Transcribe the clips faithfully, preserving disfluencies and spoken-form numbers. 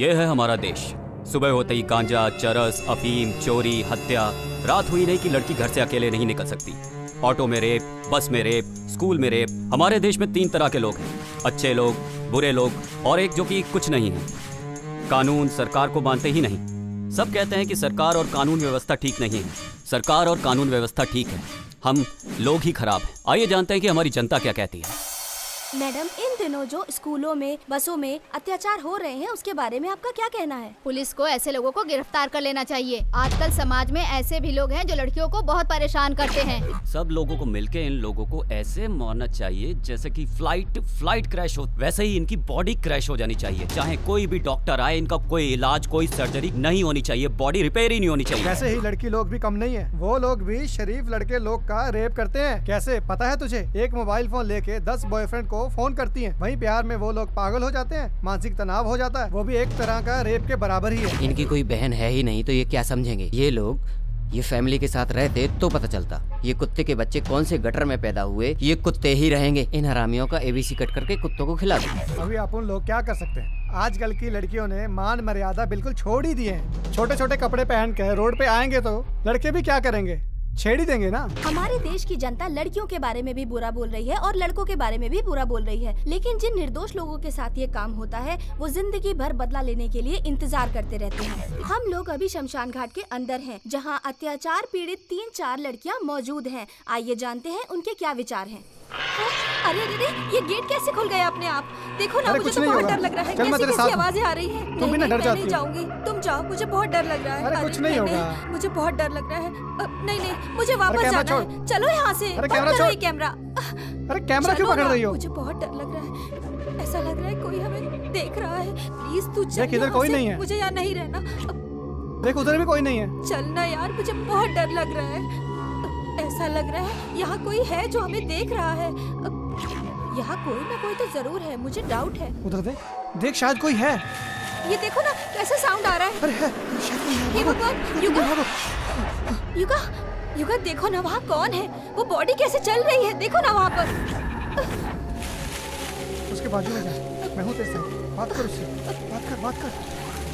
ये है हमारा देश। सुबह होते ही गांजा, चरस, अफीम, चोरी, हत्या। रात हुई नहीं कि लड़की घर से अकेले नहीं निकल सकती। ऑटो में रेप, बस में रेप, स्कूल में रेप। हमारे देश में तीन तरह के लोग हैं, अच्छे लोग, बुरे लोग और एक जो कि कुछ नहीं है। कानून सरकार को मानते ही नहीं। सब कहते हैं कि सरकार और कानून व्यवस्था ठीक नहीं है। सरकार और कानून व्यवस्था ठीक है, हम लोग ही खराब हैं। आइए जानते हैं कि हमारी जनता क्या कहती है। मैडम, इन दिनों जो स्कूलों में, बसों में अत्याचार हो रहे हैं उसके बारे में आपका क्या कहना है? पुलिस को ऐसे लोगों को गिरफ्तार कर लेना चाहिए। आजकल समाज में ऐसे भी लोग हैं जो लड़कियों को बहुत परेशान करते हैं। सब लोगों को मिलकर इन लोगों को ऐसे मारना चाहिए जैसे कि फ्लाइट फ्लाइट क्रैश हो, वैसे ही इनकी बॉडी क्रैश हो जानी चाहिए। चाहे कोई भी डॉक्टर आए, इनका कोई इलाज, कोई सर्जरी नहीं होनी चाहिए, बॉडी रिपेयर ही नहीं होनी चाहिए। वैसे ही लड़की लोग भी कम नहीं है, वो लोग भी शरीफ लड़के लोग का रेप करते हैं। कैसे पता है तुझे? एक मोबाइल फोन लेके दस बॉयफ्रेंड को फोन करती है, वहीं प्यार में वो लोग पागल हो जाते हैं, मानसिक तनाव हो जाता है। वो भी एक तरह का रेप के बराबर ही है। इनकी कोई बहन है ही नहीं तो ये क्या समझेंगे? ये लोग ये फैमिली के साथ रहते तो पता चलता ये कुत्ते के बच्चे कौन से गटर में पैदा हुए। ये कुत्ते ही रहेंगे। इन हरामियों का एबीसी कट करके कुत्तों को खिला दो। अभी अपन लोग क्या कर सकते हैं? आजकल की लड़कियों ने मान मर्यादा बिल्कुल छोड़ ही दिए हैं। छोटे छोटे कपड़े पहन के रोड पे आएंगे तो लड़के भी क्या करेंगे? छेड़ ही देंगे ना। हमारे देश की जनता लड़कियों के बारे में भी बुरा बोल रही है और लड़कों के बारे में भी बुरा बोल रही है, लेकिन जिन निर्दोष लोगों के साथ ये काम होता है वो जिंदगी भर बदला लेने के लिए इंतजार करते रहते हैं। हम लोग अभी शमशान घाट के अंदर हैं, जहां अत्याचार पीड़ित तीन चार लड़कियां मौजूद हैं। आइए जानते हैं उनके क्या विचार हैं। अरे अरे ये गेट कैसे खुल गया अपने आप? देखो ना, मुझे तो बहुत डर लग रहा है। कैसी कैसी आवाजें आ रही है। तुम भी ना डर जाती हो। नहीं जाऊंगी, तुम जाओ, मुझे बहुत डर लग रहा है। अरे कुछ नहीं होगा, मुझे बहुत डर लग रहा है। नहीं नहीं, मुझे वापस जाना है। चलो यहाँ से। अरे कैमरा छोड़। कैमरा अरे कैमरा क्यों पकड़ रही हो? मुझे बहुत डर लग रहा है। ऐसा लग रहा है कोई हमें देख रहा है। प्लीज तू चल। देख इधर कोई नहीं है। मुझे यहाँ नहीं रहना। देख उधर भी कोई नहीं है। चलना यार, मुझे बहुत डर लग रहा है। ऐसा लग रहा है यहाँ कोई है जो हमें देख रहा है। यहाँ कोई ना कोई तो जरूर है, मुझे डाउट है। उधर देख, देख शायद कोई है। ये देखो ना कैसा साउंड आ रहा है। अरे है, शायद ये भगवान, युगा, युगा, युगा देखो ना वहाँ कौन है? वो बॉडी कैसे चल रही है, देखो ना वहाँ पर। उसके बाजू में जा, मैं हूँ तेरे साथ। बात कर उससे, बात कर, बात कर।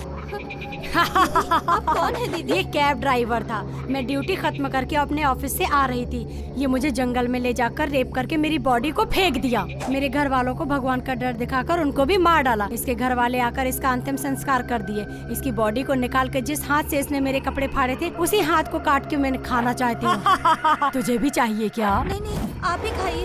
आप कौन है दीदी? ये कैब ड्राइवर था। मैं ड्यूटी खत्म करके अपने ऑफिस से आ रही थी। ये मुझे जंगल में ले जाकर रेप करके मेरी बॉडी को फेंक दिया। मेरे घर वालों को भगवान का डर दिखाकर उनको भी मार डाला। इसके घर वाले आकर इसका अंतिम संस्कार कर दिए। इसकी बॉडी को निकाल कर जिस हाथ से इसने मेरे कपड़े फाड़े थे उसी हाथ को काट के मैंने खाना चाहती हूँ। तुझे भी चाहिए क्या? नहीं नहीं, आप ही खाइए।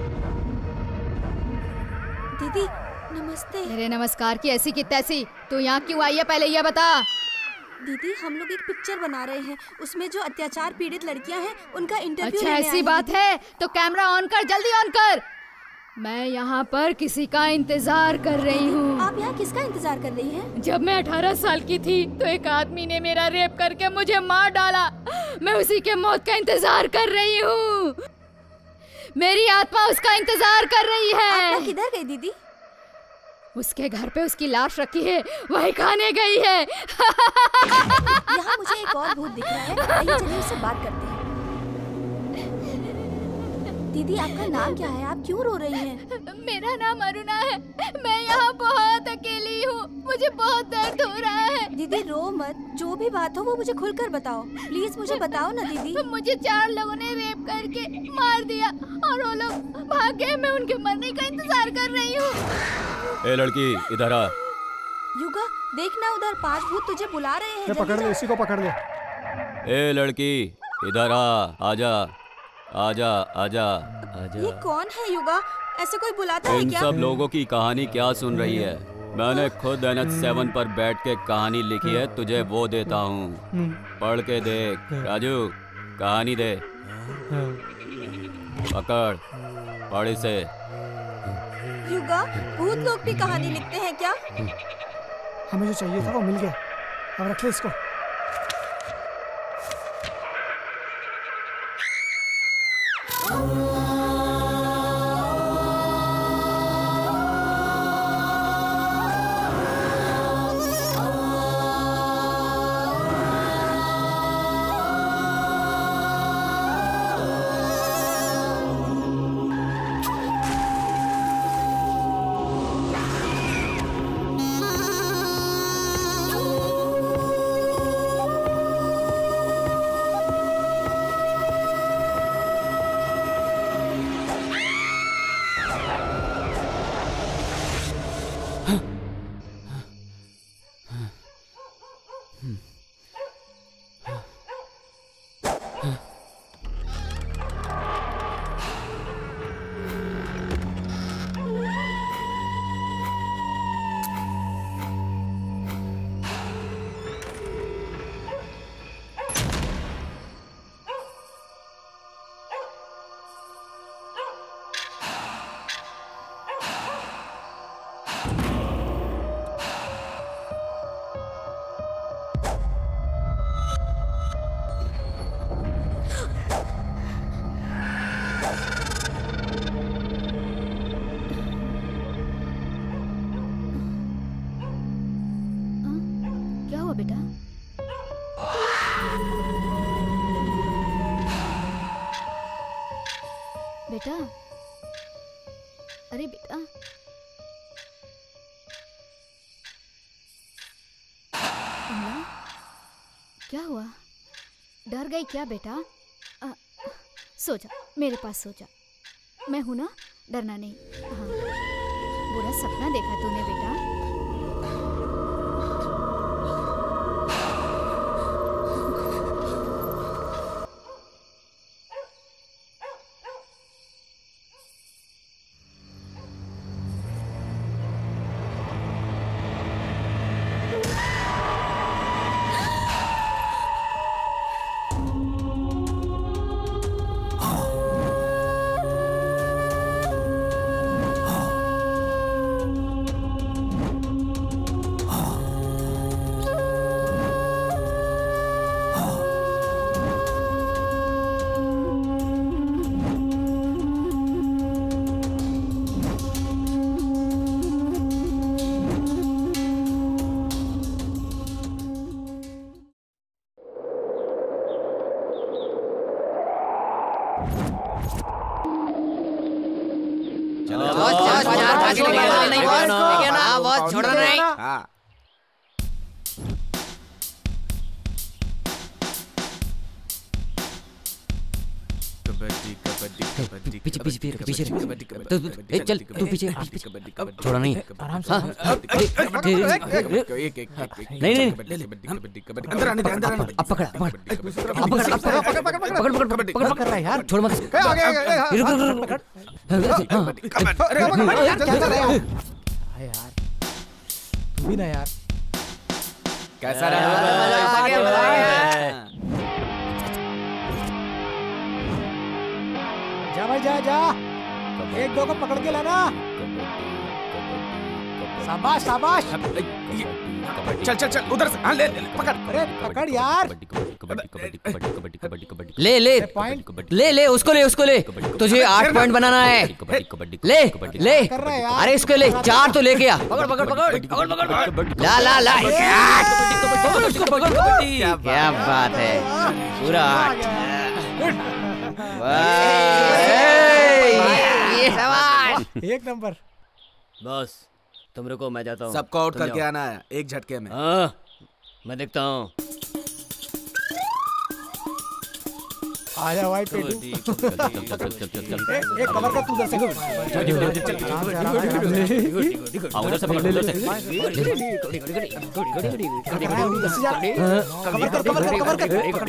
दीदी नमस्ते। मेरे नमस्कार की ऐसी की तैसी। तू यहाँ क्यों आई है पहले ये बता। दीदी हम लोग एक पिक्चर बना रहे हैं, उसमें जो अत्याचार पीड़ित लड़कियां हैं उनका इंटरव्यू अच्छा लेने ऐसी आए बात है तो कैमरा ऑन कर, जल्दी ऑन कर। मैं यहाँ पर किसी का इंतजार कर रही हूँ। आप यहाँ किसका इंतजार कर रही हैं? जब मैं अठारह साल की थी तो एक आदमी ने मेरा रेप करके मुझे मार डाला। मैं उसी के मौत का इंतजार कर रही हूँ। मेरी आत्मा उसका इंतजार कर रही है। आत्मा किधर गई दीदी? उसके घर पे उसकी लाश रखी है, वही खाने गई है। यहाँ मुझे एक और भूत दिख रहा है, आइए चलिए उससे बात करते हैं। दीदी आपका नाम क्या है? आप क्यों रो रही हैं? मेरा नाम अरुणा है। मैं यहाँ बहुत अकेली हूँ, मुझे बहुत दर्द हो रहा है। दीदी रो मत, जो भी बात हो वो मुझे खुलकर बताओ। प्लीज मुझे बताओ ना दीदी। मुझे चार लोगों ने रेप करके मार दिया और वो लोग भाग गए। मैं उनके मरने का इंतजार कर रही हूँ। ए लड़की इधर आ। युगा देखना उधर पांच भूत तुझे बुला रहे हैं। पकड़ ले, इसी को पकड़ ले। ए लड़की इधर आ, आजा आजा आजा आजा। ये कौन है युगा? ऐसे कोई बुलाता है इन क्या? सब लोगों की कहानी क्या सुन रही है? मैंने खुद एन एच सेवन पर बैठ के कहानी लिखी है, तुझे वो देता हूँ, पढ़ के देख। राजू कहानी दे, पकड़, पढ़ इसे। युगा भूत लोग भी कहानी लिखते हैं क्या? हमें जो चाहिए था वो मिल गया, अब रख ले इसको। बेटा, अरे बेटा, कमला, क्या हुआ? डर गई क्या बेटा? आ, सो जा, मेरे पास सो जा, मैं हूं ना, डरना नहीं। हाँ, बुरा सपना देखा तूने बेटा? छोड़ो नहीं। पीछे पीछे पीछे पीछे तो ए चल तू पीछे छोड़ा नहीं आराम से नहीं नहीं अंदर आने दे अंदर अब पकड़ पकड़ पकड़ पकड़ पकड़ पकड़ कर रहा है यार छोड़ मत आगे आगे रुक रुक रुक अरे यार क्या कर रहा है यार तू भी ना यार कैसा रहा? जा भाई जा जा एक दो को पकड़ के लाना। शाबाश शाबाश चल चल चल उधर से हाँ ले, ले पकड़ अरे पकड़ यार ले ले ले ले उसको ले उसको ले तुझे आठ पॉइंट बनाना है ले ले अरे इसको ले चार तो लेके आ ला ला ला क्या बात है पूरा आठ एक नंबर बस तुम रुको मैं जाता हूँ सबको आउट करके आना है एक झटके में। हाँ मैं देखता हूँ आजा भाई पेटू एक कवर कर तू उधर से आओ उधर से पकड़ ले कवर कर कवर कर कवर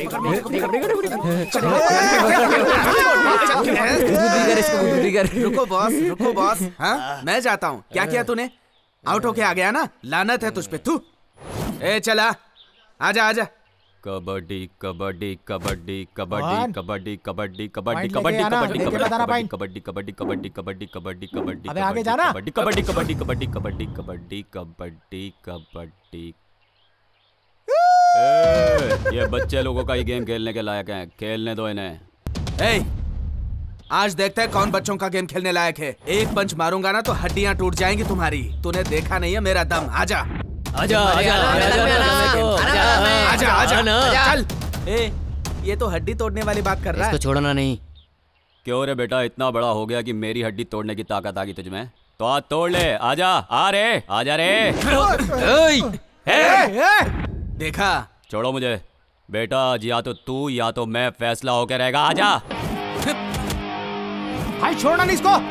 कर रुको बॉस रुको बॉस हाँ मैं जाता हूँ क्या किया तूने आउट होके आ गया ना लानत है तुझ पे तू ए चला आजा आजा कबड्डी कबड्डी कबड्डी कबड्डी कबड्डी कबड्डी कबड्डी कबड्डी कबड्डी कबड्डी कबड्डी कबड्डी कबड्डी कबड्डी कबड्डी अबे आगे जाना कबड्डी कबड्डी कबड्डी कबड्डी कबड्डी कबड्डी कबड्डी कबड्डी ये बच्चे लोगों का ही गेम खेलने के लायक है खेलने दो इन्हें। ए आज देखते हैं कौन बच्चों का गेम खेलने लायक है। एक पंच मारूंगा ना तो हड्डियां टूट जाएंगी तुम्हारी। तूने देखा नहीं है मेरा दम। आजा आजा आजा आजा आजा चल। ए ये तो हड्डी तोड़ने वाली बात कर रहा है। इसको छोड़ना नहीं। क्यों रे बेटा इतना बड़ा हो गया कि मेरी हड्डी तोड़ने की ताकत आ गई तुझमें तो आज तोड़ ले। आजा आ रे आजा रे देखा छोड़ो मुझे बेटा या तो तू या तो मैं फैसला होकर रहेगा। आजा भाई छोड़ना नहीं इसको।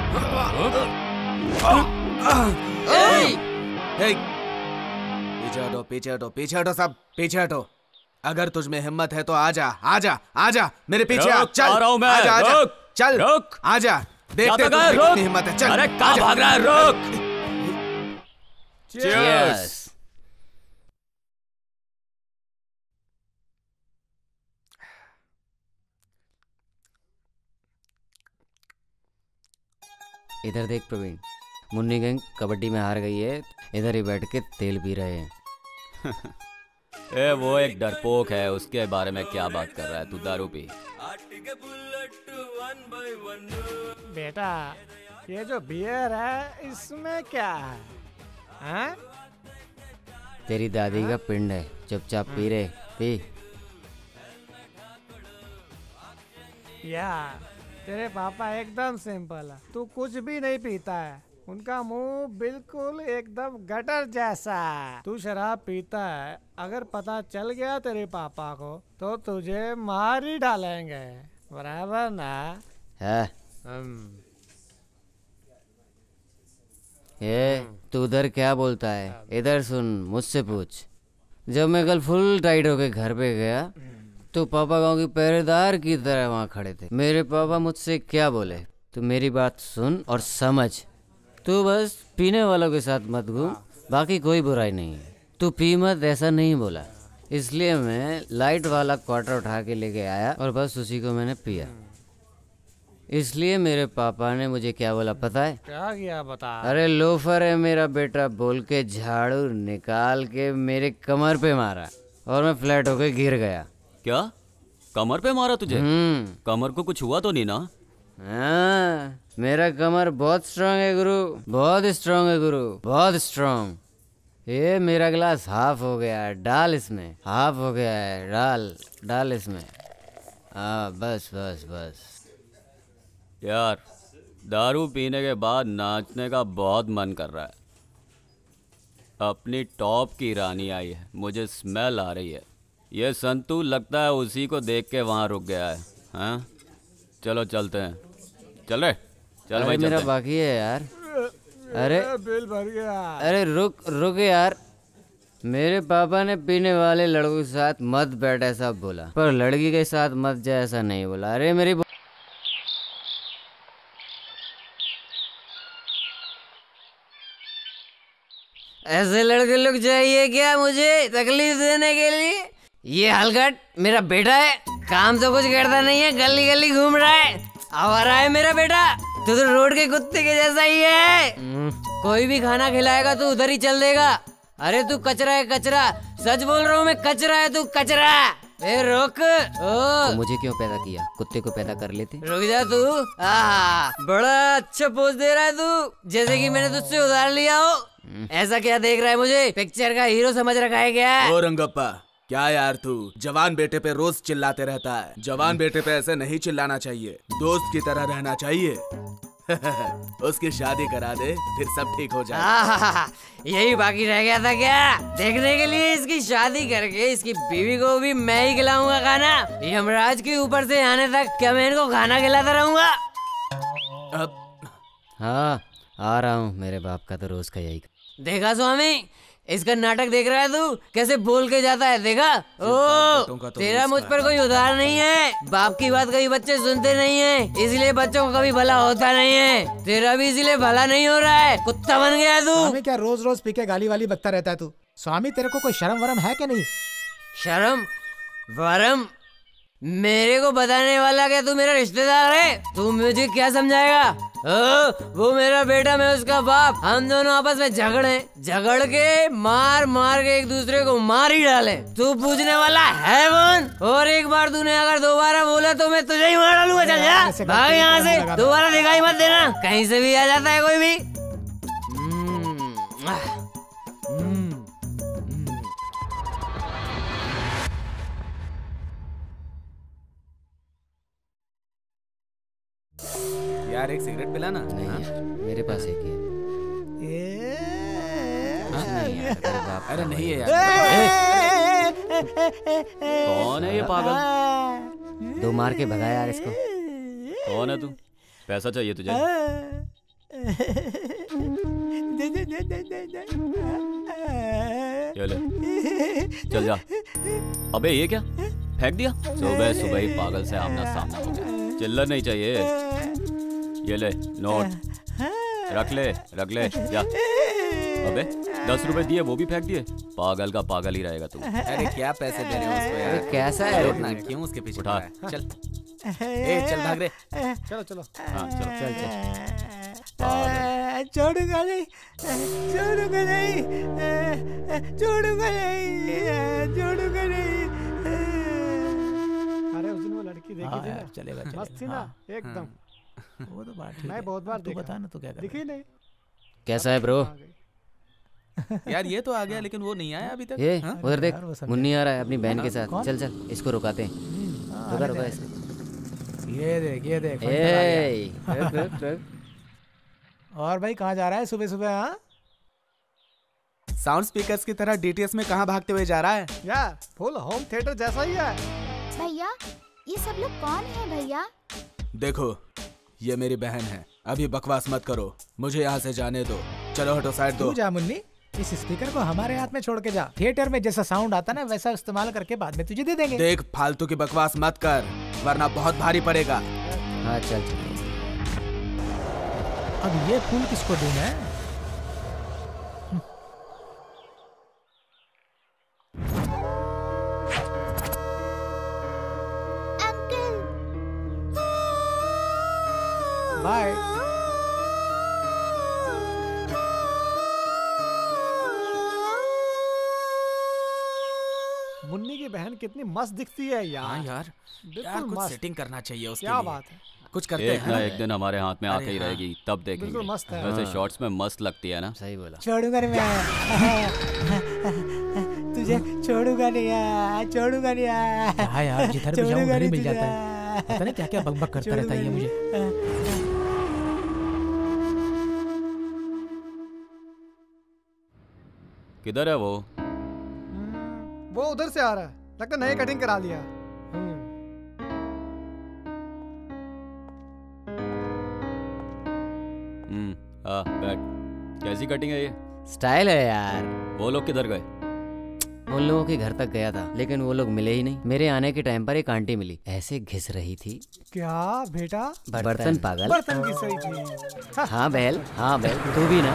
पीछे हटो पीछे हटो पीछे हटो सब पीछे हटो। अगर तुझ में हिम्मत है तो आजा आजा आजा मेरे पीछे आ, चल आ रहा हूं मैं। आजा आजा रुक, चल रुक आजा देखते हैं तुझमें कितनी हिम्मत है। चल अरे कहाँ भाग रहा है रुक। चीयर्स। इधर देख प्रवीण मुन्नी गैंग कबड्डी में हार गई है इधर ही बैठ के तेल पी रहे हैं। ए वो एक डरपोक है उसके बारे में क्या बात कर रहा है तू दारू पी। बेटा ये जो बियर है इसमें क्या है हाँ? तेरी दादी का पिंड है चुपचाप पी रहे पी। या तेरे पापा एकदम सिंपल है, तू कुछ भी नहीं पीता है। उनका मुंह बिल्कुल एकदम गटर जैसा है। तू शराब पीता है, अगर पता चल गया तेरे पापा को तो तुझे मार ही डालेंगे, बराबर ना? है हम्म। ये तू उधर क्या बोलता है? इधर सुन, मुझसे पूछ। जब मैं कल फुल टाइट होके घर पे गया तो पापा गांव के पहरेदार की तरह वहाँ खड़े थे। मेरे पापा मुझसे क्या बोले तू मेरी बात सुन और समझ। तू बस पीने वालों के साथ मत घूम, बाकी कोई बुराई नहीं है। तू पी मत ऐसा नहीं बोला, इसलिए मैं लाइट वाला क्वार्टर उठा के लेके आया और बस उसी को मैंने पिया। इसलिए मेरे पापा ने मुझे क्या बोला पता है? क्या किया बता? अरे लोफर है मेरा बेटा बोल के झाड़ू निकाल के मेरे कमर पे मारा और मैं फ्लैट होके गिर गया। क्या कमर पे मारा तुझे? हम्म कमर को कुछ हुआ तो नहीं ना? हाँ, मेरा कमर बहुत स्ट्रांग है गुरु, बहुत स्ट्रांग है गुरु, बहुत स्ट्रांग। ये मेरा गिलास हाफ हो गया है, डाल इसमें। हाफ हो गया है, डाल डाल इसमें। हाँ बस बस बस। यार दारू पीने के बाद नाचने का बहुत मन कर रहा है। अपनी टॉप की रानी आई है, मुझे स्मेल आ रही है। ये संतू लगता है उसी को देख के वहाँ रुक गया है। हाँ चलो चलते हैं। चल रहे चल अरे भाई मेरा चलते हैं। बाकी है यार। अरे बिल भर गया। अरे रुक रुक यार, मेरे पापा ने पीने वाले लड़कों के साथ मत बैठ ऐसा बोला, पर लड़की के साथ मत जा ऐसा नहीं बोला। अरे मेरी ऐसे लड़के लोग चाहिए क्या मुझे तकलीफ देने के लिए? ये हलकट मेरा बेटा है, काम तो कुछ करता नहीं है, गली गली घूम रहा है, आवारा है मेरा बेटा। तू तो रोड के कुत्ते के जैसा ही है। कोई भी खाना खिलाएगा तो उधर ही चल देगा। अरे तू कचरा है कचरा, सच बोल रहा हूँ मैं, कचरा है तू कचरा। ए रोक। ओ तो मुझे क्यों पैदा किया? कुत्ते को पैदा कर लेते। रुक जा तू। आहा, बड़ा अच्छा पोज दे रहा है तू, जैसे कि मैंने तुझसे उधार लिया हो। ऐसा क्या देख रहा है मुझे? पिक्चर का हीरो समझ रखा है क्या? ओ रंगप्पा, क्या यार तू जवान बेटे पे रोज चिल्लाते रहता है। जवान बेटे पे ऐसे नहीं चिल्लाना चाहिए, दोस्त की तरह रहना चाहिए। उसकी शादी करा दे, फिर सब ठीक हो जाए। यही बाकी रह गया था क्या? देखने के लिए इसकी शादी करके इसकी बीवी को भी मैं ही खिलाऊंगा खाना। यमराज के ऊपर से आने तक क्या मैं इनको खाना खिलाता रहूंगा? अब हाँ आ रहा हूँ, मेरे बाप का तो रोज का यही। देखा स्वामी, इसका नाटक देख रहा है तू? कैसे बोल के जाता है, देखा? ओ तेरा मुझ पर कोई उधार नहीं है। बाप की बात कभी बच्चे सुनते नहीं हैं, इसलिए बच्चों को कभी भला होता नहीं है। तेरा भी इसलिए भला नहीं हो रहा है, कुत्ता बन गया तू। स्वामी क्या रोज रोज पी के गाली वाली बकता रहता है तू? स्वामी तेरे को कोई शर्म वरम है क्या नहीं? शर्म वरम मेरे को बताने वाला क्या तू मेरा रिश्तेदार है? तू मुझे क्या समझाएगा? ओ, वो मेरा बेटा, मैं उसका बाप, हम दोनों आपस में झगड़े झगड़ के मार मार के एक दूसरे को मार ही डाले। तू पूछने वाला है कौन? और एक बार तूने अगर दोबारा बोला तो मैं तुझे ही मार डालूंगा। चल जा भाग यहाँ से, दोबारा दिखाई मत देना। कहीं से भी आ जाता है कोई भी। यार एक सिगरेट पिला ना। नहीं यार, मेरे पास एक ही है। नहीं यार, मेरे बाप अरे नहीं है यार। कौन है ये पागल? दो मार के भगा यार इसको। कौन है तू? पैसा चाहिए तुझे? ये ले, चल जा। अबे ये क्या फेंक दिया? सुबह सुबह ही पागल से आमना सामना हो गया। चिल्लर नहीं चाहिए। ये ले नोट, रख ले रख ले जा। अबे दस रुपए दिए वो भी फेंक दिए। पागल का पागल ही रहेगा तू। अरे क्या पैसे दे रहे हो उसको यार? अरे कैसा है? उठना क्यों उसके पीछे उठा। पड़ा है? चल ए चल भाग रे। चलो चलो। हाँ चलो चल चल। छोड़ूंगा नहीं, छोड़ूंगा नहीं, छोड़ूंगा नहीं, छोड़ूंगा नहीं। अरे उस दिन वो लड़की देखी हाँ थी ना, यार, चलेगा चलेगा। मस्त थी ना हाँ, एकदम। वो तो बात ठीक मैं है। बहुत बार तू देखा। बता ना, तो क्या कर दिखी नहीं। कैसा है ब्रो? आ गई। यार ये तो आ गया लेकिन वो नहीं आया अभी तक। ये हाँ? उधर देख, यार, वो समझे। मुन्नी आ रहा है अपनी बहन के साथ। कौन? चल चल इसको रुकाते हैं। रुका रुका इसको। ये देख ये देख ए, रुक, रुक, रुक। और भाई कहाँ जा रहा है सुबह सुबह? हाँ साउंड स्पीकर्स की तरह डीटीएस में कहाँ भागते हुए जा रहा है? या फुल होम थिएटर जैसा ही है। भैया ये सब लोग कौन है भैया? देखो ये मेरी बहन है, अभी बकवास मत करो, मुझे यहाँ से जाने दो। चलो हटो साइड दो। तू जा मुन्नी, इस स्पीकर को हमारे हाथ में छोड़ के जा। थिएटर में जैसा साउंड आता ना वैसा इस्तेमाल करके बाद में तुझे दे देंगे। देख फालतू की बकवास मत कर वरना बहुत भारी पड़ेगा। हाँ चल चल। अब ये फूल किसको देना है? बाय। मुन्नी की बहन कितनी मस्त दिखती है यार। हाँ यार, यार बिल्कुल कुछ मस्त। सेटिंग करना चाहिए उसके क्या लिए। बात है। कुछ करते एक हैं ना ना? एक दिन हमारे हाथ में आके ही अरे हाँ। रहेगी, तब देखेंगे। बिल्कुल मस्त है। वैसे हाँ। शॉर्ट्स में मस्त लगती है ना। सही बोला। छोड़ूंगा नहीं मैं तुझे, छोड़ूंगा नहीं यार, छोड़ूंगा नहीं यार। हाँ यार जिधर भी जाऊं उधर ही मिल जाता है, पता नहीं क्या क्या बकबक करता रहता है ये मुझे। किधर है वो? वो उधर से आ रहा है, लगता है नई कटिंग करा लिया। हम्म आ बैठ। कैसी कटिंग है ये? स्टाइल है यार। वो लोग किधर गए? उन लोगों के घर तक गया था लेकिन वो लोग मिले ही नहीं। मेरे आने के टाइम पर एक आंटी मिली, ऐसे घिस रही थी। क्या बेटा? बर्तन पागल। बर्तन की सही थी। हाँ बहल, हाँ बहल, तू भी ना।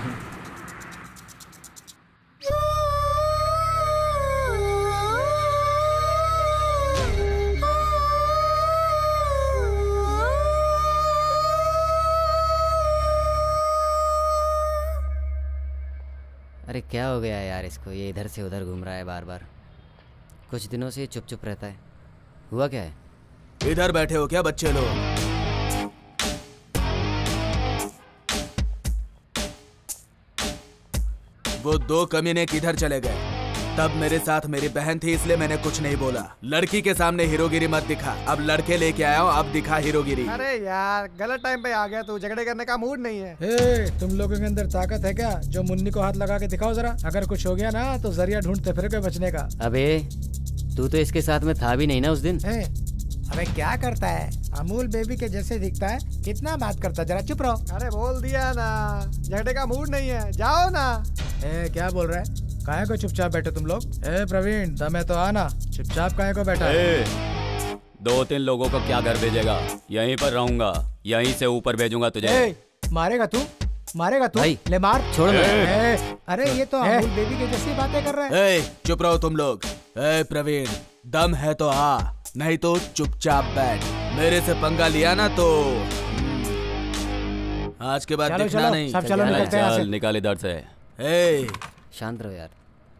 अरे क्या हो गया यार इसको, ये इधर से उधर घूम रहा है बार बार। कुछ दिनों से चुप चुप रहता है, हुआ क्या है? इधर बैठे हो क्या बच्चे लोग? वो दो कमीने किधर चले गए? तब मेरे साथ मेरी बहन थी इसलिए मैंने कुछ नहीं बोला। लड़की के सामने हीरोगिरी मत दिखा। अब लड़के लेके आया हूँ, अब दिखा हीरोगिरी। अरे यार गलत टाइम पे आ गया तू, झगड़े करने का मूड नहीं है। ए, तुम लोगों के अंदर ताकत है क्या जो मुन्नी को हाथ लगा के दिखाओ जरा। अगर कुछ हो गया ना तो जरिया ढूंढते फिर बचने का। अबे तू तो इसके साथ में था भी नहीं ना उस दिन। ए, अबे क्या करता है, अमूल बेबी के जैसे दिखता है, कितना बात करता है, जरा चुप रहो। अरे बोल दिया ना, झगड़े का मूड नहीं है, जाओ ना। ए, क्या बोल रहा है? काहे को चुपचाप बैठे तुम लोग? ए प्रवीण दमे तो आना, चुपचाप काहे को बैठा है? ए, दो तीन लोगों को क्या घर भेजेगा? यहीं पर रहूंगा, यहीं से ऊपर भेजूंगा तुझे। ए, मारेगा तू, मारेगा तू? भाई, ले मार, छोड़ ना। ए, अरे ये तो अमूल बेबी के जैसी बातें कर रहा है। ए, चुप रहो तुम लोग। ए प्रवीण, दम है तो आ, नहीं तो चुपचाप बैठ। मेरे से पंगा लिया ना तो आज के बाद चलो, दिखना चलो, नहीं। सब चलो, चल निकलते हैं यहाँ से। चल निकाल इधर से। ए, शांत रहो यार।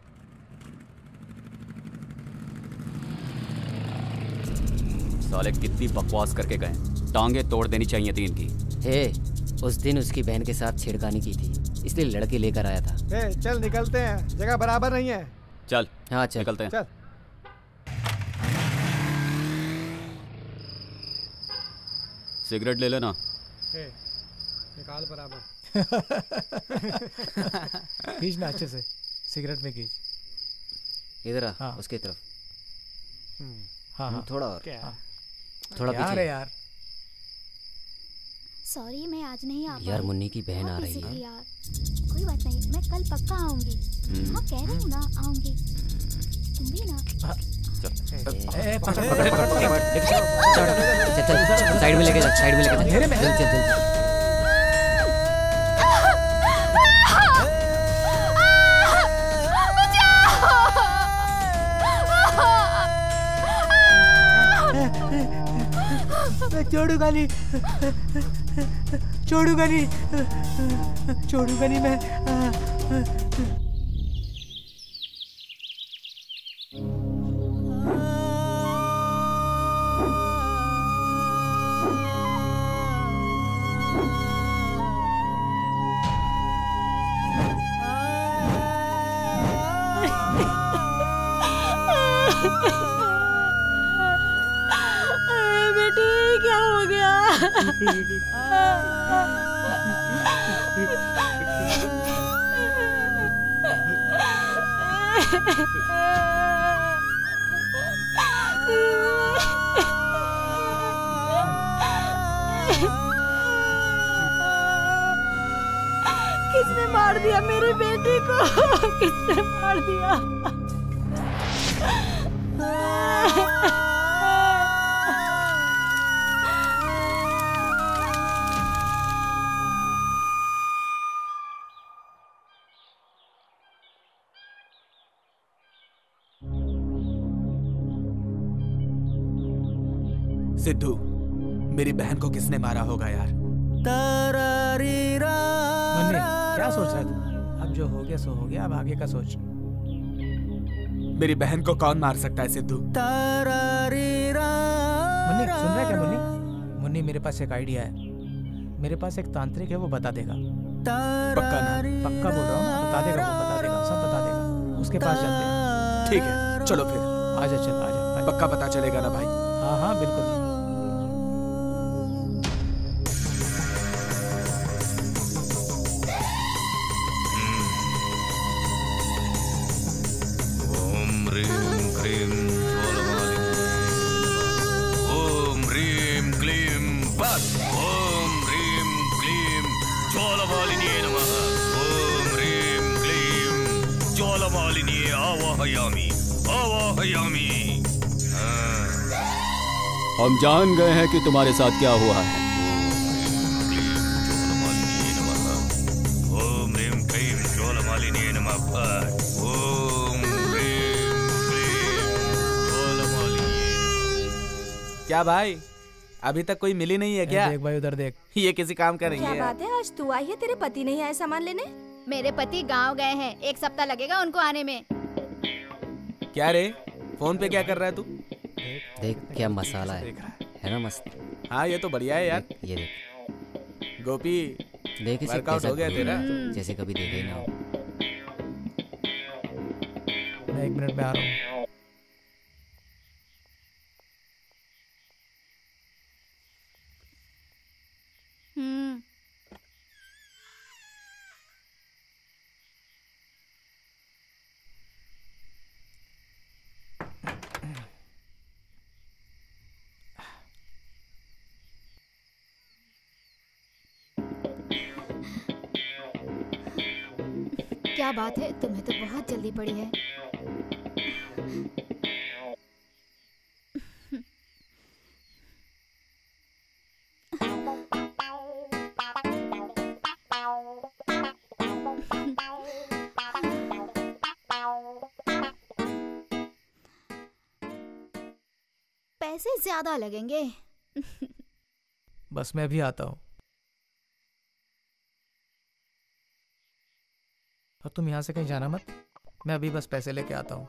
साले कितनी बकवास करके गए, टांगे तोड़ देनी चाहिए थी इनकी। हे, उस दिन उसकी बहन के साथ छेड़खानी की थी इसलिए लड़के लेकर आया था। ए, चल निकलते हैं, जगह बराबर नहीं है। चल हाँ चल निकलते हैं। चल। सिगरेट ले लेना। ए, निकाल बराबर। खींचना अच्छे से, सिगरेट में खींच। इधर आ, हाँ। उसकी तरफ। हाँ हाँ थोड़ा और, क्या? थोड़ा यार पीछे। यार सॉरी मैं आज नहीं आ यार पाई। मुन्नी की बहन आ बहुत रही busy है। थी यार। कोई बात नहीं, मैं कल पक्का आऊंगी। हाँ कह रही हूँ ना आऊंगी, तुम भी ना। ए, पकड़ पकड़ पकड़ पकड़ चल चल साइड में लेके जा, साइड में लेके जा। अंधेरे में। चल चल चल। छोड़ूंगा नहीं, छोड़ूंगा नहीं, छोड़ूंगा नहीं मैं। बेटी क्या किसने मार दिया मेरी बेटी को? किसने मार दिया? सिद्धू, मेरी बहन को किसने मारा होगा यार? मुन्नी, क्या सोच रहा है तू? अब जो हो गया सो हो गया, अब आगे का सोच। मेरी बहन को कौन मार सकता है सिद्धू? मुन्नी सुन रहा है क्या मुन्नी? मुन्नी मेरे पास एक आइडिया है। मेरे पास एक तांत्रिक है, वो बता देगा। पक्का ना? पक्का बोल रहा हूँ, बता देगा, वो बता देगा, सब बता देगा। उसके पास जाते हैं। ठीक है, चलो फिर। आजा चल, आजा। पक्का पता चलेगा ना भाई? हाँ हाँ बिल्कुल। हम जान गए हैं कि तुम्हारे साथ क्या हुआ है। क्या भाई, अभी तक कोई मिली नहीं है क्या? देख भाई उधर देख, ये किसी काम का नहीं क्या है। बात है, आज तू आई है, तेरे पति नहीं आए सामान लेने? मेरे पति गांव गए हैं, एक सप्ताह लगेगा उनको आने में। क्या रे, फोन पे क्या कर रहा है तू? देख क्या मसाला है, है ना मस्त? हाँ ये तो बढ़िया है यार। ये देख गोपी, देख इसे वर्कआउट कैसा हो गया तेरा? जैसे कभी देखे ही ना हो। मैं एक मिनट में आ रहा हूँ। हम्म क्या बात है, तुम्हें तो बहुत जल्दी पड़ी है। पैसे ज्यादा लगेंगे। बस मैं अभी आता हूँ। और तुम यहाँ से कहीं जाना मत, मैं अभी बस पैसे लेके आता हूँ।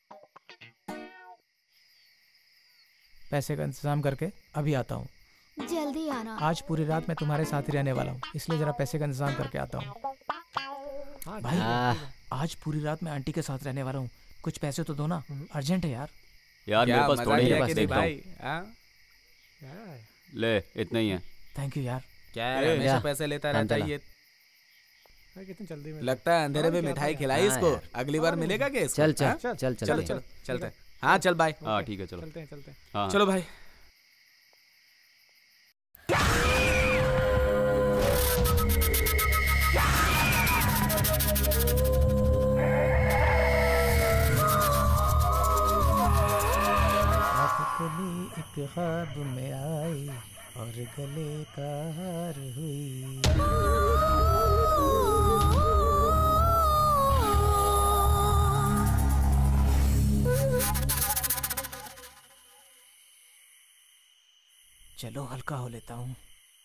पैसे का इंतजाम करके अभी आता हूँ। जल्दी आना। आज पूरी रात मैं तुम्हारे साथ ही रहने वाला हूँ, इसलिए जरा पैसे का इंतजाम करके आता हूँ। भाई आज पूरी रात मैं आंटी के साथ रहने वाला हूँ, कुछ पैसे तो दो ना, अर्जेंट है यार। यार मेरे पास थोड़े ही पैसे देखता भाई। हूँ। ले इतना ही है। थैंक यू यार। क्या है, हमेशा पैसे लेता रहता है ये। कितनी जल्दी में लगता है अंधेरे में मिठाई खिलाई इसको, अगली बार मिलेगा क्या इसको? चल चल चल चल चलो चलो चलते हैं। हाँ चल बाय। हाँ ठीक है चलो चलते हैं चलते हैं। हाँ चलो भाई। एक ख्वाब में आई और गले का हार हुई। चलो हल्का हो लेता हूँ।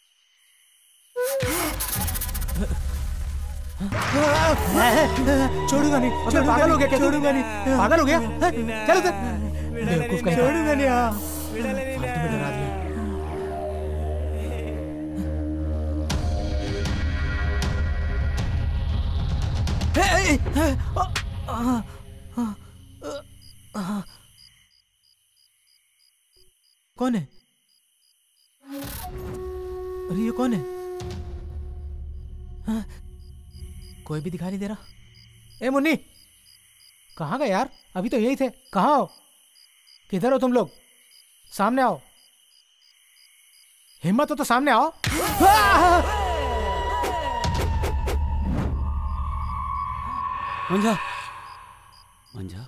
छोड़ूंगा नहीं, छोड़ पागल हो गया क्या? छोड़ूंगा नहीं, पागल हो गया? चल उधर, बेवकूफ कहीं। छोड़ूंगा नहीं। हाँ फालतू में डरा दिया। कौन है? अरे ये कौन है? हाँ? कोई भी दिखाई नहीं दे रहा। ए मुन्नी, कहाँ गए यार? अभी तो यही थे। कहाँ हो? किधर हो तुम लोग? सामने आओ। हिम्मत हो तो सामने आओ। मंजा, मंजा,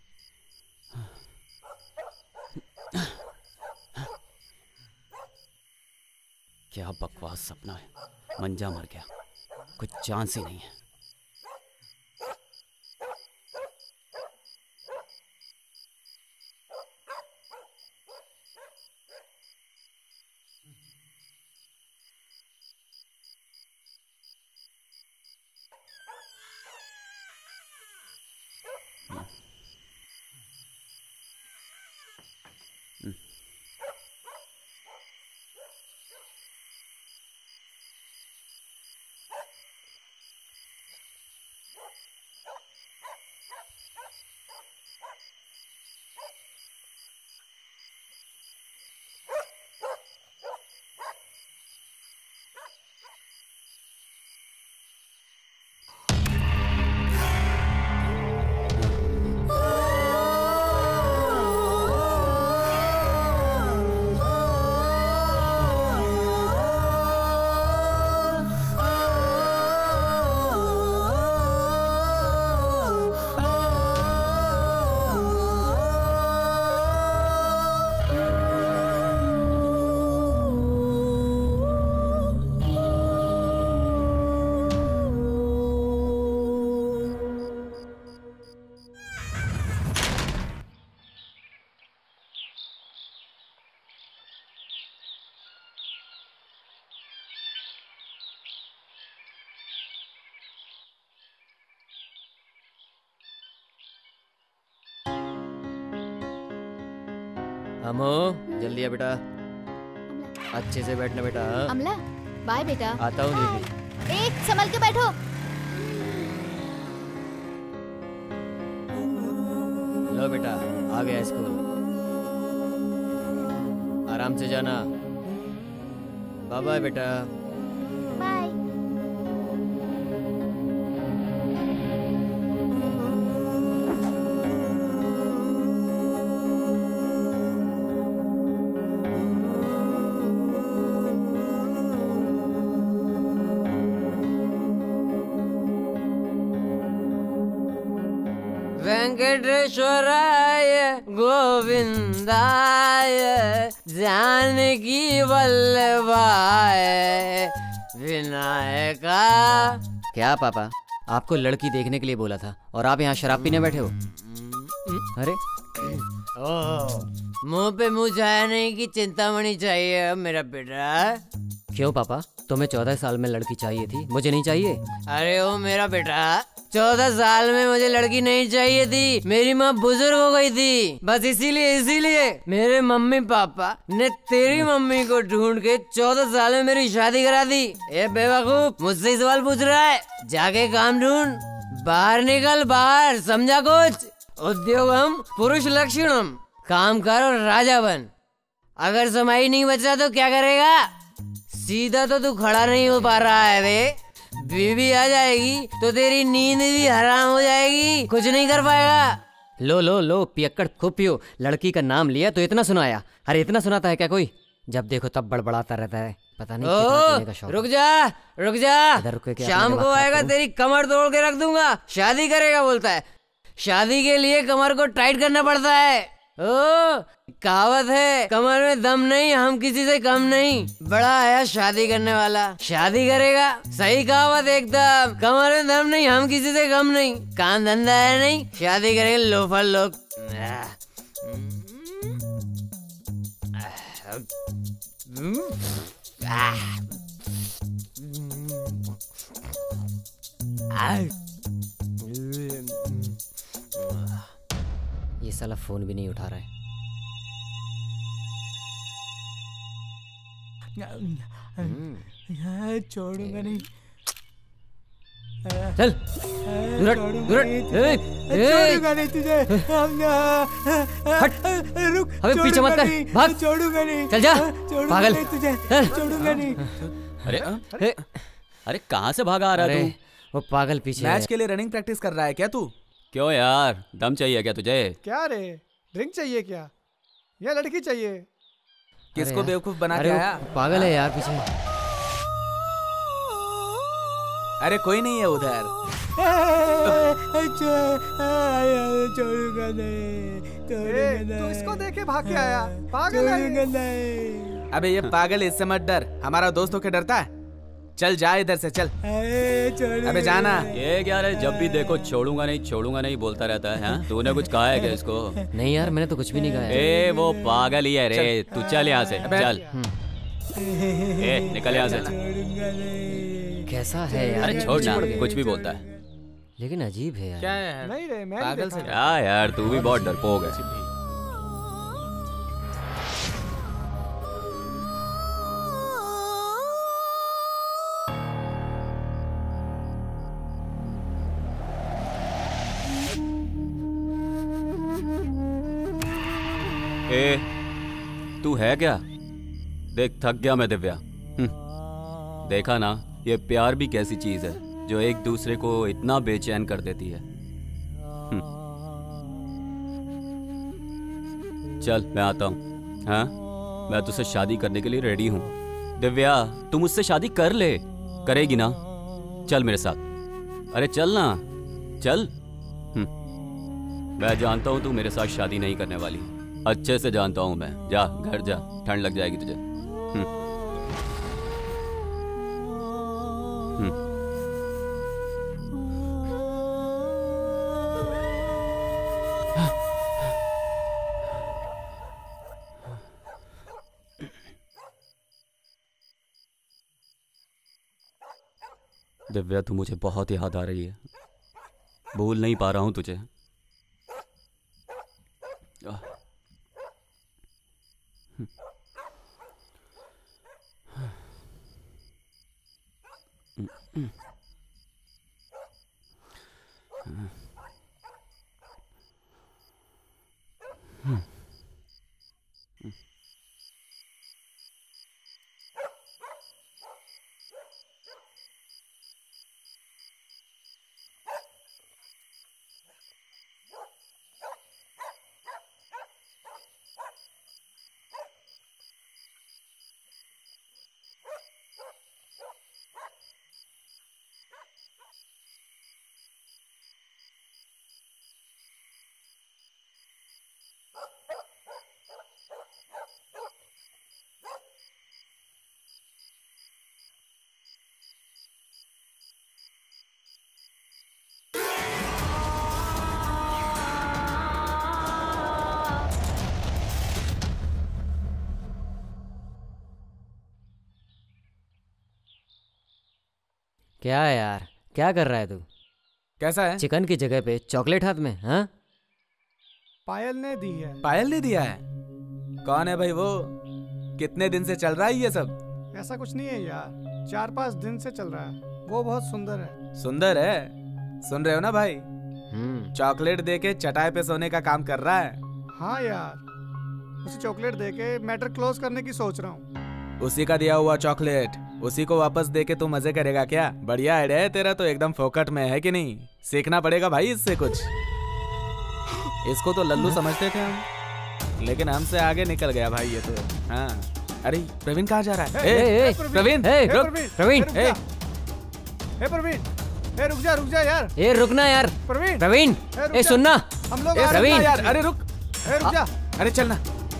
क्या बकवास सपना है। मंजा मर गया, कुछ चांस ही नहीं है। अमो जल्दी आ बेटा, अच्छे से बैठना बेटा। अमला बाय बेटा। आता हूँ दीदी। एक संभल के बैठो। लो बेटा, आ गया स्कूल। आराम से जाना। बाय बाय बेटा। बाय। वेंकटेश्वराय गोविंदाय जानकी वल्लभाय विनायका। क्या पापा, आपको लड़की देखने के लिए बोला था और आप यहाँ शराब पीने बैठे हो? अरे ओह, मुंह पे मुंह छाया नहीं कि चिंतामणि चाहिए मेरा बेटा। क्यों पापा, तुम्हें चौदह साल में लड़की चाहिए थी, मुझे नहीं चाहिए? अरे ओ मेरा बेटा, चौदह साल में मुझे लड़की नहीं चाहिए थी, मेरी माँ बुजुर्ग हो गई थी। बस इसीलिए इसीलिए मेरे मम्मी पापा ने तेरी मम्मी को ढूंढ के चौदह साल में मेरी शादी करा दी। ए बेवकूफ, मुझसे ही सवाल पूछ रहा है? जाके काम ढूंढ, बाहर निकल बाहर, समझा कुछ? उद्योगम पुरुष लक्षणम, काम कर और राजा बन। अगर समय नहीं बचा तो क्या करेगा? सीधा तो तू खड़ा नहीं हो पा रहा है बे। बीवी आ जाएगी तो तेरी नींद भी हराम हो जाएगी, कुछ नहीं कर पाएगा। लो लो लो पियक्कड़, खूब पियो। लड़की का नाम लिया तो इतना सुनाया। अरे इतना सुनाता है क्या कोई? जब देखो तब बड़बड़ाता रहता है, पता नहीं कितना पीने का शौक। रुक जा रुक जा, शाम को आएगा तेरी कमर तोड़ के रख दूंगा। शादी करेगा बोलता है, शादी के लिए कमर को टाइट करना पड़ता है। ओ कहावत है, कमर में दम नहीं, हम किसी से कम नहीं। बड़ा आया शादी करने वाला, शादी करेगा। सही कहावत एकदम, कमर में दम नहीं, हम किसी से कम नहीं। काम धंधा है नहीं, शादी करेंगे लोफर लोग। ये साला फोन भी नहीं उठा रहा है। छोड़ूंगा नहीं, चल दुरट दुरट ए छोड़ूंगा नहीं तुझे। हट हमें पीछे मत कर, भाग। छोड़ूंगा नहीं। चल जा पागल। तुझे छोड़ूंगा नहीं। अरे अरे अरे कहाँ से भागा आ रहा है तू? वो पागल पीछे मैच के लिए रनिंग प्रैक्टिस कर रहा है क्या तू? क्यों यार, दम चाहिए क्या तुझे? क्या रे, ड्रिंक चाहिए क्या या लड़की चाहिए? किसको बेवकूफ बना के आया? पागल है यार पीछे। अरे कोई नहीं है उधर। छोड़ूंगा नहीं, तू इसको देखे भाग के आया, पागल है। अबे ये पागल, इससे मत डर, हमारा दोस्त होके डरता है। चल जा इधर से, चल। अबे जाना। ये क्या रे, जब भी देखो छोड़ूंगा नहीं छोड़ूंगा नहीं बोलता रहता है। हाँ? तूने कुछ कहा है क्या इसको? नहीं यार, मैंने तो कुछ भी नहीं कहा। ए वो पागल ही है रे। तू चल यहाँ से, चल। ए निकल यहाँ से। कैसा है यार? अरे छोड़ ना, कुछ भी बोलता है। लेकिन अजीब है यार। क्या है? नहीं रे, मैं पागल से क्या यार, तू भी बहुत डरपोक है। ए, तू है क्या? देख थक गया मैं दिव्या। देखा ना, ये प्यार भी कैसी चीज है जो एक दूसरे को इतना बेचैन कर देती है। चल मैं आता हूँ। हाँ, मैं तुझसे शादी करने के लिए रेडी हूँ। दिव्या तू मुझसे शादी कर ले, करेगी ना? चल मेरे साथ। अरे चल ना, चल। मैं जानता हूँ तू मेरे साथ शादी नहीं करने वाली, अच्छे से जानता हूँ मैं। जा घर जा, ठंड लग जाएगी तुझे। हम्म हम्म दिव्या तू मुझे बहुत याद आ रही है, भूल नहीं पा रहा हूँ तुझे। क्या है यार, क्या कर रहा है तू? कैसा है? चिकन की जगह पे चॉकलेट हाथ में? हाँ, पायल ने दी है। पायल ने दिया है? कौन है भाई वो? कितने दिन से चल रहा है ये सब? ऐसा कुछ नहीं है यार, चार पांच दिन से चल रहा है। वो बहुत सुंदर है। सुंदर है? सुन रहे हो ना भाई, हम्म चॉकलेट देके चटाई पे सोने का काम कर रहा है। हाँ यार, उसे चॉकलेट देके मैटर क्लोज करने की सोच रहा हूँ। उसी का दिया हुआ चॉकलेट उसी को वापस देके तू मजे करेगा क्या? बढ़िया आइडिया है तेरा तो, एकदम फोकट में है कि नहीं? सीखना पड़ेगा भाई इससे कुछ। इसको तो लल्लू समझते थे हम, लेकिन हमसे आगे निकल गया भाई ये तो। हाँ, अरे प्रवीण कहाँ जा रहा है? ए, ए, ए, प्रवीण, ए, रुक, प्रवीण, ए, ए प्रवीण, ए रुक जा रुक जा यार। ए रुकना यार प्रवीण, प्रवीण, ए सुनना। हम लोग ए, प्रवीण यार, अरे रुक, ए रुक जा। अरे चलना।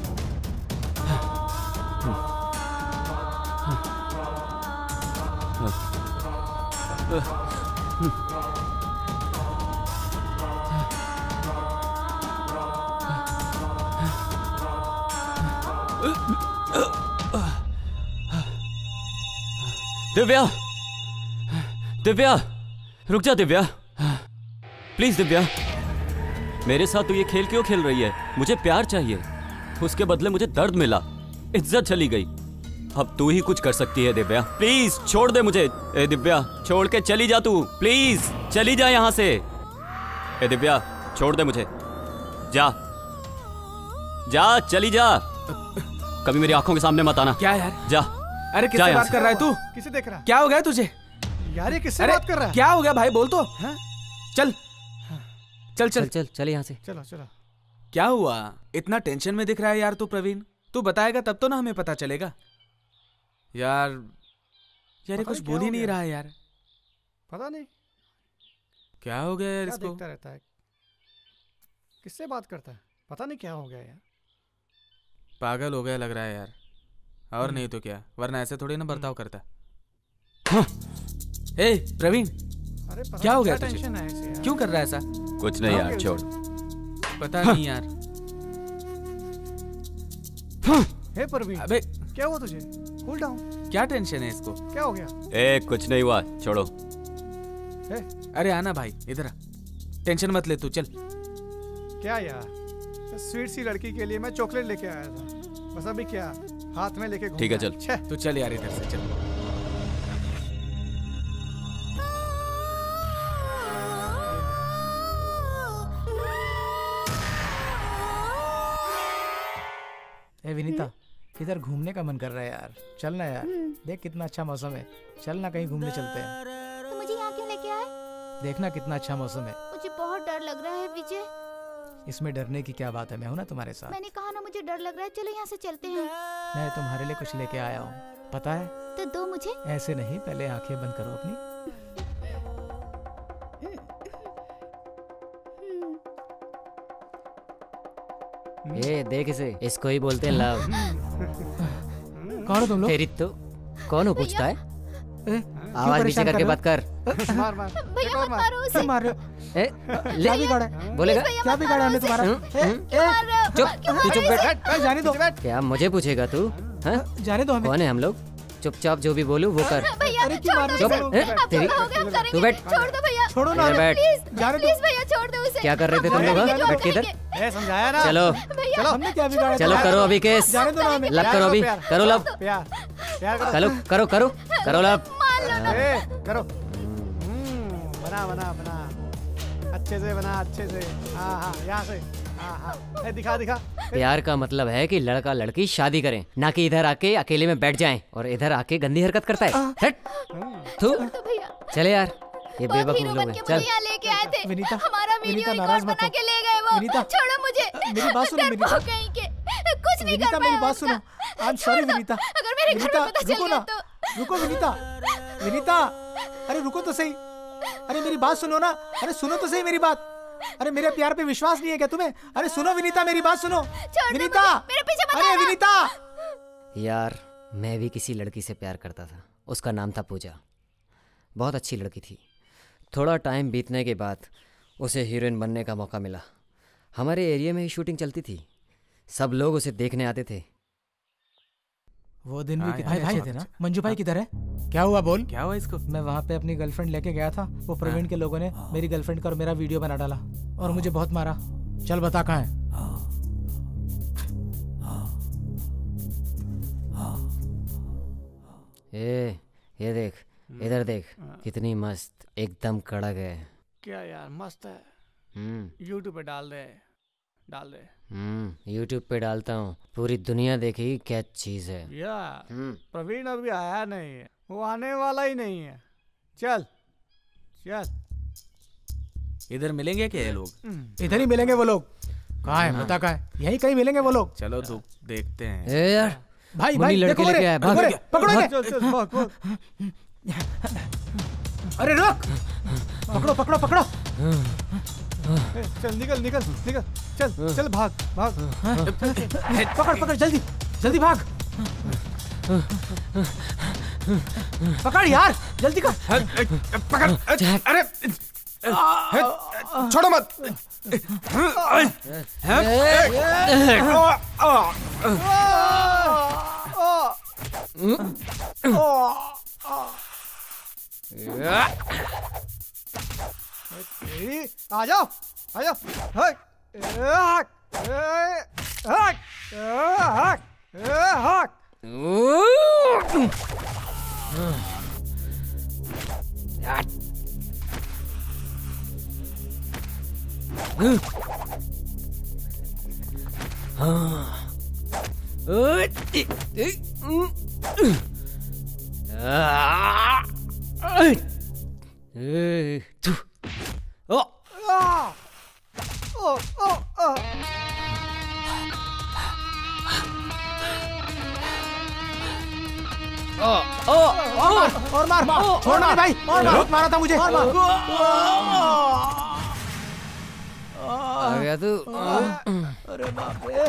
दिव्या, दिव्या, रुक जा दिव्या, प्लीज दिव्या। मेरे साथ तू ये खेल क्यों खेल रही है? मुझे प्यार चाहिए, उसके बदले मुझे दर्द मिला, इज्जत चली गई। अब तू ही कुछ कर सकती है दिव्या। प्लीज छोड़ दे मुझे। ए दिव्या छोड़ के चली जा तू, प्लीज चली जा यहाँ से। ए दिव्या छोड़ दे मुझे, जा जा चली जा, कभी मेरी आंखों के सामने मत आना। क्या यार? जा। अरे किससे बात कर रहा है तू? किसे देख रहा है? क्या हो गया तुझे यार? ये किससे बात कर रहा है? क्या हो गया भाई, बोल तो। हाँ? चल चल चल चल चल यहाँ से। चलो चलो। क्या हुआ? इतना टेंशन में दिख रहा है यार तू प्रवीण। तू बताएगा तब तो ना हमें पता चलेगा। यार यार ये कुछ बोल ही नहीं रहा है यार। पता नहीं क्या हो गया यार क्या इसको। देखता रहता है, किससे बात करता है, पता नहीं क्या हो गया यार। पागल हो गया लग रहा है यार। और नहीं तो क्या, वरना ऐसे थोड़ी ना बर्ताव करता। ए प्रवीण, अरे पता क्या हो गया क्या तुझे? टेंशन है ऐसे यार? क्यों कर रहा है ऐसा? कुछ नहीं यार, छोड़। पता नहीं यार। हे परवीन, अबे क्या हुआ तुझे? Cool down. क्या टेंशन है इसको? क्या हो गया? ए कुछ नहीं हुआ, छोड़ो। हे अरे आना भाई इधर आ, टेंशन मत ले तू, चल। क्या यार, स्वीट सी लड़की के लिए मैं चॉकलेट लेके आया था, बस अभी क्या हाथ में लेके घूम ठीक है रहा चल। तू चल यार इधर से, चल। ए विनीता, इधर घूमने का मन कर रहा है यार, चल ना यार। देख कितना अच्छा मौसम है, चल ना कहीं घूमने चलते हैं। तो मुझे यहाँ क्यों लेके आए? देखना कितना अच्छा मौसम है। मुझे बहुत डर लग रहा है विजय। इसमें डरने की क्या बात है, मैं हूं ना तुम्हारे साथ। मैंने कहा ना मुझे डर लग रहा है, चलो यहाँ से चलते हैं। मैं तुम्हारे लिए कुछ लेके आया हूँ, पता है? तो दो मुझे। ऐसे नहीं, पहले आंखें बंद करो अपनी। ये देख इसे, इसको ही बोलते हैं लव। कौन हो तुम लोग? तेरी तो कौन हो पूछता है? ए, क्यों आवाज नीचे परेशान करके कर बात कर। मार मार भैया मत मारो उसे। क्यों मार रहे हो? ए, ले, क्या बिगाड़ा है? बोलेगा? क्या बिगाड़ा हमने तुम्हारा? हम्म, ए, ए, चुप, तू चुप बैठ। ए, जाने दो। क्या मुझे पूछेगा तू? हाँ? जाने दो हमें। कौन है हम लोग? चुपचाप जो भी बोलूं वो कर। भैया अरे क्यों मार रहे चुप, हो? ए, अब तेरी हो गया, हम करेंगे। तू बैठ। छोड़ दो भैया, छोड़ो ना इधर हमें। बैठ। प्लीज जाने दो। प्लीज भैया छोड़ दो उसे। क्या कर रहे थे तुम लोग? हाँ? भैया, बैठ के इधर। ए समझाया ना। चलो भैया हमने क्या बिगाड़ा? चलो करो अभी केस। जाने दो ना हमें। लब करो अभी, करो लब। प्यार प्यार करो। करो करो करो करो लब। ए करो। हम्म, बना बना बना अच्छे से बना, अच्छे से। हाँ हाँ यहाँ से। हाँ हाँ ए, दिखा दिखा। प्यार का मतलब है कि लड़का लड़की शादी करें, ना कि इधर आके अकेले में बैठ जाएं और इधर आके गंदी हरकत करता है। हट थू। तो भैया चले यार, ये बहुत बेवकूफ हीरो लोग बन हैं। के चल मुझे यहाँ लेके आए थे। विनीता, हमारा वीडियो विनीता, रिकॉर्ड नाराज मत बना हो। के ले गए वो। विनीता, छोड़ो मुझे। मेरी बात सुनो, विनीता। डरपोक कहीं के, कुछ नहीं विनीता कर मेरी पाया बात सुनो। उसका। आई एम सॉरी छोड़ दो। विनीता। अगर मेरे घर में विनीता, पता चल रुको गया ना। तो। रुको विनीता, विनीता, अरे रुको तो सही। अरे मेरी बात सुनो ना, अरे सुनो तो सही मेरी बात। अरे मेरे प्यार पे विश्वास नहीं है क्या तुम्हें? अरे सुनो विनीता, मेरी बात सुनो। छोड़ दो विनीता, मुझे, मेरे पीछे मत अरे आना। विनीता। यार मैं भी किसी लड़की से प्यार करता था, उसका नाम था पूजा। बहुत अच्छी लड़की थी। थोड़ा टाइम बीतने के बाद उसे हीरोइन बनने का मौका मिला। हमारे एरिया में ही शूटिंग चलती थी, सब लोग उसे देखने आते थे। वो दिन भी हाँ, कितने भाई, अच्छे थे ना। मंजू भाई किधर है? क्या हुआ बोल? क्या हुआ इसको? मैं वहाँ पे अपनी गर्लफ्रेंड लेके गया था, वो प्रवीण के लोगों ने मेरी गर्लफ्रेंड का और मेरा वीडियो बना डाला और मुझे बहुत मारा। चल बता कहाँ है? ए ये देख, इधर देख, कितनी मस्त, एकदम कड़क है। क्या यार मस्त है। हम्म यूट्यूब पे डाल दे, डाल दे। हम्म यूट्यूब पे डालता हूँ, पूरी दुनिया देखेगी क्या चीज है। यार हम्म प्रवीण अभी आया नहीं है, वो आने वाला ही नहीं है। चल चल। इधर मिलेंगे क्या ये लोग? इधर ही मिलेंगे वो लोग। कहाँ है बता, कहाँ है? यहीं कहीं मिलेंगे वो लोग। चलो तो देखते हैं। ए यार, भाई मुन्नी भाई लड़के देखो रे, लेके आया, देखो भाग। रे, पकड़ोगे? चल चल भाग भाग। अरे रुक, पकड़ो पकड़ो पकड़ो। ए, चल निकल निकल निकल। चल चल भाग भाग। पकड़ पकड़ जल्दी जल्दी भाग। पकड़ यार, जल्दी कर। पकड़। अरे छोड़ो मत। ए, आ जाओ आ जाओ। हट हट हट हट हट हट। और मार, मार, छोड़ना भाई, और मार, मारा था मुझे, और मार। आ गया तू। अरे बाप रे।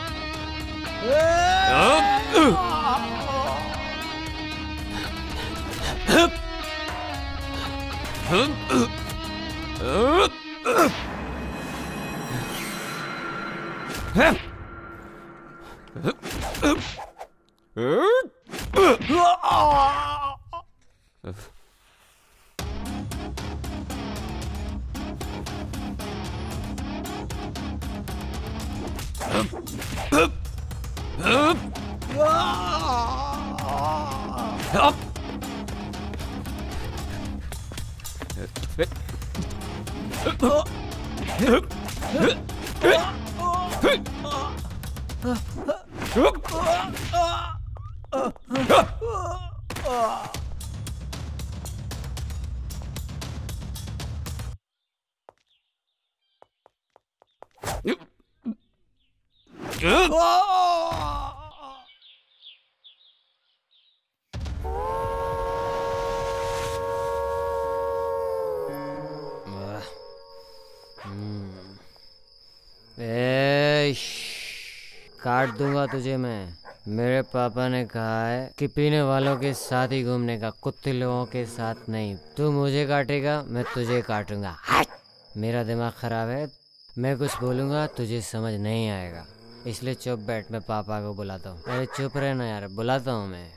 काट दूंगा तुझे मैं। मेरे पापा ने कहा है कि पीने वालों के साथ ही घूमने का, कुत्ते लोगों के साथ नहीं। तू मुझे काटेगा, मैं तुझे काटूंगा। मेरा दिमाग खराब है, मैं कुछ बोलूंगा तुझे समझ नहीं आएगा, इसलिए चुप बैठ। मैं पापा को बुलाता हूँ। अरे चुप रहना यार, बुलाता हूँ मैं।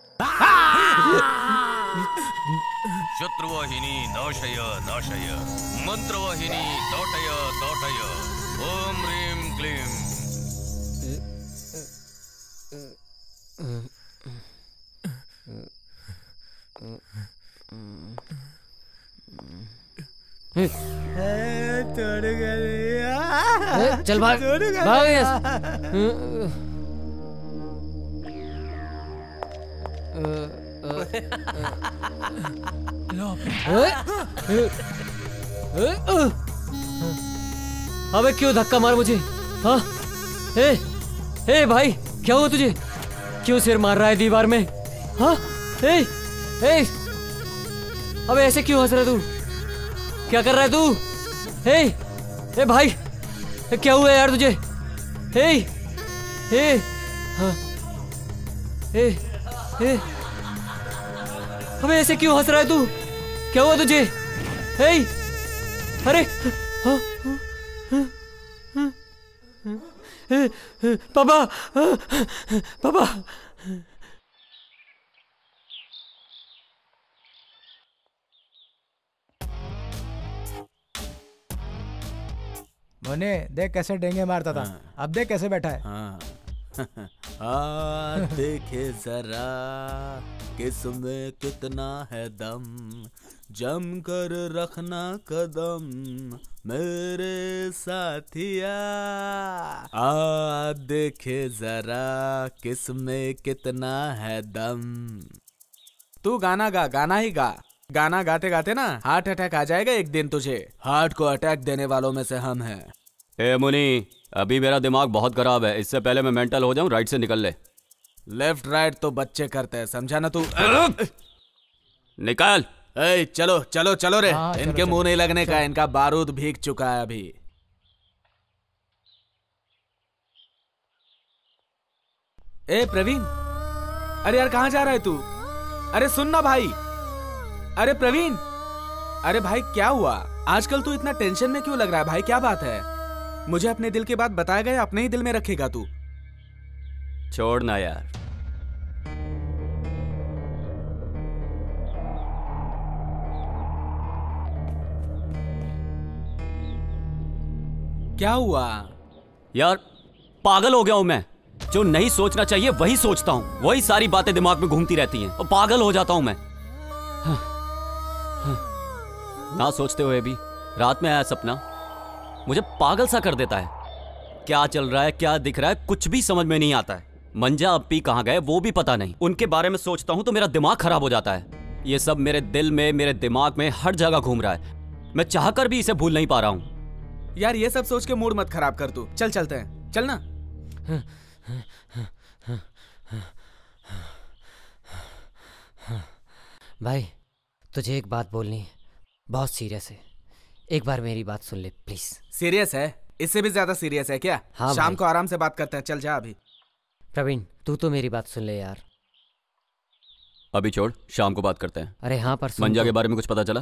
शत्रुवाहिनी नाशय नाशय, मंत्रवाहिनी तोटय तोटय, ओम ह्रीं क्लीं। चल भाग, भाग यहाँ अबे क्यों धक्का मार मुझे? हाँ, ए, ए भाई क्या हुआ तुझे? क्यों सिर मार रहा है दीवार में? हाँ, ए, ए, अबे ऐसे क्यों हंस रहा है तू? क्या कर रहा है तू? ए, ए भाई क्या हुआ यार तुझे? ए, ए, हाँ, ए, ए, अबे ऐसे क्यों हंस रहा है तू? क्या हुआ तुझे? ए, अरे, हाँ, पापा, पापा। मोने देख कैसे डेंगे मारता था। हाँ। अब देख कैसे बैठा है। हाँ। आ, देखे जरा किसमें कितना है दम, जम कर रखना कदम मेरे साथिया। आ देखे जरा किसमें कितना है दम। तू गाना गा, गाना ही गा। गाना गाते गाते ना हार्ट अटैक आ जाएगा एक दिन तुझे। हार्ट को अटैक देने वालों में से हम हैं। ए मुनी, अभी मेरा दिमाग बहुत खराब है, इससे पहले मैं मेंटल हो जाऊं राइट से निकल ले। लेफ्ट राइट तो बच्चे करते हैं, समझा ना तू? निकाल। ए, चलो चलो चलो रे। हाँ, इनके मुंह नहीं लगने का, इनका बारूद भीग चुका है अभी। ए प्रवीण, अरे यार कहाँ जा रहा है तू? अरे सुन ना भाई। अरे प्रवीण, अरे भाई क्या हुआ? आजकल तू इतना टेंशन में क्यों लग रहा है भाई? क्या बात है? मुझे अपने दिल की बात बताया गया, अपने ही दिल में रखेगा तू? छोड़ना यार। क्या हुआ यार? पागल हो गया हूं मैं। जो नहीं सोचना चाहिए वही सोचता हूँ, वही सारी बातें दिमाग में घूमती रहती हैं और पागल हो जाता हूँ मैं। ना सोचते हुए भी रात में आया सपना मुझे पागल सा कर देता है। क्या चल रहा है, क्या दिख रहा है, कुछ भी समझ में नहीं आता है। मंजा अपी कहाँ गए वो भी पता नहीं। उनके बारे में सोचता हूँ तो मेरा दिमाग खराब हो जाता है। ये सब मेरे दिल में, मेरे दिमाग में हर जगह घूम रहा है। मैं चाहकर भी इसे भूल नहीं पा रहा हूँ। यार ये सब सोच के मूड मत खराब कर तू। चल चलते हैं, चल ना। भाई तुझे एक बात बोलनी है, बहुत सीरियस है। एक बार मेरी बात सुन ले प्लीज। सीरियस है? इससे भी ज्यादा सीरियस है क्या? हाँ शाम भाई। को आराम से बात करते हैं, चल जा अभी। प्रवीण तू तो मेरी बात सुन ले यार। अभी छोड़, शाम को बात करते हैं। अरे हाँ पर सुन मंजा तो। के बारे में कुछ पता चला?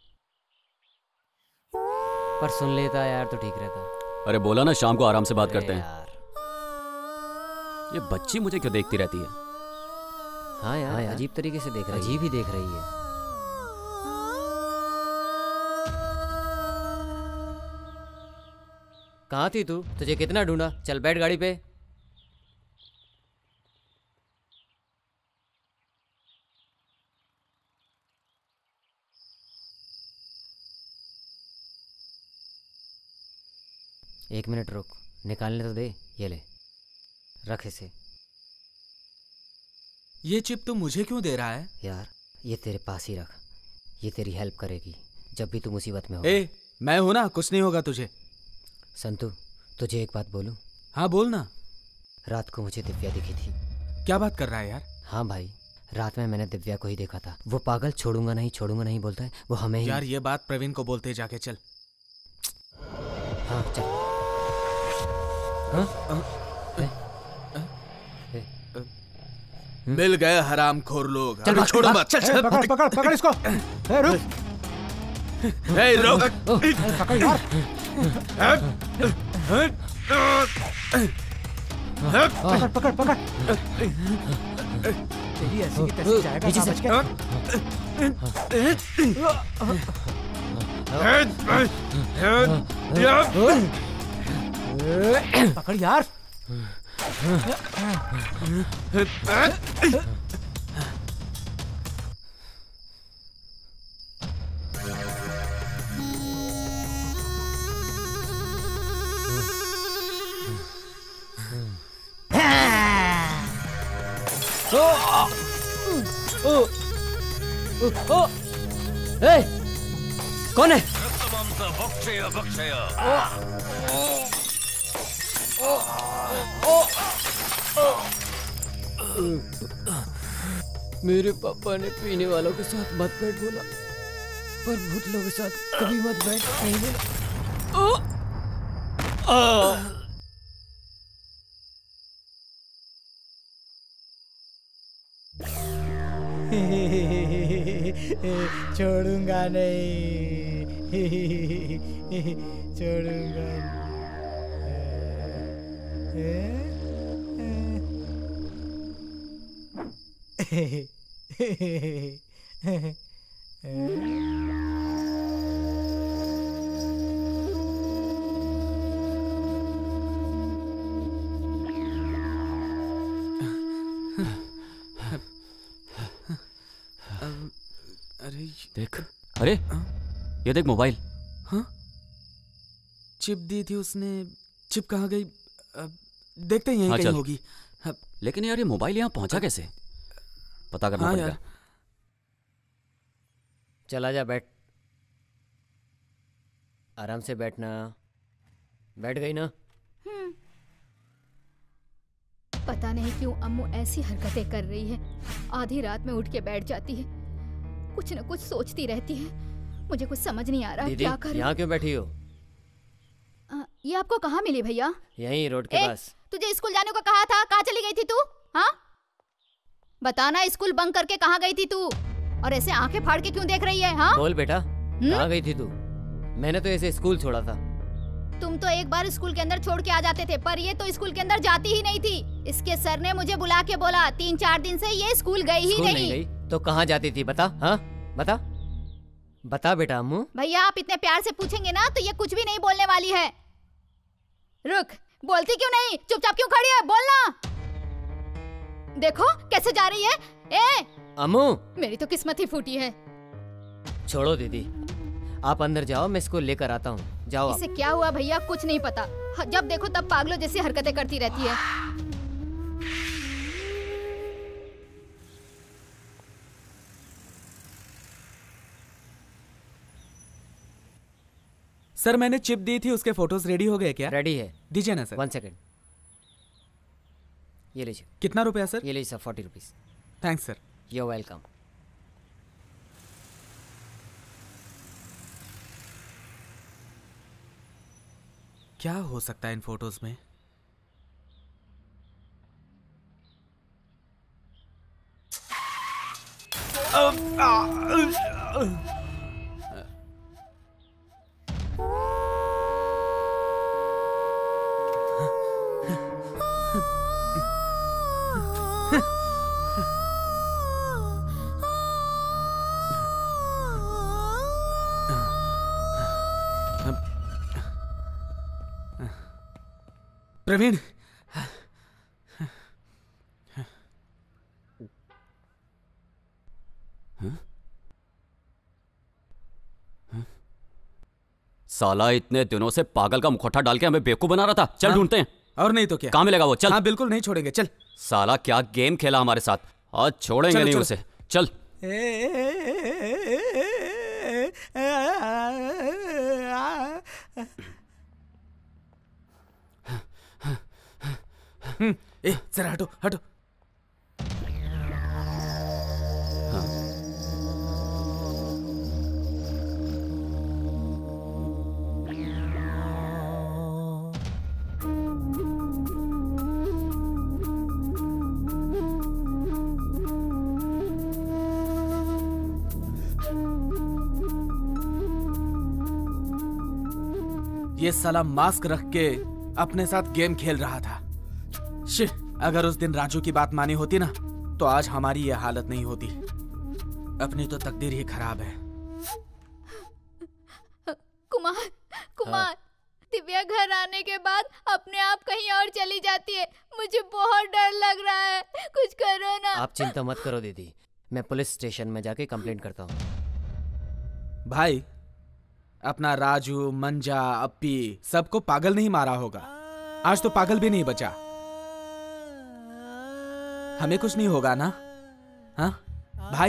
पर सुन लेता यार तो ठीक रहता। अरे बोला ना शाम को आराम से बात करते हैं। यार। ये बच्ची मुझे क्यों देखती रहती है? हाँ यार, हाँ यार अजीब तरीके से देख रही है। अजीब ही देख रही है। कहाँ थी तू? तुझे कितना ढूंढा। चल बैठ गाड़ी पे। एक मिनट रुक, निकालने तो दे। ये ले, रख इसे। ये चिप तू मुझे क्यों दे रहा है? यार ये तेरे पास ही रख, ये तेरी हेल्प करेगी जब भी तू मुसीबत में हो। ए, मैं हूं ना, कुछ नहीं होगा तुझे। संतू तुझे एक बात बोलूं? हाँ बोल ना। रात को मुझे दिव्या दिखी थी। क्या बात कर रहा है यार? हाँ भाई, रात में मैंने दिव्या को ही देखा था। वो पागल छोड़ूंगा नहीं छोड़ूंगा नहीं बोलता है, वो हमें ही। यार ये बात प्रवीण को बोलते जाके चल। हाँ चल। हाँ? मिल गए हरामखोर लोग। चल अभी छोड़ो मत। चल चल पकड़ पकड़ पकड़ इसको। ए, रुक। ए, रुक। पकड़ यार। पकड़ पकड़ पकड़। तेरी ऐसी की तैसी जाएगा पीछे से। समझ के। पकड़ यार। ए, कौन है? बक्षय बक्षय। मेरे पापा ने पीने वालों के साथ मत बैठ बोला, पर भूतलों के साथ कभी मत बैठ नहीं बोला। छोड़ूंगा नहीं, छोड़ूंगा अरे देख, अरे ये देख मोबाइल। हाँ, चिप दी थी उसने। चिप कहाँ गई? देखते हैं, यहीं हाँ, कहीं चल। होगी। हाँ, लेकिन यार ये मोबाइल यहाँ पहुंचा कैसे? पता करना हाँ पड़ेगा। यार। चला जा, बैठ। आराम से बैठना। बैठ गई ना? पता नहीं क्यों अम्मू ऐसी हरकतें कर रही है। आधी रात में उठ के बैठ जाती है, कुछ न कुछ सोचती रहती है। मुझे कुछ समझ नहीं आ रहा दीदी क्या करूं। यहाँ क्यों बैठी हो? आ, ये आपको कहाँ मिली भैया? यहीं रोड के ए, पास। तुझे स्कूल जाने को कहा था, कहाँ चली गई थी तू? हाँ बताना, स्कूल बंक करके कहाँ गई थी तू? और ऐसे आंखें फाड़ के क्यों देख रही है? हाँ बोल बेटा, कहाँ गई थी तू? मैंने तो ऐसे स्कूल छोड़ा था। तुम तो एक बार स्कूल के अंदर छोड़ के आ जाते थे, पर ये तो स्कूल के अंदर जाती ही नहीं थी। इसके सर ने मुझे बुला के बोला, तीन चार दिन से ये स्कूल गई ही स्कूल नहीं। नहीं गई तो कहाँ जाती थी? बता। हाँ बता बता बेटा। अम्मू भैया आप इतने प्यार से पूछेंगे ना तो ये कुछ भी नहीं बोलने वाली है। रुक, बोलती क्यों नहीं? चुपचाप क्यों खड़ी है? बोलना। देखो कैसे जा रही है। ए अम्मू मेरी तो किस्मत ही फूटी है। छोड़ो दीदी, आप अंदर जाओ, मैं इसको लेकर आता हूँ। जाओ आप। इसे क्या हुआ भैया कुछ नहीं पता, जब देखो तब पागलों जैसी हरकतें करती रहती है। सर मैंने चिप दी थी, उसके फोटोज रेडी हो गए क्या? रेडी है। दीजिए ना सर। वन सेकेंड, ये लीजिए। कितना रुपया सर? ये लीजिए sir, forty rupees. Thanks sir. You welcome. क्या हो सकता है इन फोटोज में? प्रवीण, साला इतने दिनों से पागल का मुखौटा डाल के हमें बेवकूफ बना रहा था। चल ढूंढते हैं। और नहीं तो क्या, कहाँ मिलेगा वो? चल। हाँ बिल्कुल नहीं छोड़ेंगे, चल। साला क्या गेम खेला हमारे साथ, आज छोड़ेंगे नहीं उसे। चल। ए जरा हटो हटो। ये साला मास्क रख के अपने साथ गेम खेल रहा था। शिट, अगर उस दिन राजू की बात मानी होती ना तो आज हमारी ये हालत नहीं होती। अपनी तो तकदीर ही खराब है। कुमार कुमार, दिव्या घर आने के बाद अपने आप कहीं और चली जाती है, मुझे बहुत डर लग रहा है, कुछ करो ना। आप चिंता मत करो दीदी, मैं पुलिस स्टेशन में जाके कंप्लेंट करता हूँ। भाई, अपना राजू, मंजा, अप्पी सबको पागल नहीं मारा होगा, आज तो पागल भी नहीं बचा। हमें कुछ नहीं होगा ना? हाँ भाई,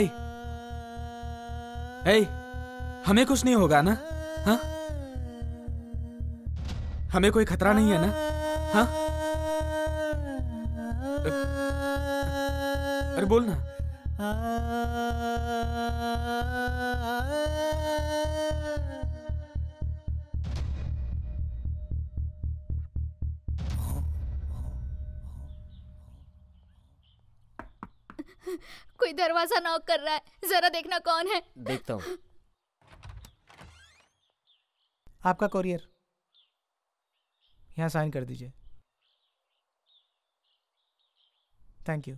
हे, हमें कुछ नहीं होगा ना? हाँ, हमें कोई खतरा नहीं है ना? हाँ, अरे बोल ना। कोई दरवाजा नॉक कर रहा है, जरा देखना कौन है। देखता हूँ। आपका कोरियर यहाँ साइन कर दीजिए। Thank you.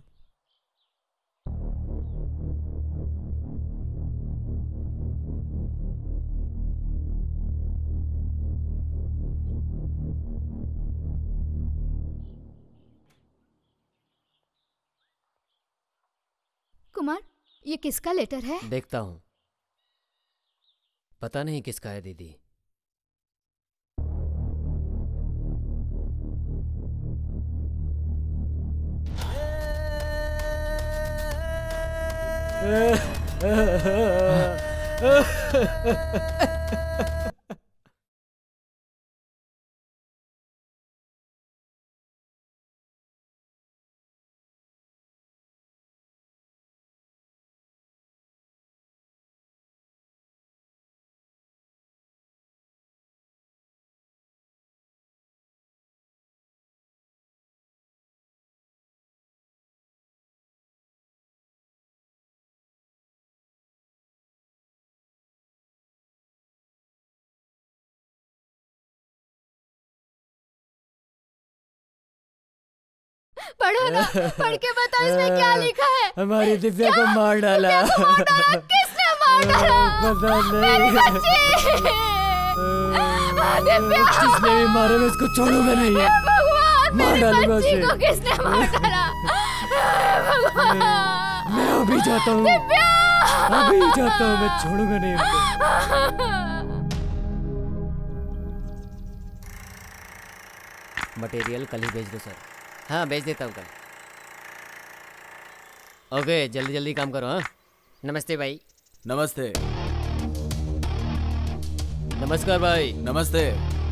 कुमार, ये किसका लेटर है? देखता हूँ। पता नहीं किसका है दीदी। पढ़ो ना, पढ़ के बताओ इसमें क्या लिखा है। हमारी दिव्या को मार डाला। मार डाला? किसने मार डाला? पता नहीं। मेरी बच्ची। दिव्या। जिसने भी मारा मैं उसको छोड़ूंगा नहीं। भगवान, मार मेरी डालूंगा बच्ची उसे। को किसने मार डाला? मैं अभी जाता हूँ, अभी जाता हूँ, मैं छोड़ूंगा नहीं उनको। मटेरियल कल ही भेज दो सर। हाँ भेज देता हूँ कल। ओके जल्दी जल्दी काम करो। हाँ नमस्ते भाई। नमस्ते। नमस्कार भाई। नमस्ते।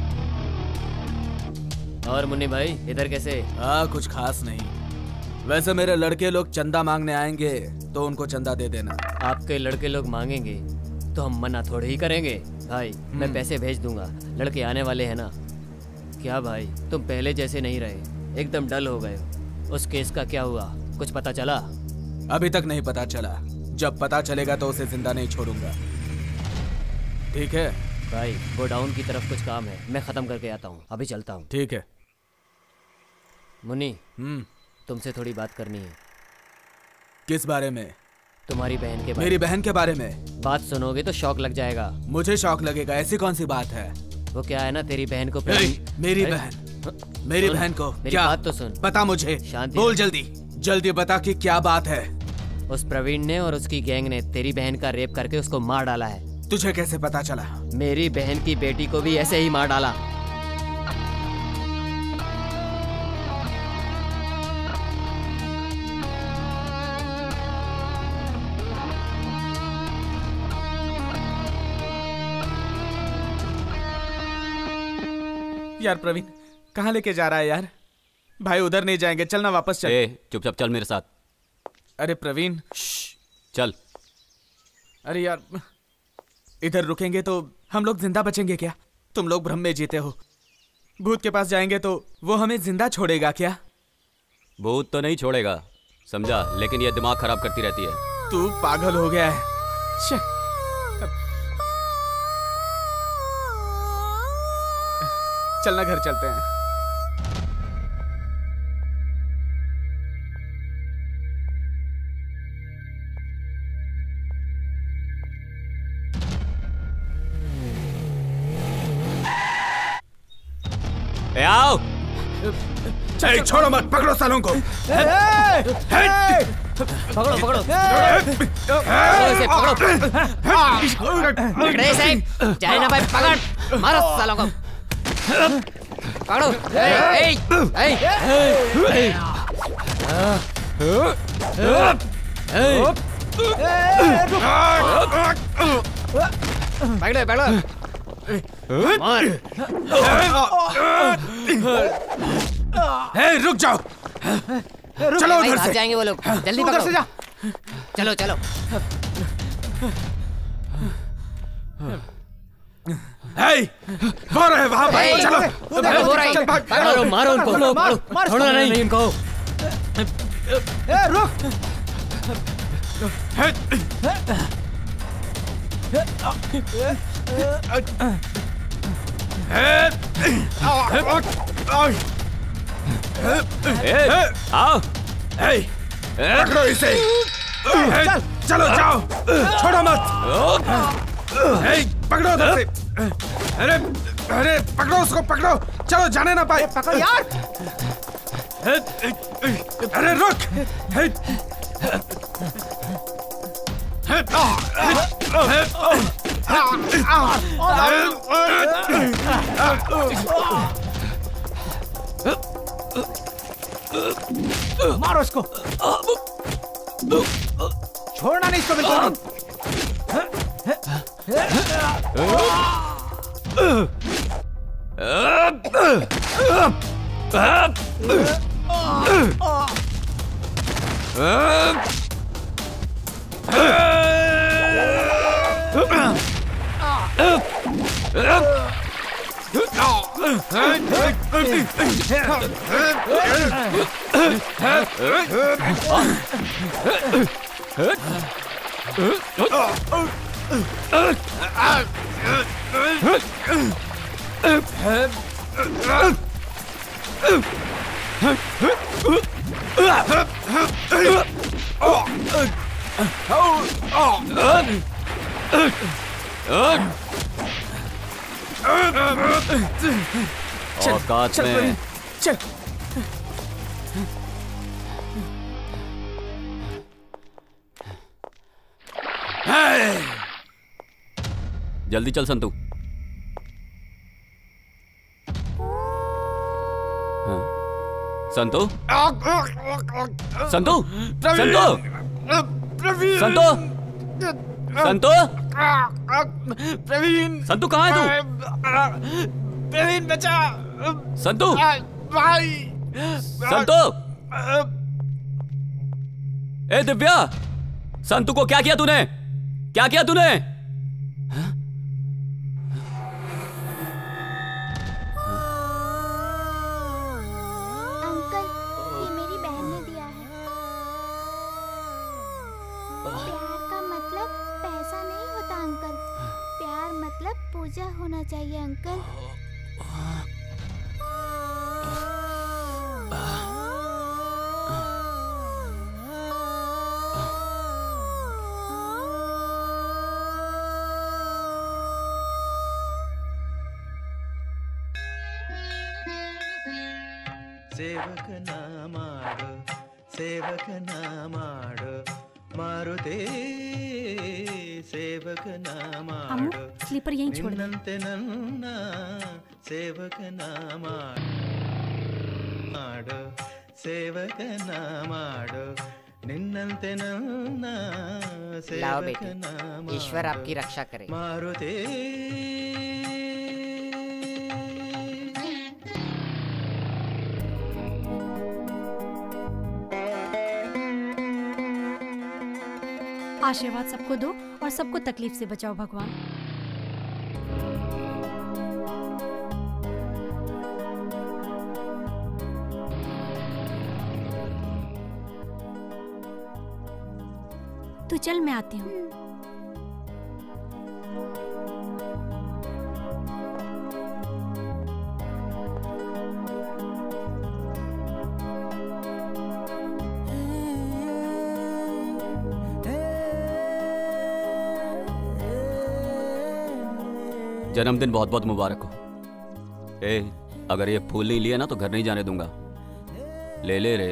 और मुन्नी भाई इधर कैसे? हाँ कुछ खास नहीं। वैसे मेरे लड़के लोग चंदा मांगने आएंगे तो उनको चंदा दे देना। आपके लड़के लोग मांगेंगे तो हम मना थोड़े ही करेंगे भाई। मैं पैसे भेज दूंगा, लड़के आने वाले हैं ना। क्या भाई तुम पहले जैसे नहीं रहे, एकदम डल हो गए हो। उस केस का क्या हुआ, कुछ पता चला? अभी तक नहीं पता चला, जब पता चलेगा तो उसे जिंदा नहीं छोड़ूंगा। ठीक है भाई गोडाउन की तरफ कुछ काम है, मैं खत्म करके आता हूँ, अभी चलता हूँ। ठीक है। मुन्नी हम्म तुमसे थोड़ी बात करनी है। किस बारे में? तुम्हारी बहन के बारे मेरी बहन के बारे में? बात सुनोगे तो शौक लग जाएगा। मुझे शौक लगेगा? ऐसी कौन सी बात है? वो क्या है ना, तेरी बहन को मेरी बहन मेरी बहन को मेरी क्या? बात तो सुन। बता मुझे, शांति बोल जल्दी जल्दी बता कि क्या बात है। उस प्रवीण ने और उसकी गैंग ने तेरी बहन का रेप करके उसको मार डाला है। तुझे कैसे पता चला? मेरी बहन की बेटी को भी ऐसे ही मार डाला। यार प्रवीण कहाँ लेके जा रहा है यार? भाई उधर नहीं जाएंगे, चलना वापस चल। ए, चुपचाप चल मेरे साथ। अरे प्रवीण चल। अरे यार इधर रुकेंगे तो हम लोग जिंदा बचेंगे क्या? तुम लोग भ्रम में जीते हो। भूत के पास जाएंगे तो वो हमें जिंदा छोड़ेगा क्या? भूत तो नहीं छोड़ेगा समझा, लेकिन ये दिमाग खराब करती रहती है। तू पागल हो गया है। चलना घर चलते हैं। ए आओ। चल छोड़ो मत, पकड़ो सालों को। पकड़ो पकड़ो इसे, पकड़ो पकड़े साहब, जाए ना भाई, पकड़ मारो सालों को, पकड़ो। ए ए ए पकड़ो पकड़ो मार। हे रुक जाओ, चलो उधर से। जाएंगे वो लोग, जल्दी पकड़ो। से जा। चलो चलो। हे वो रहे वहाँ पर, चलो। वो रहे, मारो मारो उनको, मारो, छोड़ो नहीं इनको। ए रुक। आओ। पकड़ो इसे। चलो जाओ, छोड़ो मत। पकड़ो उधर से। अरे अरे पकड़ो उसको, पकड़ो। चलो जाने ना पाए। पकड़ यार। अरे रुक। मारो इसको, छोड़ना नहीं इसको बिल्कुल। औकात में। चल जल्दी चल संतू। हाँ। संतू संतू संतू संतू संतू प्रवीण संतू कहाँ है तू? प्रवीण बचा। संतू भाई संतू। ए दिव्या, संतू को क्या किया तूने? क्या किया तूने? अंकल, ये मेरी बहन ने दिया है। प्यार का मतलब पैसा नहीं होता अंकल। प्यार मतलब पूजा होना चाहिए अंकल। ಸೇವಕನ ಮಾಡು ಸೇವಕನ ಮಾಡು ಮಾರುತೇ ಸೇವಕನ ಮಾಡು स्लीपर यहीं छोड़ दे। ನಿನ್ನಂತೆ ನನ್ನ ಸೇವಕನ ಮಾಡು ಸೇವಕನ ಮಾಡು ನಿನ್ನಂತೆ ನನ್ನ लाओ बेटी, ಸೇವಕನ ईश्वर आपकी रक्षा करे। ಮಾರುತೇ आशीर्वाद सबको दो और सबको तकलीफ से बचाओ भगवान। तू चल, मैं आती हूँ। जन्मदिन बहुत बहुत मुबारक हो। ए, अगर ये फूल नहीं लिए ना तो घर नहीं जाने दूंगा। ले ले रे,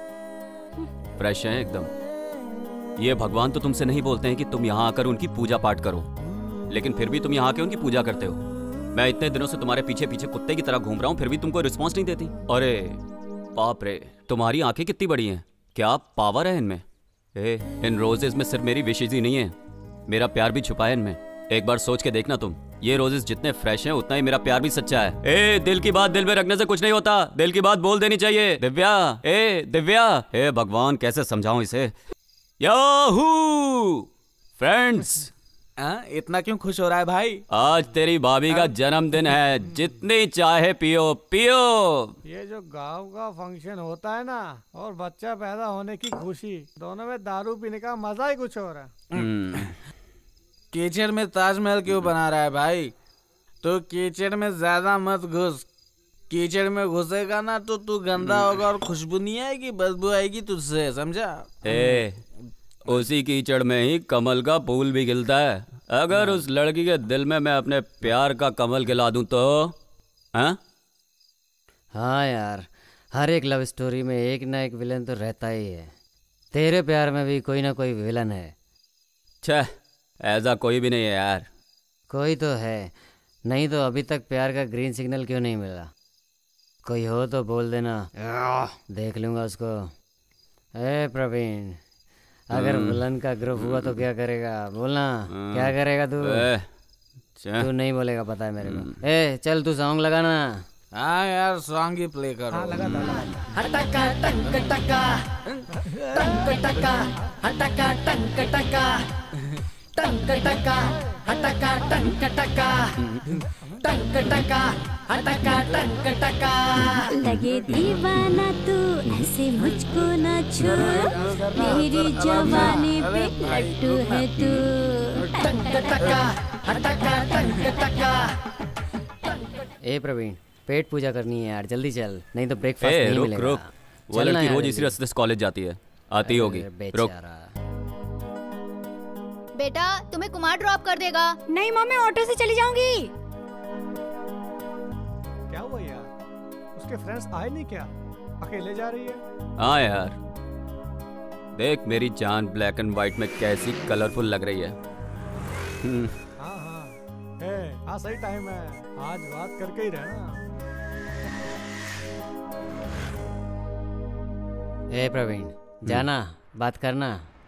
फ्रेश हैं एकदम। ये भगवान तो तुमसे नहीं बोलते हैं कि तुम यहाँ आकर उनकी पूजा पाठ करो, लेकिन फिर भी तुम यहाँ आके उनकी पूजा करते हो। मैं इतने दिनों से तुम्हारे पीछे पीछे कुत्ते की तरह घूम रहा हूँ, फिर भी तुमको रिस्पॉन्स नहीं देती। अरे बाप रे, तुम्हारी आंखें कितनी बड़ी हैं, क्या पावर है इनमें। ए, इन रोजेज में सिर्फ मेरी विशेष ही नहीं है, मेरा प्यार भी छुपा है इनमें। एक बार सोच के देखना तुम, ये रोजेस जितने फ्रेश हैं उतना ही मेरा प्यार भी सच्चा है। ए, दिल की बात दिल में रखने से कुछ नहीं होता, दिल की बात बोल देनी चाहिए। दिव्या, ए दिव्या, ए भगवान कैसे समझाऊं इसे। याहू फ्रेंड्स, इतना क्यों खुश हो रहा है भाई? आज तेरी भाभी का जन्मदिन है, जितनी चाहे पियो पियो। ये जो गांव का फंक्शन होता है ना, और बच्चा पैदा होने की खुशी, दोनों में दारू पीने का मजा ही कुछ हो रहा है। कीचड़ में ताजमहल क्यों बना रहा है भाई? तो कीचड़ में ज्यादा मत घुस, कीचड़ में घुसेगा ना तो तू गंदा होगा और खुशबू नहीं आएगी, बदबू आएगी तुझसे, समझा? ए, उसी कीचड़ में ही कमल का फूल भी खिलता है। अगर उस लड़की के दिल में मैं अपने प्यार का कमल खिला दूं तो हाँ? हाँ यार, हर एक लव स्टोरी में एक ना एक विलन तो रहता ही है। तेरे प्यार में भी कोई ना कोई विलन है। छह, ऐसा कोई भी नहीं है यार। कोई तो है, नहीं तो अभी तक प्यार का ग्रीन सिग्नल क्यों नहीं मिला? कोई हो तो बोल देना, देख लूंगा उसको। ए प्रवीण, अगर विलन का ग्रुप हुआ तो क्या करेगा? बोलना, क्या करेगा तू? तू नहीं बोलेगा, पता है मेरे को। ए चल, तू सॉन्ग लगाना। हाँ यार, सॉन्ग ही प्ले करो। हाँ, लगा दो, हटका टंक टका टंक टका हटका टंक टका टंक टका हटका टंक टका टंक टका हटका टंक टका। लगे दीवाना तू ऐसे मुझको ना छोड़, मेरी जवानी पे लट्टू है तू। टंक टका हटका टंक टका। ए प्रवीण, पेट पूजा करनी है यार, जल्दी चल, नहीं तो ब्रेकफास्ट नहीं रुक, मिलेगा। रुक, वो लड़की रोज इसी रास्ते से कॉलेज जाती है, आती होगी। रुक। बेटा, तुम्हें कुमार ड्रॉप कर देगा। नहीं माँ, मैं ऑटो से चली जाऊंगी। क्या हुआ यार, उसके फ्रेंड्स आए नहीं क्या? अकेले जा रही है? हाँ यार, देख मेरी जान ब्लैक एंड व्हाइट में कैसी कलरफुल लग रही है। हाँ हाँ, हाँ सही टाइम है, आज बात करके ही रहना। ए प्रवीण, जाना बात करना।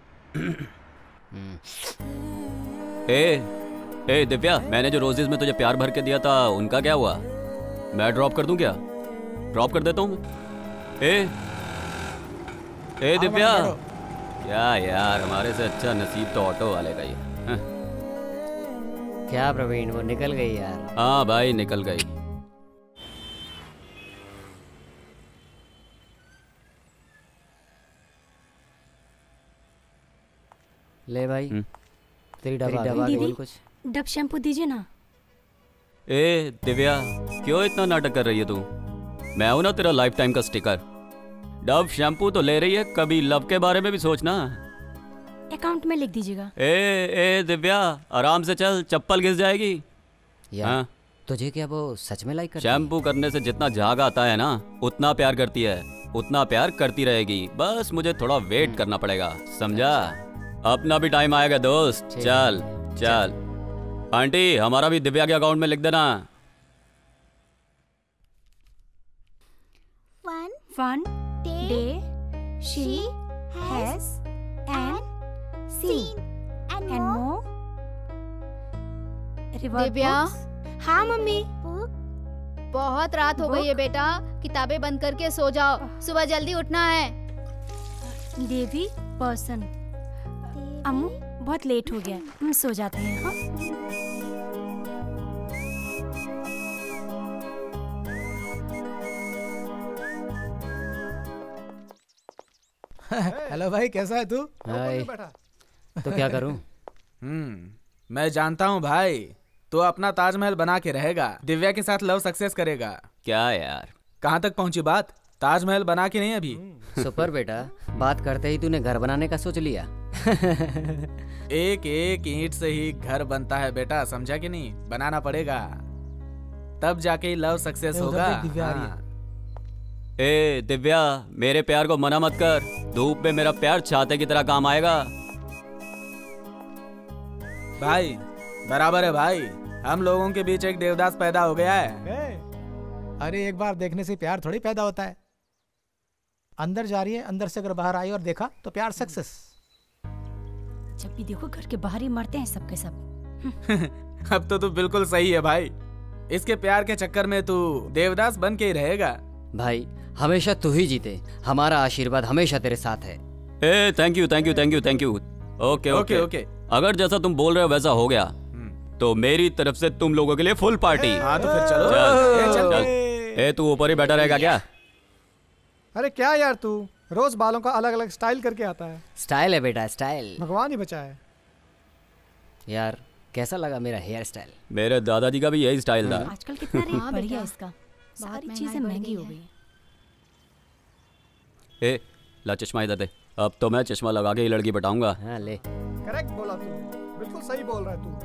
ए ए दिव्या, मैंने जो रोजेज में तुझे प्यार भर के दिया था उनका क्या हुआ? मैं ड्रॉप कर दूं क्या? ड्रॉप कर देता हूँ मैं। ए ए दिव्या, क्या यार, हमारे से अच्छा नसीब तो ऑटो वाले का ही है। क्या प्रवीण, वो निकल गई यार। हाँ भाई निकल गई। ले भाई तेरी डब्बा डब्बा दीदी कुछ डब शैम्पू दीजिए ना। ए दिव्या, क्यों इतना नाटक कर रही है तू? मैं हूं ना तेरा लाइफ टाइम का स्टिकर। डब शैम्पू तो ले रही है, कभी लव के बारे में भी सोचना। अकाउंट में लिख दीजिएगा। ए ए दिव्या, आराम से चल, चप्पल घिस जाएगी। यार तुझे क्या वो सच में लाइक करती है? शैम्पू करने से जितना झाग आता है ना, उतना प्यार करती है, उतना प्यार करती रहेगी। बस मुझे थोड़ा वेट करना पड़ेगा, समझा? अपना भी टाइम आएगा दोस्त। चल चल। आंटी, हमारा भी दिव्या के अकाउंट में लिख देना। One One day day she has and seen and and more more river Divya, books? हाँ मम्मी। बहुत रात हो गई है बेटा, किताबें बंद करके सो जाओ, सुबह जल्दी उठना है। देवी पर्सन। अम्मू बहुत लेट हो गया, हम सो जाते हैं। हाँ हेलो भाई, कैसा है तू? हाय। तो क्या करूं? हम्म मैं जानता हूँ भाई, तो अपना ताजमहल बना के रहेगा, दिव्या के साथ लव सक्सेस करेगा। क्या यार, कहाँ तक पहुँची बात? ताजमहल बना के नहीं अभी? सुपर बेटा, बात करते ही तूने घर बनाने का सोच लिया। एक एक ईंट से ही घर बनता है बेटा, समझा कि नहीं? बनाना पड़ेगा, तब जाके लव सक्सेस होगा। हाँ। ए दिव्या, मेरे प्यार को मना मत कर, धूप में मेरा प्यार छाते की तरह काम आएगा। भाई बराबर है भाई, हम लोगों के बीच एक देवदास पैदा हो गया है। अरे एक बार देखने से प्यार थोड़ी पैदा होता है। अंदर जा रही है, अंदर से अगर बाहर आई और देखा तो प्यार सक्सेस। जब भी देखो घर के बाहर ही मरते हैं सबके सब। अब तो तू बिल्कुल सही है भाई, इसके प्यार के चक्कर में तू देवदास बन के ही रहेगा। भाई हमेशा तू ही जीते, हमारा आशीर्वाद हमेशा तेरे साथ है। ए thank you thank you thank you thank you. Okay okay okay. अगर जैसा तुम बोल रहे हो वैसा हो गया तो मेरी तरफ से तुम लोगों के लिए फुल पार्टी। हाँ तो फिर चलो। चल, चल, चल। ए तू ऊपर ही बैठा रहेगा क्या? अरे क्या यार, तू रोज बालों का अलग अलग स्टाइल करके आता है। स्टाइल है बेटा, स्टाइल। भगवान ही बचाए। यार कैसा लगा मेरा हेयर स्टाइल? मेरे दादाजी का भी यही स्टाइल था। आजकल कितना रेट बढ़ गया इसका, सारी चीजें महंगी हो गई। ए ला चश्मा इधर दे, अब तो मैं चश्मा लगा के ही लड़की पटाऊंगा। हाँ ले। करेक्ट बोला तू, बिल्कुल सही बोल रहा है तू।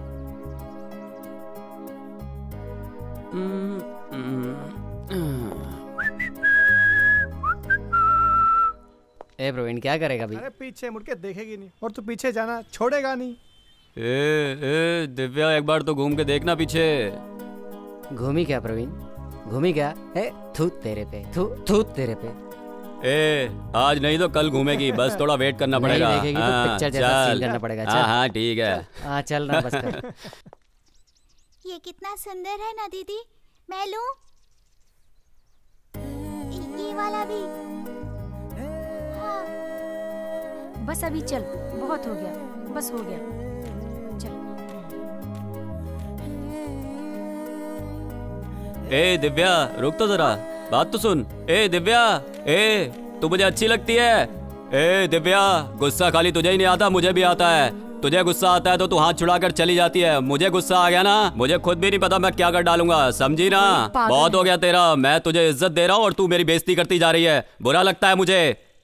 ए प्रवीण क्या करेगा अभी? अरे पीछे मुड़ के देखेगी नहीं, और तू पीछे जाना छोड़ेगा नहीं। ए ए दिव्या, एक बार तो घूम के देखना पीछे। घूमी क्या प्रवीण, घूमी क्या? ए थू तेरे पे, थू थू तेरे पे। ए आज नहीं तो कल घूमेगी, बस थोड़ा वेट करना पड़ेगा। नहीं देखेगी तो पिक्चर जैसा सीन करना पड़ेगा। हाँ हाँ ठीक है। हाँ चल ना बस कर। ये कितना सुंदर है ना दीदी, मैं लूं? ये वाला भी। हाँ। बस अभी चल, बहुत हो गया, बस हो गया, चल। ए दिव्या रुक तो जरा, बात तो सुन। ए दिव्या, ए तू मुझे अच्छी लगती है। ए दिव्या, गुस्सा खाली तुझे ही नहीं आता, मुझे भी आता है। तुझे गुस्सा आता है तो तू हाथ छुड़ाकर चली जाती है, मुझे गुस्सा आ गया ना, मुझे खुद भी नहीं पता मैं क्या कर डालूंगा, समझी ना? बहुत हो गया तेरा, मैं तुझे इज्जत दे रहा हूँ और तू मेरी बेइज्जती करती जा रही है, बुरा लगता है मुझे।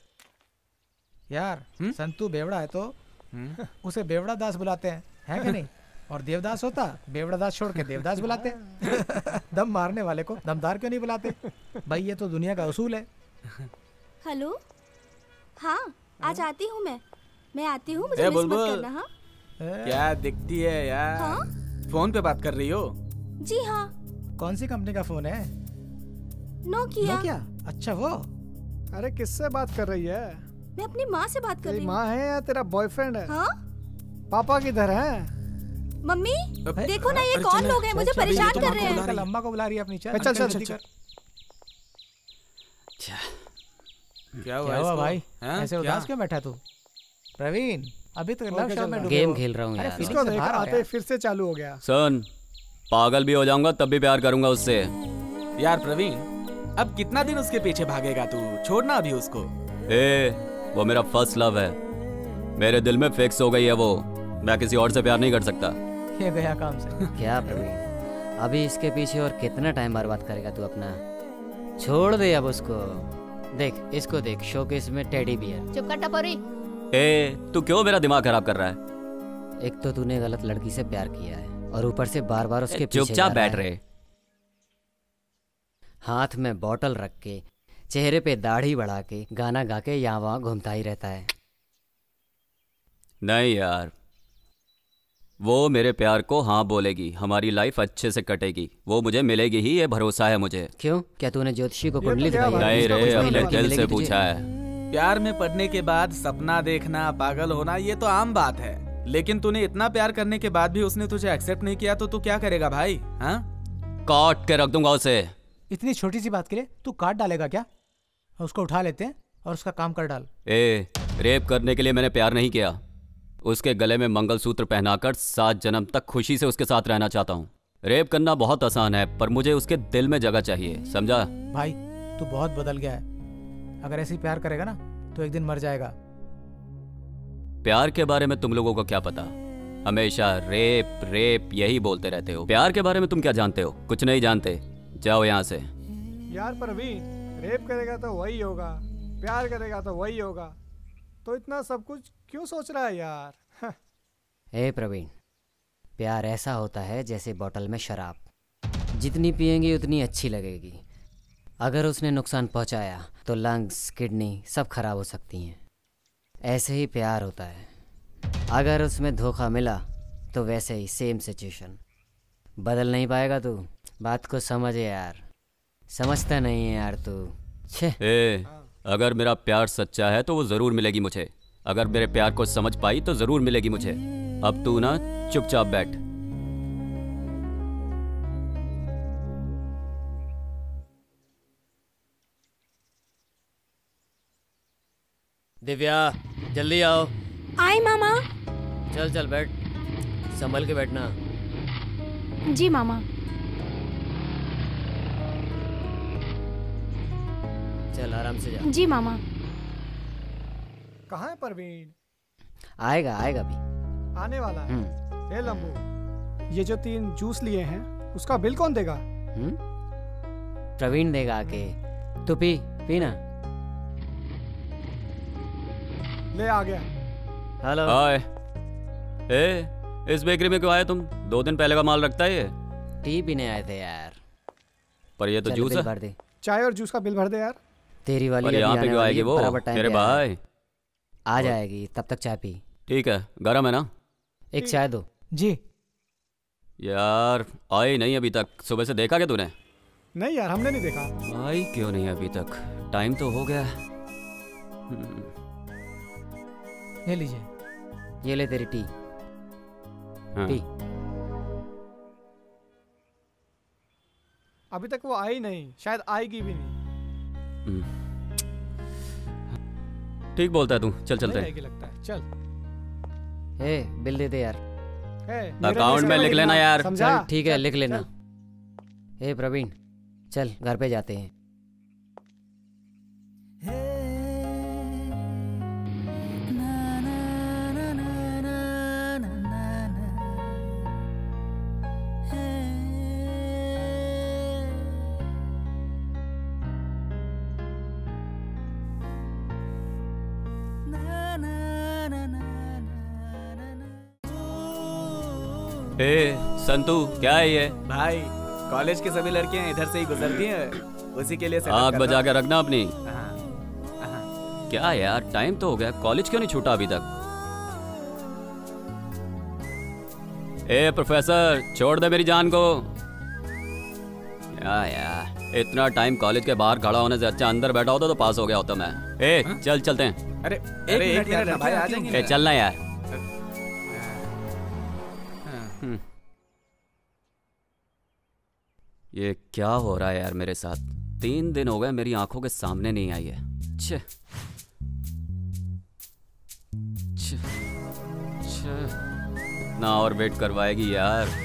यार संतू बेवड़ा है तो उसे बेवड़ा दास बुलाते हैं, है कि नहीं? और देवदास होता बेवड़ा दास छोड़ के देवदास बुलाते। दम मारने वाले को दमदार क्यों नहीं बुलाते भाई? ये तो दुनिया का उसूल है। हेलो, हाँ आज आती हूँ मैं मैं आती हूँ, मुझे मिस मत करना। हाँ क्या दिखती है यार? हाँ? फोन पे बात कर रही हो? जी हाँ। कौन सी कंपनी का फोन है? नोकिया। नोकिया? अच्छा वो। अरे किससे बात कर रही है? मैं अपनी माँ से बात कर रही तेरी हूँ। माँ है या तेरा बॉयफ्रेंड है? हाँ? पापा किधर है? मम्मी देखो ना ये कौन लोग हैं, मुझे परेशान कर रहे हैं। अम्मा को बुला रही है अपनी। चल चल चल चल। क्या हुआ, क्या हुआ भाई? हाँ? ऐसे उदास क्यों बैठा तू? प्रवीण अभी तक लव शॉट में डूबे गेम हो। खेल रहा हूँ अरे यार। feeling इसको से देखा बाहर आ आते यार। फिर से चालू हो गया। सन पागल भी हो जाऊंगा तब भी प्यार करूंगा उससे। यार प्रवीण, अब कितना दिन उसके पीछे भागेगा तू? छोड़ना अभी उसको। ए, वो मेरा फर्स्ट लव है, मेरे दिल में फिक्स हो गई है वो। मैं किसी और से प्यार नहीं कर सकता। ये गया काम से। क्या प्रवीण, अभी इसके पीछे और कितना टाइम बर्बाद करेगा तू अपना? छोड़ दे अब उसको। देख इसको देख, शोकेस में टेडी बियर। चुप कर टपोरी। ए, तू क्यों मेरा दिमाग खराब कर रहा है? एक तो तूने गलत लड़की से प्यार किया है और ऊपर से बार बार उसके पीछे चुपचाप जा रहा बैठ है। रहे। हाथ में बॉटल रख के, चेहरे पे दाढ़ी बढ़ा के, गाना गा के यहाँ वहाँ घूमता ही रहता है। नहीं यार, वो मेरे प्यार को हाँ बोलेगी, हमारी लाइफ अच्छे से कटेगी, वो मुझे मिलेगी ही, ये भरोसा है मुझे। क्यों? क्या तूने ज्योतिषी को ये तो कुंडली क्या दिखाई है? नहीं रे, उसको अपने लड़की दिल मिलेगी से तुझे? पूछा है। प्यार में पड़ने के बाद सपना देखना, पागल होना, ये तो आम बात है। लेकिन तूने इतना प्यार करने के बाद भी उसने तुझे एक्सेप्ट नहीं किया तो तू क्या करेगा भाई? हाँ? काट के रख दूंगा उसे। इतनी छोटी सी बात के लिए तू काट डालेगा क्या? उसको उठा लेते हैं और उसका काम कर डाल। ए, रेप करने के लिए मैंने प्यार नहीं किया। उसके गले में मंगलसूत्र पहनाकर सात जन्म तक खुशी से उसके साथ रहना चाहता हूँ। रेप करना बहुत आसान है, पर मुझे उसके दिल में जगह चाहिए, समझा? भाई तू बहुत बदल गया है। अगर ऐसे ही प्यार करेगा ना तो एक दिन मर जाएगा। प्यार के बारे में तुम लोगों को क्या पता? हमेशा रेप रेप यही बोलते रहते हो। प्यार के बारे में तुम क्या जानते हो? कुछ नहीं जानते। जाओ यहाँ से। यार प्रवीण, रेप करेगा तो वही होगा, प्यार करेगा तो वही होगा, तो इतना सब कुछ क्यों सोच रहा है यार? ए प्रवीण, प्यार ऐसा होता है जैसे बोतल में शराब, जितनी पिएंगे उतनी अच्छी लगेगी। अगर उसने नुकसान पहुंचाया तो लंग्स, किडनी सब खराब हो सकती हैं। ऐसे ही प्यार होता है, अगर उसमें धोखा मिला तो वैसे ही सेम सिचुएशन। बदल नहीं पाएगा तू, बात को समझ यार। समझता नहीं है यार तू। छे। ए, अगर मेरा प्यार सच्चा है तो वो जरूर मिलेगी मुझे। अगर मेरे प्यार को समझ पाई तो जरूर मिलेगी मुझे। अब तू ना चुपचाप बैठ। दिव्या जल्दी आओ। आई मामा। चल चल बैठ, संभल के बैठना। जी मामा। चल आराम से जा। जी मामा। कहाँ है प्रवीण? आएगा आएगा भी। आने वाला है। हम्म। ए लंबू, ये जो तीन जूस लिए हैं उसका बिल कौन देगा? हम्म? प्रवीण देगा आके। तू पी पी ना। ले आ गया। हेलो। हाय। ए, इस बेकरी में क्यों आए तुम? दो दिन पहले का माल रखता है ये। टी पीने आए थे यार। पर ये तो चल जूस बिल है। भर दे। चाय और जूस का बिल भर दे यार। तेरी वाली पर अभी यहाँ पे आने क्यों वाली आएगी है, वो? बराबर टाइम तेरे पे आ भाई। जाएगी। आ जाएगी, तब तक चाय पी। ठीक है, गरम है ना? एक चाय दो। जी। यार आई नहीं अभी तक। सुबह से देखा क्या तूने? नहीं यार, हमने नहीं देखा। आई क्यों नहीं अभी तक? टाइम तो हो गया। ले लीजिए। ये ले तेरी टी। हाँ। पी। अभी तक वो आई नहीं, शायद आएगी भी नहीं। ठीक बोलता है तू। चल चलते नहीं हैं। आएगी लगता है। चल। ए बिल दे दे यार। अकाउंट में लिख लेना यार। चल ठीक है, लिख लेना। ए प्रवीण चल घर पे जाते हैं। ए संतू, क्या है ये? भाई कॉलेज की सभी लड़कियां इधर से ही गुजरती हैं, उसी के लिए सेटअप आग कर बजा रहा के रखना अपनी। हूं। क्या यार, टाइम तो हो गया, कॉलेज क्यों नहीं छूटा अभी तक? ए प्रोफेसर, छोड़ दे मेरी जान को। क्या यार, इतना टाइम कॉलेज के बाहर खड़ा होने से अच्छा अंदर बैठा होता तो पास हो गया होता मैं। ए हा? चल चलते हैं। अरे एक मिनट यार, भाई आ जाएंगे। ए चलना यार। ये क्या हो रहा है यार मेरे साथ? तीन दिन हो गए मेरी आंखों के सामने नहीं आई है। छे छे छे इतना और वेट करवाएगी यार।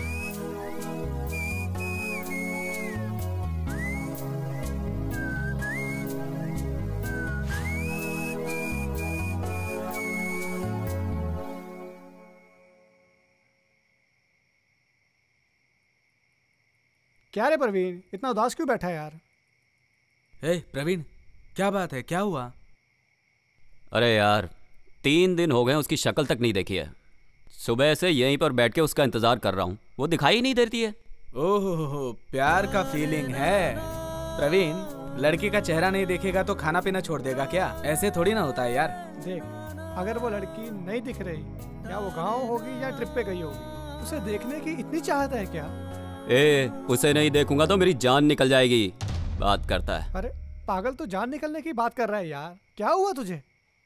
क्या रे प्रवीण, इतना उदास क्यों बैठा है यार? ए प्रवीण, क्या बात है, क्या हुआ? अरे यार, तीन दिन हो गए उसकी शक्ल तक नहीं देखी है। सुबह से यहीं पर बैठ के उसका इंतजार कर रहा हूँ, वो दिखाई ही नहीं देती है। ओहो, प्यार का फीलिंग है। प्रवीण, लड़की का चेहरा नहीं देखेगा तो खाना पीना छोड़ देगा क्या? ऐसे थोड़ी ना होता है यार। देख, अगर वो लड़की नहीं दिख रही, क्या वो गाँव होगी या ट्रिप पे गई होगी? उसे देखने की इतनी चाहत है क्या? ए, उसे नहीं देखूंगा तो मेरी जान निकल जाएगी। बात करता है। अरे पागल, तो जान निकलने की बात कर रहा है यार। क्या हुआ तुझे?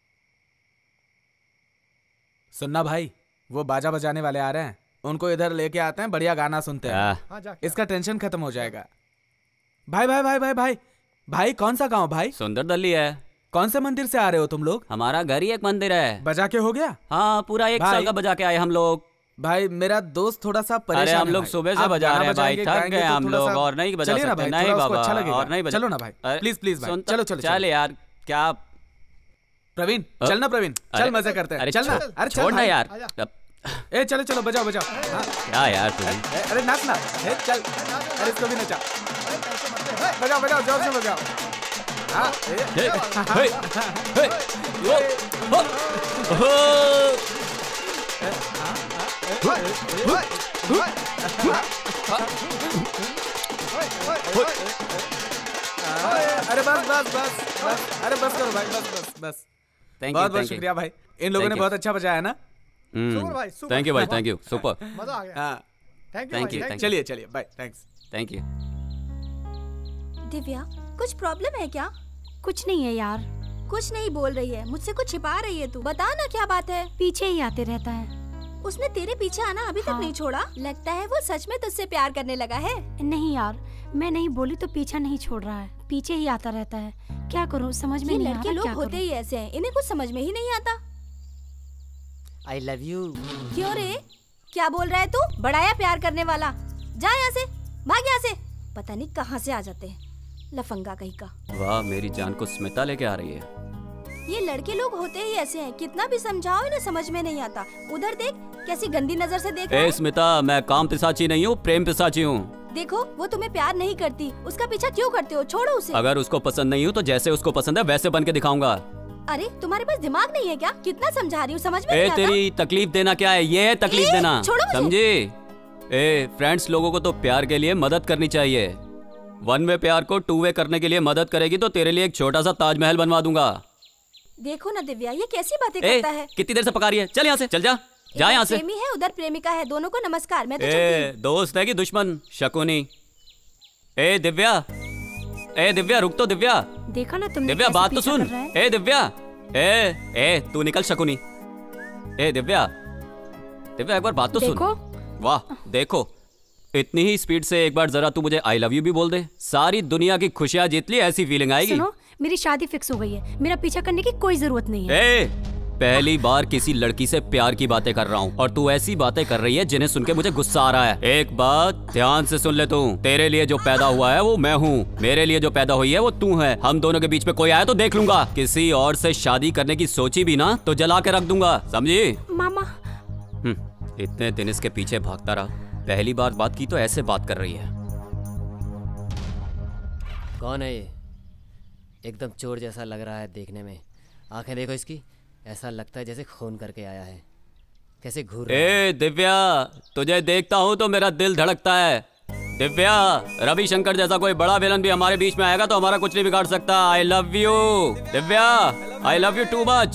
सुनना भाई, वो बाजा बजाने वाले आ रहे हैं, उनको इधर लेके आते हैं, बढ़िया गाना सुनते हैं। हाँ, इसका टेंशन खत्म हो जाएगा। भाई भाई भाई भाई भाई भाई कौन सा गांव भाई? सुंदर दल्ली है। कौन से मंदिर से आ रहे हो तुम लोग? हमारा घर ही एक मंदिर है। बजा के हो गया? हाँ, पूरा एक साल का बजा के आए हम लोग। भाई मेरा दोस्त थोड़ा सा परेशान है। अरे हम लोग सुबह से बजा रहे हैं भाई, थक गए हम लोग और नहीं बजा सकते। नहीं बाबा, और नहीं बजा। चलो ना भाई, प्लीज प्लीज भाई, चलो चलो चल यार। क्या प्रवीण, चलना प्रवीण, चल मजा करते हैं। चलना, अरे छोड़ ना यार। ए चलो चलो, बजाओ बजाओ। क्या यार तू? अरे नाच ना, चल। अरे इसको भी नचा। बजाओ बजाओ, जोर से बजाओ। अरे बस बस बस बस, अरे बस करो भाई, बस बस बस। बहुत बहुत शुक्रिया भाई, इन लोगों ने बहुत अच्छा बजाया ना। थैंक यू भाई, थैंक यू, सुपर, मजा आ गया। Thank you. चलिए चलिए, bye, thanks. Thank you. Divya, कुछ प्रॉब्लम है क्या? कुछ नहीं है यार। कुछ नहीं बोल रही है, मुझसे कुछ छिपा रही है तू। बता ना क्या बात है। पीछे ही आते रहता है। उसने तेरे पीछे आना अभी हाँ। तक नहीं छोड़ा। लगता है वो सच में तुझसे प्यार करने लगा है। नहीं यार, मैं नहीं बोली तो पीछा नहीं छोड़ रहा है, पीछे ही आता रहता है। क्या करूँ, समझ में नहीं आ रहा। लड़के लोग होते ही ऐसे हैं, इन्हें कुछ समझ में ही नहीं आता। I love you. क्यों रे, क्या बोल रहा है तू? बड़ाया प्यार करने वाला। जा यहाँ से, भाग यहाँ से। पता नहीं कहाँ से आ जाते हैं, लफंगा कहीं का। वाह, मेरी जान को स्मिता लेके आ रही है। ये लड़के लोग होते ही ऐसे हैं, कितना भी समझाओ इन्हें समझ में नहीं आता। उधर देख, कैसी गंदी नजर से देख रहा है। ए स्मिता, मैं काम पिशाची नहीं हूँ, प्रेम पिशाची हूँ। देखो, वो तुम्हें प्यार नहीं करती, उसका पीछा क्यों करते हो? छोड़ो उसे। अगर उसको पसंद नहीं हूँ तो जैसे उसको पसंद है वैसे बन के दिखाऊंगा। अरे तुम्हारे पास दिमाग नहीं है क्या? कितना समझा रही हूँ, समझ में ए, नहीं आता। तेरी तकलीफ देना क्या है? ये है तकलीफ ए, देना, छोड़ो मुझे। समझी? ए फ्रेंड्स लोगों को तो प्यार के लिए मदद करनी चाहिए। वन वे प्यार को टू वे करने के लिए मदद करेगी तो तेरे लिए एक छोटा सा ताजमहल बनवा दूंगा। देखो ना दिव्या, ये कैसी बातें करता है। कितनी देर से पका रही है? चल यहाँ से, चल जा, जा यहाँ से। प्रेमी है, उधर प्रेमिका है, दोनों को नमस्कार। मैं तो ए, दोस्त है कि दुश्मन? शकुनी। ए दिव्या, ए दिव्या रुक तो। दिव्या देखा ना तुमने, दिव्या बात तो सुन। ए दिव्या, ए ए तू निकल शकुनी। ए दिव्या, दिव्या एक बार बात तो सुन। वाह देखो, इतनी ही स्पीड से एक बार जरा तू मुझे आई लव यू भी बोल दे, सारी दुनिया की खुशियां जीत ली, ऐसी फीलिंग आएगी। सुनो, मेरी शादी फिक्स हो गई है, मेरा पीछा करने की कोई जरूरत नहीं है। ए, पहली बार किसी लड़की से प्यार की बातें कर रहा हूँ और तू ऐसी बातें कर रही है जिन्हें सुन के मुझे गुस्सा आ रहा है। एक बात ध्यान से सुन ले तू, तेरे लिए जो पैदा हुआ है वो मैं हूँ, मेरे लिए जो पैदा हुई है वो तू है। हम दोनों के बीच में कोई आया तो देख लूंगा। किसी और से शादी करने की सोची भी ना तो जला के रख दूंगा, समझी? मामा। इतने दिन इसके पीछे भागता रहा, पहली बार बात की तो ऐसे बात कर रही है। कौन है ये? एकदम चोर जैसा लग रहा है देखने में। आंखें देखो इसकी, ऐसा लगता है जैसे खून करके आया है। कैसे घूर रहा है। ए दिव्या, तुझे देखता हूँ तो मेरा दिल धड़कता है। दिव्या, रविशंकर जैसा कोई बड़ा विलन भी हमारे बीच में आएगा तो हमारा कुछ नहीं बिगाड़ सकता। I love you Divya, I love you too much.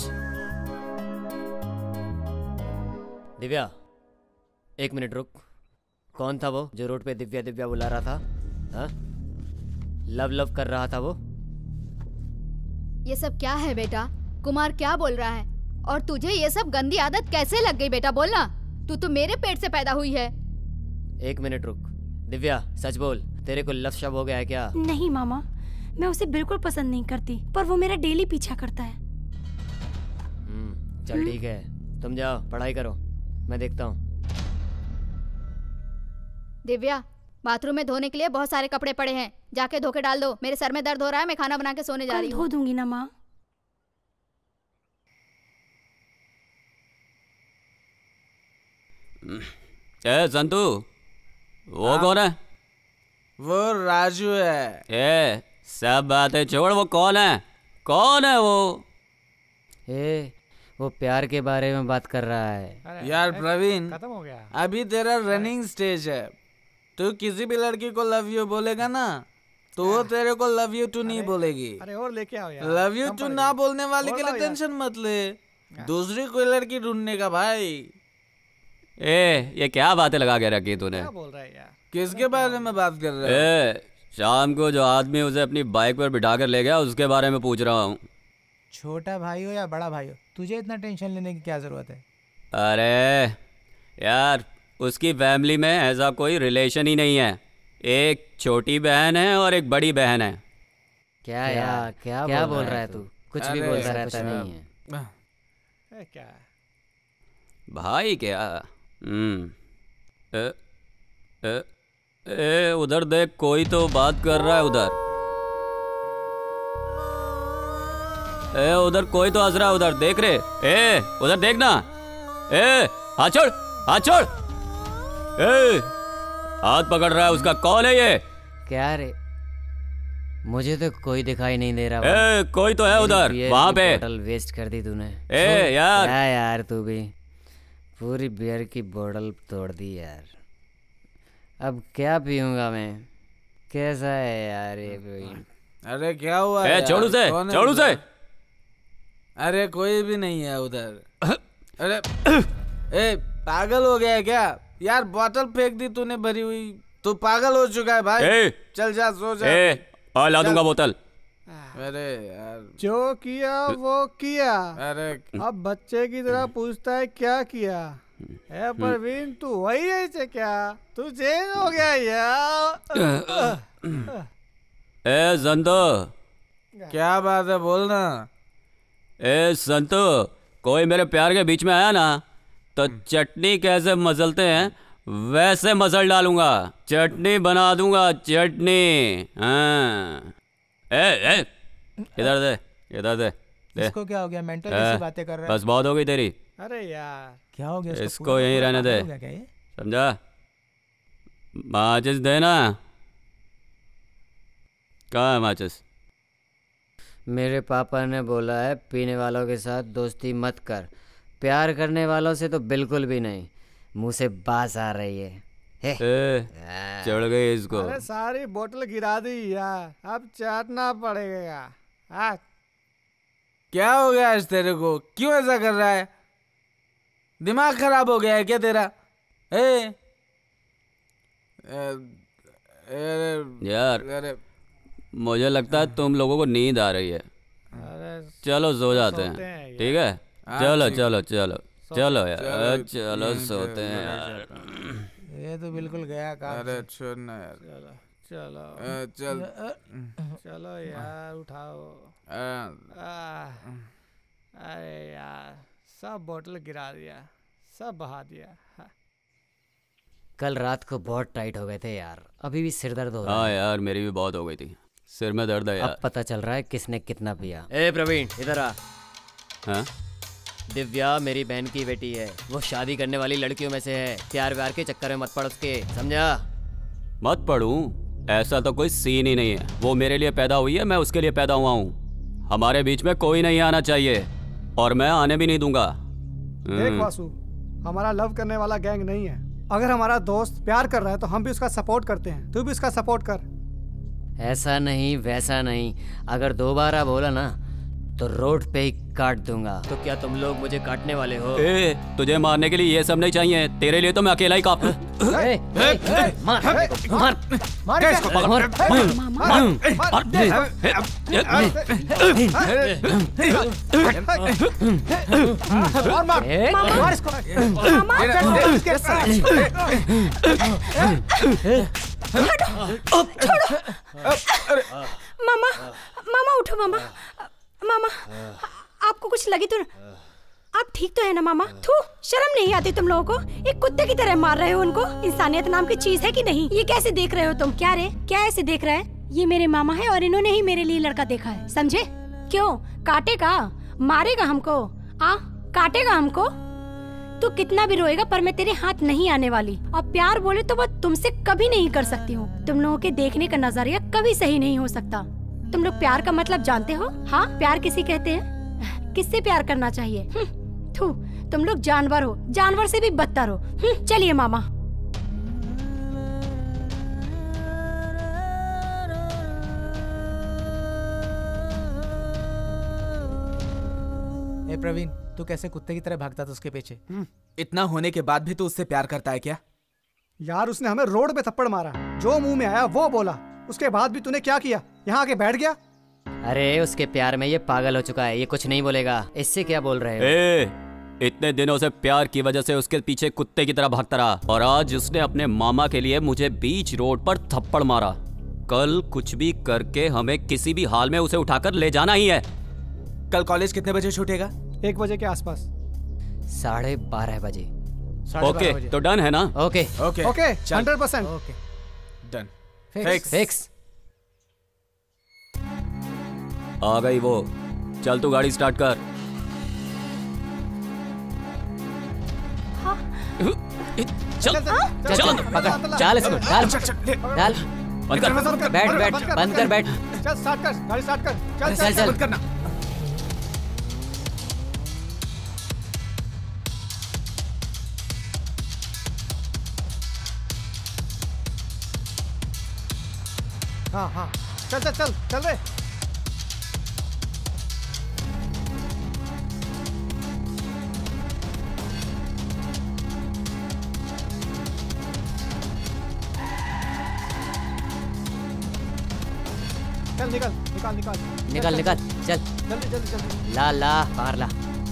Divya, एक मिनट रुक। कौन था वो जो रोड पे दिव्या दिव्या बुला रहा था? हा? लव लव कर रहा था वो। ये सब क्या है बेटा? कुमार क्या बोल रहा है? और तुझे ये सब गंदी आदत कैसे लग गई बेटा? बोलना। तू तो मेरे पेट से पैदा हुई है। एक मिनट रुक। दिव्या सच बोल, तेरे को लव शव हो गया है क्या? नहीं मामा, मैं उसे बिल्कुल पसंद नहीं करती, पर वो मेरा डेली पीछा करता है। हम्म, चल ठीक है, तुम जाओ पढ़ाई करो, मैं देखता हूँ। दिव्या, बाथरूम में धोने के लिए बहुत सारे कपड़े पड़े हैं, जाके धो के डाल दो। मेरे सर में दर्द हो रहा है, मैं खाना बना के सोने जा रही हूँ। धो दूंगी ना माँ। ए संतू, वो कौन है? वो राजू है। ए सब बातें छोड़, वो कौन है? कौन है वो? ए वो प्यार के बारे में बात कर रहा है। यार प्रवीण, खत्म हो गया। अभी तेरा रनिंग स्टेज है। तू किसी भी लड़की को लव यू बोलेगा ना, तो वो तेरे को लव यू टू नहीं बोलेगी। अरे और लेके आओ यार। लव यू टू ना बोलने वाले के लिए टेंशन मत ले, दूसरी कोई लड़की ढूंढने का भाई। ए ये क्या बातें लगा के रखी तूने? क्या बोल रहा है यार? किसके बारे में बात कर रहे हो? ए शाम को जो आदमी उसे अपनी बाइक पर बिठा कर ले गया, उसके बारे में पूछ रहा हूँ। छोटा भाई हो या बड़ा भाई हो, तुझे इतना टेंशन लेने की क्या जरूरत है? अरे यार, उसकी फैमिली में ऐसा कोई रिलेशन ही नहीं है। एक छोटी बहन है और एक बड़ी बहन है। क्या यार, क्या क्या बोल रहा है तू? कुछ भी बोलता रहता नहीं है। क्या भाई क्या? हम्म ए, ए, ए, उधर देख, कोई तो बात कर रहा है उधर। ए उधर कोई तो हंस रहा है, उधर देख रे। ए उधर देखना। ए हाथ छोड़, हाथ छोड़। ए हाथ पकड़ रहा है उसका, कौन है ये? क्या रे, मुझे तो कोई दिखाई नहीं दे रहा। ए कोई तो है उधर, वहां पे। बोतल वेस्ट कर दी तूने। ए यार, क्या यार तू भी पूरी बियर की बोतल तोड़ दी यार। अब क्या पीऊंगा मैं? कैसा है यार ये भी? अरे क्या हुआ? ए छोड़ उसे, छोड़ उसे। अरे कोई भी नहीं है उधर। अरे ए पागल हो गया है क्या यार? बोतल फेंक दी तूने भरी हुई, तू पागल हो चुका है भाई। ए, चल जा सो जा। ए और ला दूंगा बोतल। अरे यार, जो किया वो किया। अरे अब बच्चे की तरह पूछता है क्या किया? ए प्रवीण, तू वही है से क्या? तू चेंज हो गया यार। ए संतो, क्या बात है, बोलना। ए संतो, कोई मेरे प्यार के बीच में आया ना, तो चटनी कैसे मसलते हैं वैसे मसल डालूंगा। चटनी बना दूंगा, चटनी। हाँ ए ए इधर दे, इधर दे, दे। इसको क्या हो गया? मेंटल जैसी बातें कर रहा है। बस बहुत हो गई तेरी। अरे यार क्या हो गया? इसको, इसको यहीं रहने दे, समझा? माचिस देना। कहाँ है माचिस? मेरे पापा ने बोला है पीने वालों के साथ दोस्ती मत कर, प्यार करने वालों से तो बिल्कुल भी नहीं। मुंह से बास आ रही है। ए, चढ़ गई इसको। अरे सारी बोतल गिरा दी यार, अब चाटना पड़ेगा। हाँ क्या हो गया आज तेरे को? क्यों ऐसा कर रहा है? दिमाग खराब हो गया है क्या तेरा? ए, ए, ए यार अरे मुझे लगता है तुम लोगों को नींद आ रही है। चलो सो जाते हैं, ठीक है? चलो चलो चलो चलो यार, चलो सोते हैं यार। ये तो बिल्कुल गया काम। अरे छोड़ना यार। चलो चलो चल चलो यार, उठाओ। अरे यार, सब बोतल गिरा दिया, सब बहा दिया। कल रात को बहुत टाइट हो गए थे यार, अभी भी सिर दर्द हो रहा है। हाँ यार, मेरी भी बहुत हो गई थी, सिर में दर्द है यार। अब पता चल रहा है किसने कितना पिया। ए प्रवीण इधर आ। हाँ? दिव्या मेरी बहन की बेटी है, वो शादी करने वाली लड़कियों में से है। प्यार व्यार के चक्कर में मत पड़ उसके, समझा? मत पढ़ूं, ऐसा तो कोई सीन ही नहीं है। वो मेरे लिए पैदा हुई है, मैं उसके लिए पैदा हुआ हूँ। हमारे बीच में कोई नहीं आना चाहिए, और मैं आने भी नहीं दूंगा। देख वासु, हमारा लव करने वाला गैंग नहीं है। अगर हमारा दोस्त प्यार कर रहा है तो हम भी उसका सपोर्ट करते हैं, तू भी उसका सपोर्ट कर। ऐसा नहीं वैसा नहीं, अगर दोबारा बोला ना तो रोड पे ही काट दूंगा। तो क्या तुम लोग मुझे काटने वाले हो? ए, तुझे मारने के लिए ये सब नहीं चाहिए, तेरे लिए तो मैं अकेला ही काफी। मार मार मार इसको, मार मार और मार मार इसको मामा मामा उठो मामा मामा आपको कुछ लगी तो आप ठीक तो है ना मामा? थू, शर्म नहीं आती तुम लोगों को? एक कुत्ते की तरह मार रहे हो उनको। इंसानियत नाम की चीज है कि नहीं? ये कैसे देख रहे हो तुम? क्या रे, क्या ऐसे देख रहा है? ये मेरे मामा है और इन्होंने ही मेरे लिए लड़का देखा है, समझे? क्यों काटेगा, मारेगा हमको? आ काटेगा हमको? तू कितना भी रोएगा पर मैं तेरे हाथ नहीं आने वाली। और प्यार बोले तो वो तुमसे कभी नहीं कर सकती हूँ। तुम लोगों के देखने का नजरिया कभी सही नहीं हो सकता। तुम लोग प्यार का मतलब जानते हो? हाँ, प्यार किसे कहते हैं? किससे प्यार करना चाहिए? थू, तुम लोग जानवर हो, जानवर से भी बदतर हो। चलिए मामा। ए प्रवीण, तू कैसे कुत्ते की तरह भागता था उसके पीछे? इतना होने के बाद भी तू उससे प्यार करता है क्या? यार उसने हमें रोड पे थप्पड़ मारा, जो मुंह में आया वो बोला, उसके बाद भी तूने क्या किया? यहाँ आके बैठ गया। अरे उसके प्यार में ये पागल हो चुका है, ये कुछ नहीं बोलेगा। इससे क्या बोल रहे हो? ए, इतने दिनों से प्यार की वजह से उसके पीछे कुत्ते की तरह भागता रहा और आज उसने अपने मामा के लिए मुझे बीच रोड पर थप्पड़ मारा। कल कुछ भी करके हमें किसी भी हाल में उसे उठाकर ले जाना ही है। कल कॉलेज कितने बजे छूटेगा? एक बजे के आसपास। साढ़े बारह बजे। ओके, तो डन है ना? Okay okay okay, hundred percent okay, done, fix fix. आ गई वो, चल तू गाड़ी स्टार्ट कर। चल चल चल पकड़, चाल इसको, डाल डाल, बंद कर, बैठ बैठ, बंद कर, बैठ। चल स्टार्ट कर, गाड़ी स्टार्ट कर, चल चल चल बंद करना। हाँ हाँ, चल चल चल चल रे। चल निकल निकाल निकाल निकल निकल, चल जल्दी जल्दी जल्दी। ला ला बाहर ला,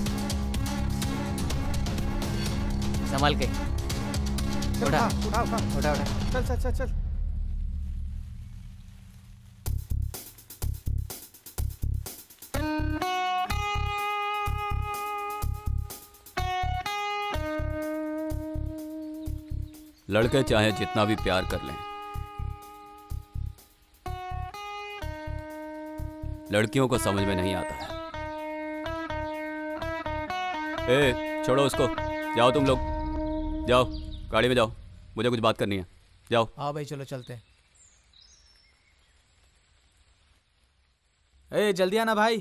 संभाल के चल, उठा उठा उठा उठा उठा। चल चल चल चल। लड़के चाहे जितना भी प्यार कर लें, लड़कियों को समझ में नहीं आता है। ए, छोड़ो उसको, जाओ तुम लोग, जाओ गाड़ी में जाओ, मुझे कुछ बात करनी है, जाओ। हाँ भाई चलो चलते हैं। ए जल्दी आना भाई।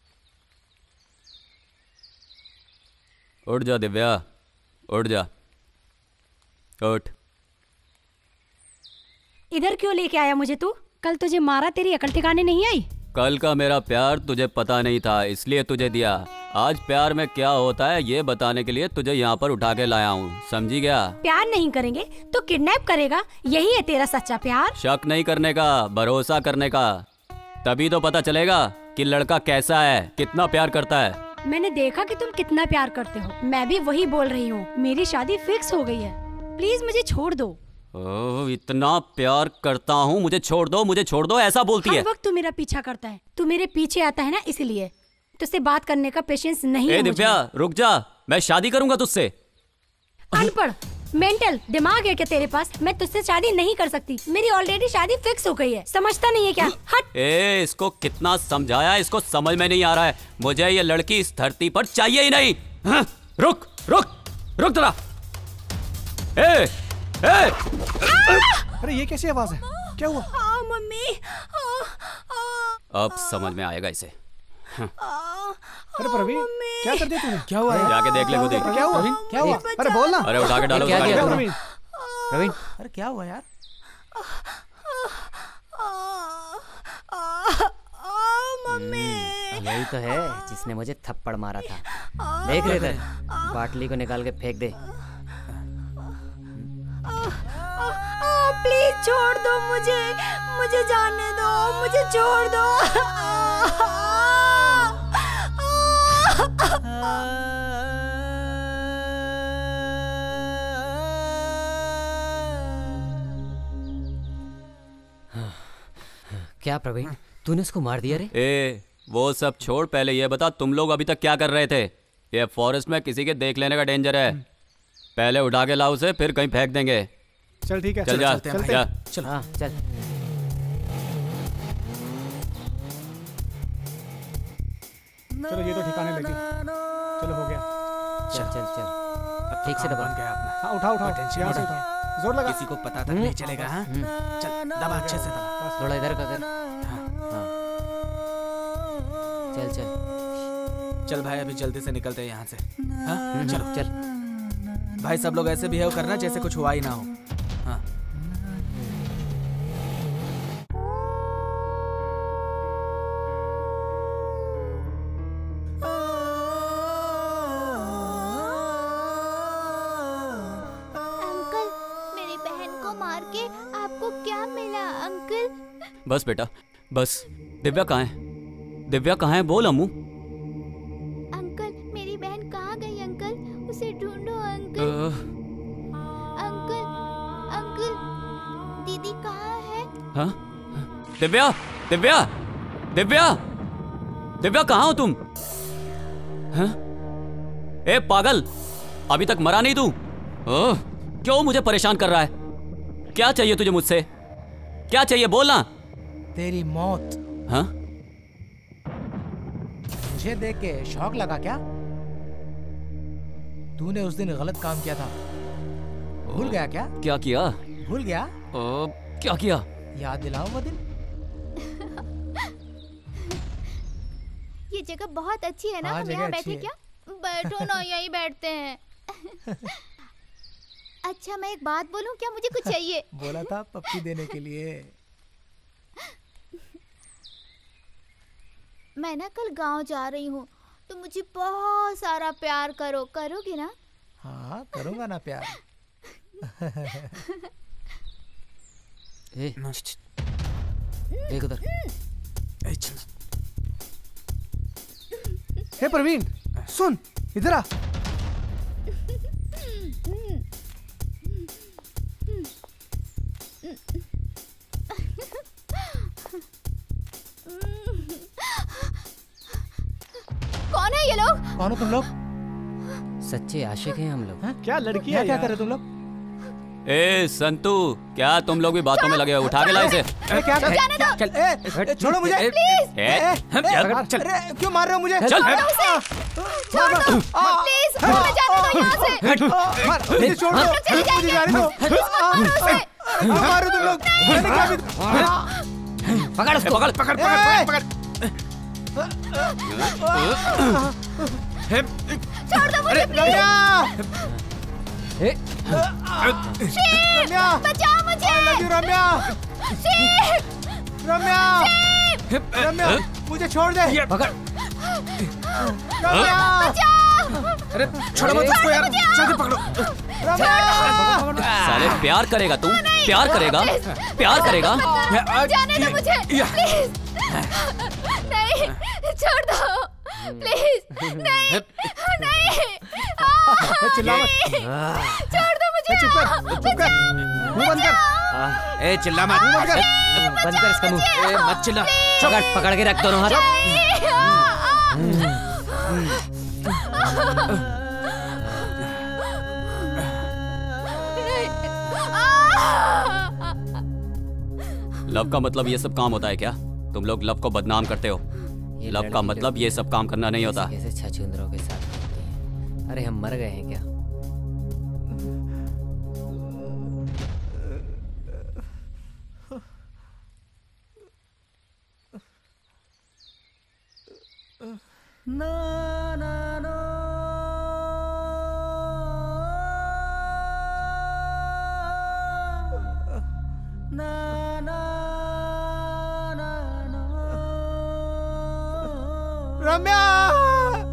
उठ जा दिव्या, उठ जा, उठ। इधर क्यों लेके आया मुझे तू? कल तुझे मारा, तेरी अकल ठिकाने नहीं आई? कल का मेरा प्यार तुझे पता नहीं था, इसलिए तुझे दिया। आज प्यार में क्या होता है ये बताने के लिए तुझे यहाँ पर उठा के लाया हूँ, समझी गया? प्यार नहीं करेंगे तो किडनैप करेगा, यही है तेरा सच्चा प्यार? शक नहीं करने का, भरोसा करने का, तभी तो पता चलेगा कि लड़का कैसा है, कितना प्यार करता है। मैंने देखा कि तुम कितना प्यार करते हो, मैं भी वही बोल रही हूँ। मेरी शादी फिक्स हो गई है, प्लीज मुझे छोड़ दो। ओह, इतना प्यार करता हूँ, मुझे छोड़ दो, मुझे छोड़ दो, ऐसा बोलती है। हर वक्त तू मेरा पीछा करता है, तू मेरे पीछे आता है ना, इसलिए तुझसे बात करने का पेशेंस नहीं है। ए दिव्या रुक जा, मैं शादी करूंगा तुझसे। अनपढ़, मेंटल दिमाग है क्या तेरे पास? मैं तुझसे शादी नहीं कर सकती, मेरी ऑलरेडी शादी फिक्स हो गई है, समझता नहीं है क्या? हट। ए, इसको कितना समझाया, इसको समझ में नहीं आ रहा है। मुझे ये लड़की इस धरती पर चाहिए ही नहीं। हाँ? रुक रुक रुक जरा। ए, ए! अरे ये कैसी आवाज है? क्या हुआ? आ, मम्मी। आ, आ, अब समझ में आएगा इसे। हाँ। अरे प्रवीण, क्या कर दिया तूने? क्या हुआ? जाके देख ले खुद ही। क्या हुआ? क्या हुआ? अरे बोल ना। अरे उठा के डालो क्या गाड़ी किया में। प्रवीण, प्रवीण, अरे क्या हुआ यार? यही तो है जिसने मुझे थप्पड़ मारा था। देख रहे थे, बाटली को निकाल के फेंक दे। प्लीज छोड़ दो मुझे, मुझे जाने दो, मुझे छोड़ दो। क्या प्रवीण, तूने उसको मार दिया रे? ए, वो सब छोड़, पहले ये बता तुम लोग अभी तक क्या कर रहे थे? ये फॉरेस्ट में किसी के देख लेने का डेंजर है। पहले उठा के लाओ उसे, फिर कहीं फेंक देंगे। चल ठीक है, चल जा, चल जा। चल हाँ चल। चलो ये तो ठिकाने लगी। चलो हो गया। चल चल चल, अब ठीक से दबा। हाँ उठा उठा, यहाँ से उठा, जोर लगा। किसी को पता तक नहीं चलेगा। हाँ चल दबा, अच्छे से दबा। थोड़ा इधर का कर। हाँ चल चल चल भाई, अभी जल्दी से निकलते हैं यहाँ से। हाँ चलो चल भाई, सब लोग ऐसे बिहेव करना जैसे कुछ हुआ ही ना हो। हाँ अंकल, मेरी बहन को मार के आपको क्या मिला अंकल? बस बेटा बस। दिव्या कहाँ है? दिव्या कहाँ है? बोल अम्मू। अंकल, मेरी बहन कहाँ गई अंकल? उसे ढूंढो अंकल। अंकल, अंकल, दीदी कहाँ है? हाँ? दिव्या, दिव्या, दिव्या, दिव्या कहाँ हो तुम? हाँ? ए पागल, अभी तक मरा नहीं तू? ओह, क्यों मुझे परेशान कर रहा है? क्या चाहिए तुझे मुझसे? क्या चाहिए बोलना? तेरी मौत। हाँ? मुझे देख के शौक लगा क्या? तूने उस दिन गलत काम किया था, भूल गया क्या? क्या किया? भूल गया? ओ, क्या किया? याद दिलाओ वो दिन। ये जगह बहुत अच्छी है ना, हाँ, हम जगह यहाँ अच्छी बैठे है। क्या? बैठो ना, यहीं बैठते हैं। अच्छा मैं एक बात बोलूं क्या? मुझे कुछ चाहिए। बोला था पप्पी देने के लिए। मैं ना कल गांव जा रही हूँ, तो मुझे बहुत सारा प्यार करो। करोगी ना? हाँ करूँगा ना प्यार। ए, देख उधर। हे प्रवीण, सुन इधर आ। कौन है ये लोग? कौन हो तुम लोग? सच्चे आशिक हैं हम लोग। क्या लड़की है? क्या यार? कर रहे तुम लोग? ए संतू, क्या तुम लोग भी बातों में लगे हो? उठा के लाए इसे। ए, क्या चल, जाने दो। चल, ए, ए, छोड़ो मुझे। प्लीज। ए, ए, चल, चल, अरे, क्यों मार रहे हो मुझे? चल। छोड़ दो उसे। छोड़ दो प्लीज, हमें जाने दो यहाँ से। मार, मुझे छोड़ दो, चले मुझे जाने दो। छोड़ो उसे। मारो तुम लोग। मैंने क्या भी- पकड़ उसको, पकड़ पकड़ ए, पकड़ छोड़ दो मुझे प्लीज। शिव, रम्या, बचाओ मुझे। I love you, रम्या। शिव, रम्या, रम्या, मुझे छोड़ दे। पकड़। रम्या, अरे छोड़ो मत उसको यार, जल्दी पकड़ो। रम्या। साले प्यार करेगा तू? प्यार करेगा? प्यार करेगा? जाने दो मुझे प्लीज। नहीं, छोड़ दो प्लीज। नहीं, नहीं, चिल्ला मत। छोड़ दो मुझे। चुप कर, चुप कर, मुंह बंद कर। ए चिल्ला मत। मुंह बंद कर। बंद कर इसका मुंह। ए मत चिल्ला। पकड़ पकड़ के रख दोनों हाथ। लव का मतलब ये सब काम होता है क्या? तुम लोग लव को बदनाम करते हो। लव का मतलब ये सब काम करना नहीं होता। कैसे छछूंदरों के साथ करते हैं। अरे हम मर गए हैं क्या? ना ना ना ना ना रम्या,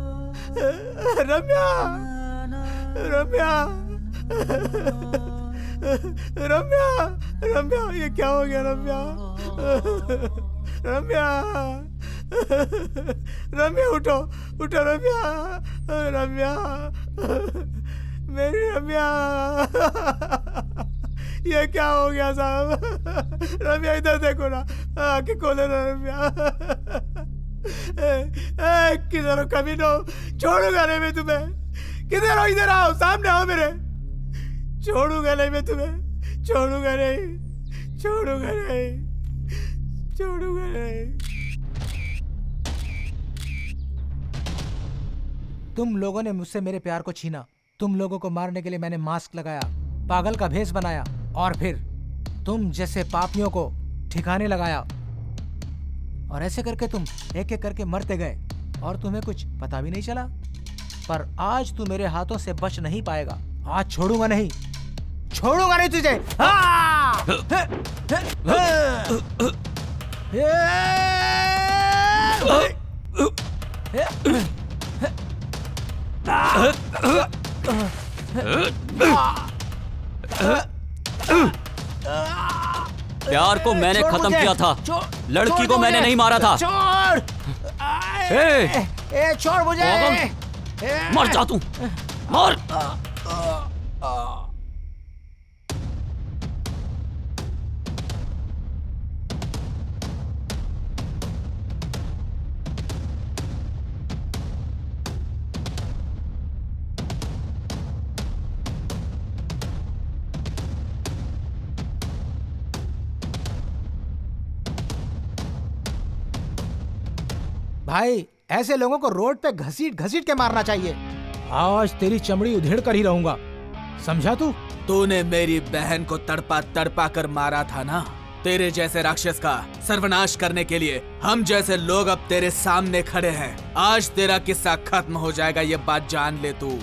रम्या, रम्या, रम्या, रम्या, ये क्या हो गया रम्या? रम्या, रम्या उठो, उठो रम्या, रम्या, मेरी रम्या, ये क्या हो गया साहब? रम्या इधर देखो ना, आंखें खोले ना रम्या। किधर हो कमीनो, छोड़ूंगा नहीं मैं तुम्हें। किधर हो, इधर आओ, सामने आओ मेरे। छोड़ूंगा नहीं मैं तुम्हें, छोड़ूंगा नहीं, छोड़ूंगा नहीं, छोड़ूंगा नहीं। तुम लोगों ने मुझसे मेरे प्यार को छीना। तुम लोगों को मारने के लिए मैंने मास्क लगाया, पागल का भेष बनाया, और फिर तुम जैसे पापियों को ठिकाने लगाया। और ऐसे करके तुम एक एक करके मरते गए और तुम्हें कुछ पता भी नहीं चला। पर आज तू मेरे हाथों से बच नहीं पाएगा। आज छोड़ूंगा नहीं, छोड़ूंगा नहीं तुझे। हाँ! प्यार को मैंने खत्म किया था, लड़की को मैंने नहीं मारा था। छोड़, ए, ए, छोड़ मुझे। मर जा तू, मर। भाई, ऐसे लोगों को रोड पे घसीट घसीट के मारना चाहिए। आज तेरी चमड़ी उधेड़ कर ही रहूंगा, समझा तू? तूने मेरी बहन को तड़पा तड़पा कर मारा था ना। तेरे जैसे राक्षस का सर्वनाश करने के लिए हम जैसे लोग अब तेरे सामने खड़े हैं। आज तेरा किस्सा खत्म हो जाएगा, ये बात जान ले तू।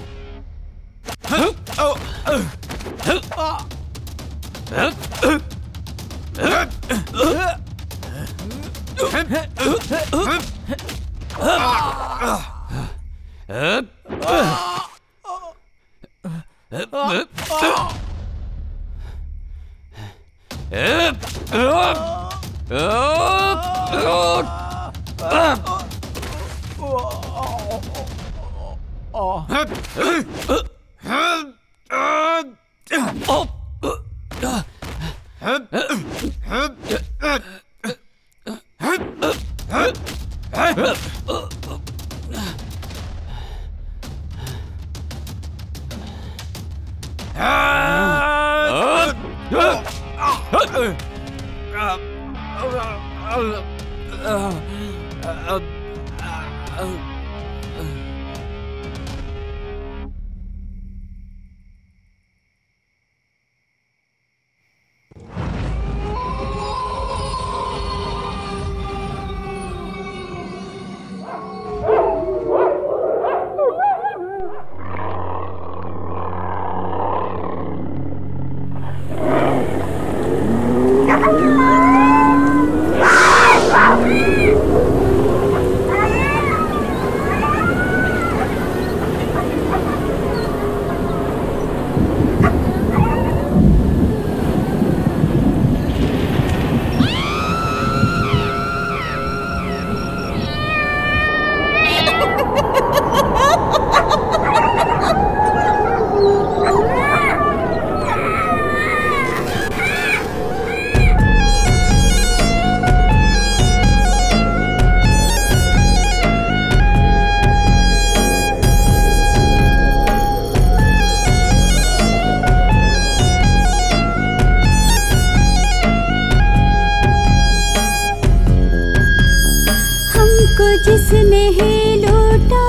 जिसने ही लूटा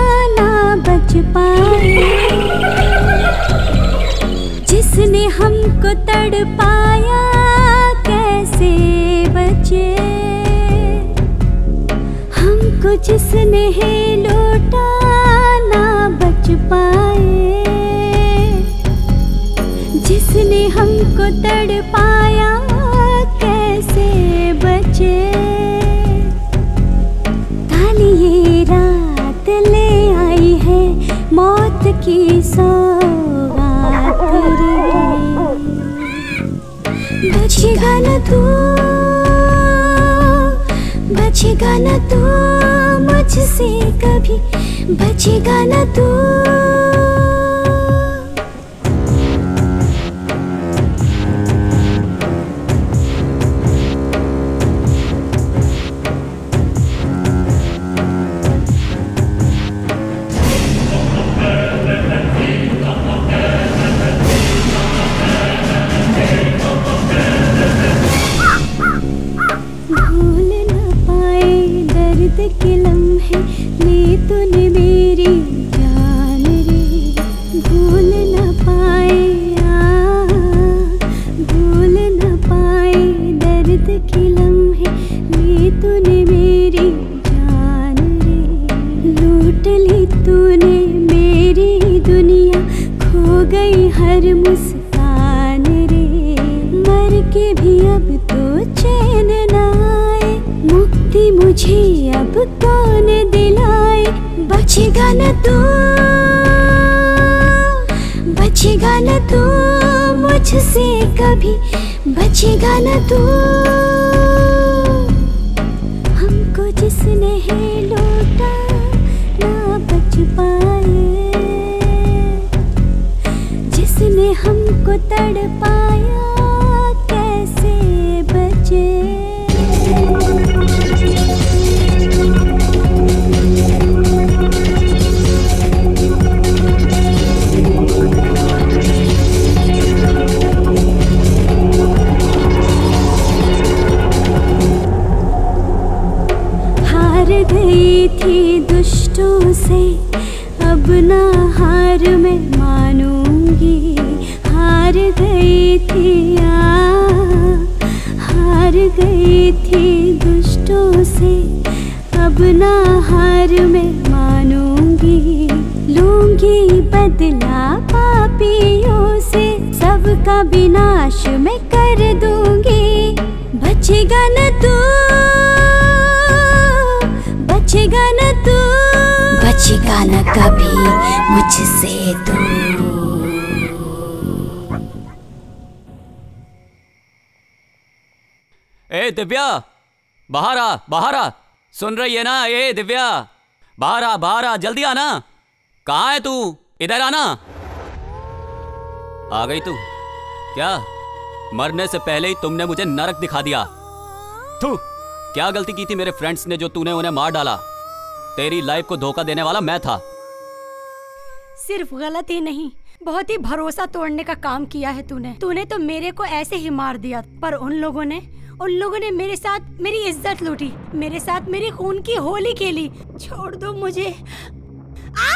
ना बच पाए, जिसने हमको तड़पाया कैसे बचे। हमको जिसने ही लूटा ना बच पाए, जिसने हमको तड़पाया कैसे बचे। ये रात ले आई है मौत की सौगात रे। बचेगा न तू मुझसे कभी, बचेगा न तू। के लम्हे ले तूने मेरी जान रे, भूल न पाए आ, भूल न पाए दर्द के लम्हे ले तूने मेरी जान रे। लूट ली तूने मेरी दुनिया, खो गई हर मुस्कान रे। मर के भी अब तो चैन न आए, मुक्ति मुझे अब कौन दिलाए। बचेगा न तू, बचेगा न तू मुझसे कभी, बचेगा न तू। हमको जिसने है लूटा ना बच पाए, जिसने हमको तड़पाया कैसे बचे। हार गई थी दुष्टों से, अब ना हार मैं मानूंगी। हार गई थी आ, हार गई थी दुष्टों से, अब ना हार मैं मानूंगी। लूंगी बदला पापियों से, सबका विनाश मैं कर दूंगी। बचेगा न तू, बचेगा न तू, बचेगा न कभी मुझसे तू। ए दिव्या, बाहर आ, बाहर आ। सुन रही है ना? ए दिव्या, बाहर आ, बाहर आ, जल्दी आना। कहाँ है तू? इधर आना। आ गई तू? क्या मरने से पहले ही तुमने मुझे नरक दिखा दिया? थू, क्या गलती की थी मेरे फ्रेंड्स ने जो तूने उन्हें मार डाला? तेरी लाइफ को धोखा देने वाला मैं था। सिर्फ गलत ही नहीं, बहुत ही भरोसा तोड़ने का काम किया है तूने। तूने तो मेरे को ऐसे ही मार दिया, पर उन लोगों ने उन लोगों ने मेरे साथ मेरी इज्जत लूटी, मेरे साथ मेरी खून की होली खेली। छोड़ दो मुझे। आ!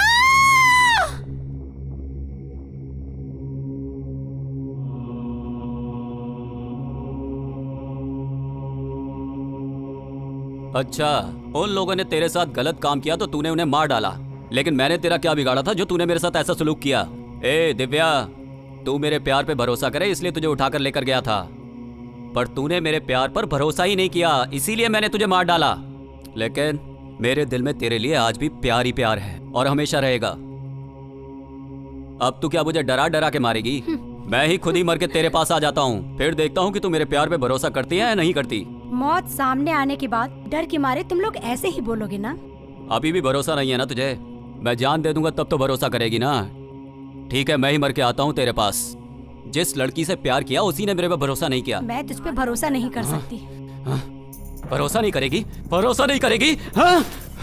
अच्छा, उन लोगों ने तेरे साथ गलत काम किया तो तूने उन्हें मार डाला, लेकिन मैंने तेरा क्या बिगाड़ा था जो तूने मेरे साथ ऐसा सलूक किया? ए दिव्या, तू मेरे प्यार पे भरोसा करे इसलिए तुझे उठाकर लेकर गया था, पर तूने मेरे प्यार पर भरोसा ही नहीं किया, इसीलिए मैंने तुझे मार डाला। लेकिन मेरे दिल में तेरे लिए आज भी प्यार ही प्यार है और हमेशा रहेगा। अब तू क्या मुझे डरा डरा के मारेगी? मैं ही खुद ही मर के तेरे पास आ जाता हूँ, फिर देखता हूँ कि तू मेरे प्यार पे भरोसा करती है या नहीं करती। मौत सामने आने के बाद डर के मारे तुम लोग ऐसे ही बोलोगे ना? अभी भी भरोसा नहीं है ना तुझे? मैं जान दे दूंगा तब तो भरोसा करेगी ना? ठीक है, मैं ही मर के आता हूँ तेरे पास। जिस लड़की से प्यार किया उसी ने मेरे पे भरोसा नहीं किया। मैं तुझ पे भरोसा नहीं कर सकती। हाँ? भरोसा नहीं करेगी? भरोसा नहीं करेगी? हाँ?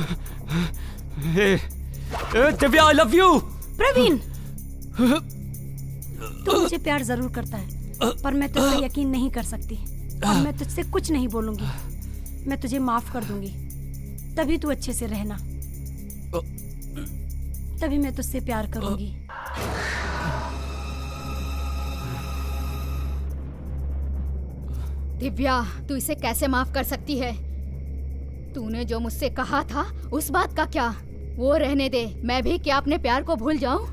Divya, I love you. Praveen, तू मुझे प्यार जरूर करता है, पर मैं तुझ पे यकीन नहीं कर सकती और मैं तुझसे कुछ नहीं बोलूंगी। मैं तुझे माफ कर दूंगी, तभी तू अच्छे से रहना, तभी मैं तुझसे प्यार करूंगी। दिव्या, तू इसे कैसे माफ कर सकती है? तूने जो मुझसे कहा था उस बात का क्या? वो रहने दे। मैं भी क्या अपने प्यार को भूल जाऊं?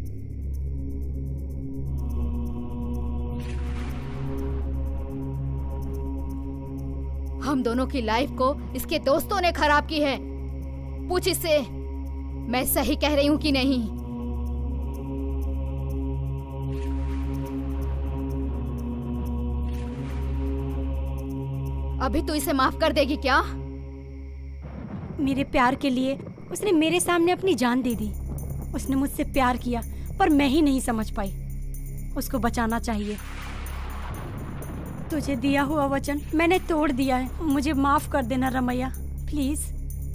हम दोनों की लाइफ को इसके दोस्तों ने खराब की है। पूछ इससे, मैं सही कह रही हूं कि नहीं? अभी तू इसे माफ कर देगी क्या? मेरे प्यार के लिए उसने मेरे सामने अपनी जान दे दी। उसने मुझसे प्यार किया पर मैं ही नहीं समझ पाई। उसको बचाना चाहिए। तुझे दिया हुआ वचन मैंने तोड़ दिया है। मुझे माफ कर देना रमैया, प्लीज।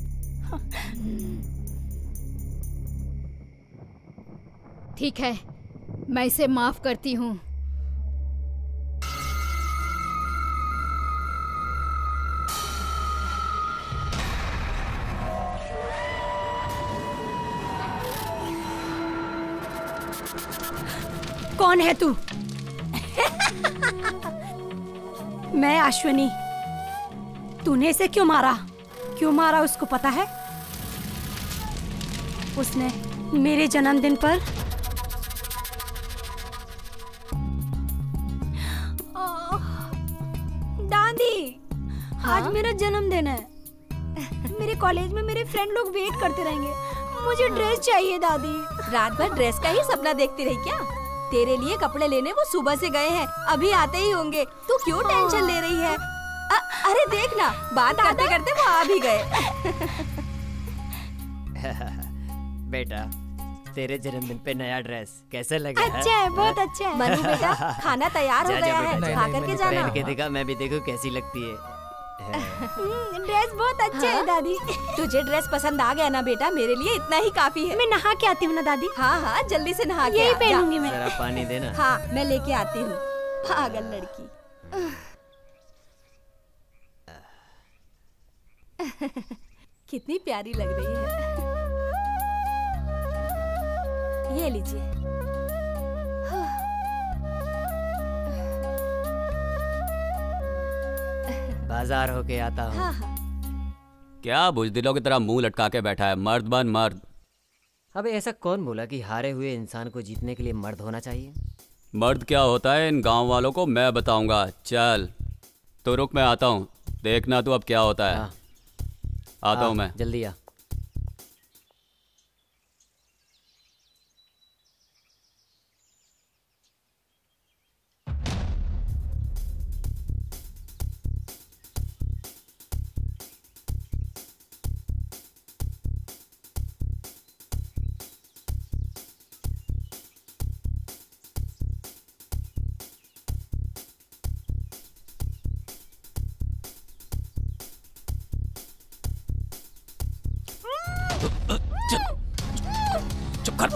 ठीक है, मैं इसे माफ करती हूँ। कौन है तू? मैं अश्विनी। तूने इसे क्यों मारा? क्यों मारा उसको पता है? उसने मेरे जन्मदिन पर दादी, हाँ? आज मेरा जन्मदिन है। मेरे कॉलेज में मेरे फ्रेंड लोग वेट करते रहेंगे। मुझे ड्रेस चाहिए दादी। रात भर ड्रेस का ही सपना देखती रही क्या? तेरे लिए कपड़े लेने वो सुबह से गए हैं, अभी आते ही होंगे। तू क्यों टेंशन ले रही है? अ, अरे देखना, बात करते करते वो आ भी गए। बेटा, तेरे जन्मदिन पे नया ड्रेस कैसे लगा? अच्छा है, बहुत अच्छा है। मनु बेटा, खाना तैयार हो जा, गया जा है, बेटा, खा करके जाना। पहन के देखा, मैं भी देखूं कैसी लगती है। ड्रेस बहुत अच्छा है दादी। तुझे ड्रेस पसंद आ गया ना बेटा? मेरे लिए इतना ही काफी है। मैं नहा के आती हूँ ना दादी। हाँ हाँ, जल्दी से नहा के यही आ, जा। पहनूंगी मैं। जरा पानी देना। हाँ, मैं लेके आती हूँ। पागल लड़की। कितनी प्यारी लग रही है। ये लीजिए। बाजार होके आता हूँ। हाँ हाँ। क्या बुजदिलों की तरह मुंह लटका के बैठा है? मर्द बन मर्द। अबे ऐसा कौन बोला कि हारे हुए इंसान को जीतने के लिए मर्द होना चाहिए? मर्द क्या होता है इन गांव वालों को मैं बताऊंगा। चल तो रुक, मैं आता हूँ, देखना तू अब क्या होता है। हाँ। आता हूँ मैं। जल्दी आ। चुप कर।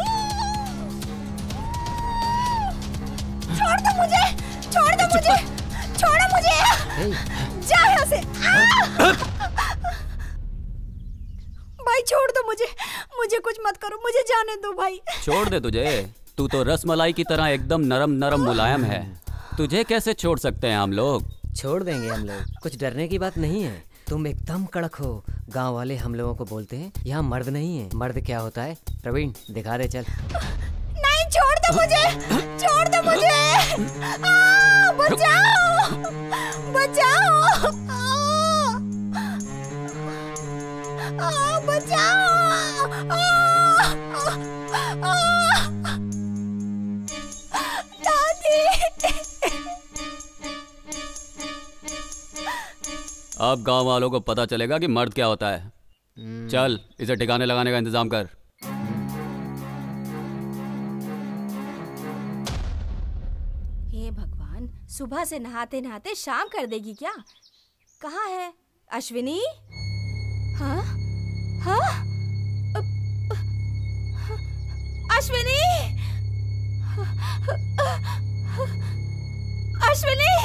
छोड़ दो मुझे, छोड़ दो मुझे, छोड़ो मुझे। जा यहाँ से। भाई छोड़ दो मुझे, मुझे कुछ मत करो, मुझे जाने दो भाई। छोड़ दे तुझे? तू तो रसमलाई की तरह एकदम नरम नरम मुलायम है। तुझे कैसे छोड़ सकते हैं हम लोग? छोड़ देंगे हम लोग, कुछ डरने की बात नहीं है। तुम एकदम कड़क हो। गांव वाले हम लोगों को बोलते हैं यहाँ मर्द नहीं है। मर्द क्या होता है? प्रवीण दिखा दे, चल। नहीं, छोड़ दो मुझे, छोड़ दो मुझे। आ, बचाओ, बचाओ, आ, आ, बचाओ। आ, आ, दादी। अब गांव वालों को पता चलेगा कि मर्द क्या होता है। चल इसे ठिकाने लगाने का इंतजाम कर। हे भगवान, सुबह से नहाते नहाते शाम कर देगी क्या? कहाँ है अश्विनी? हाँ हाँ, अश्विनी, अश्विनी,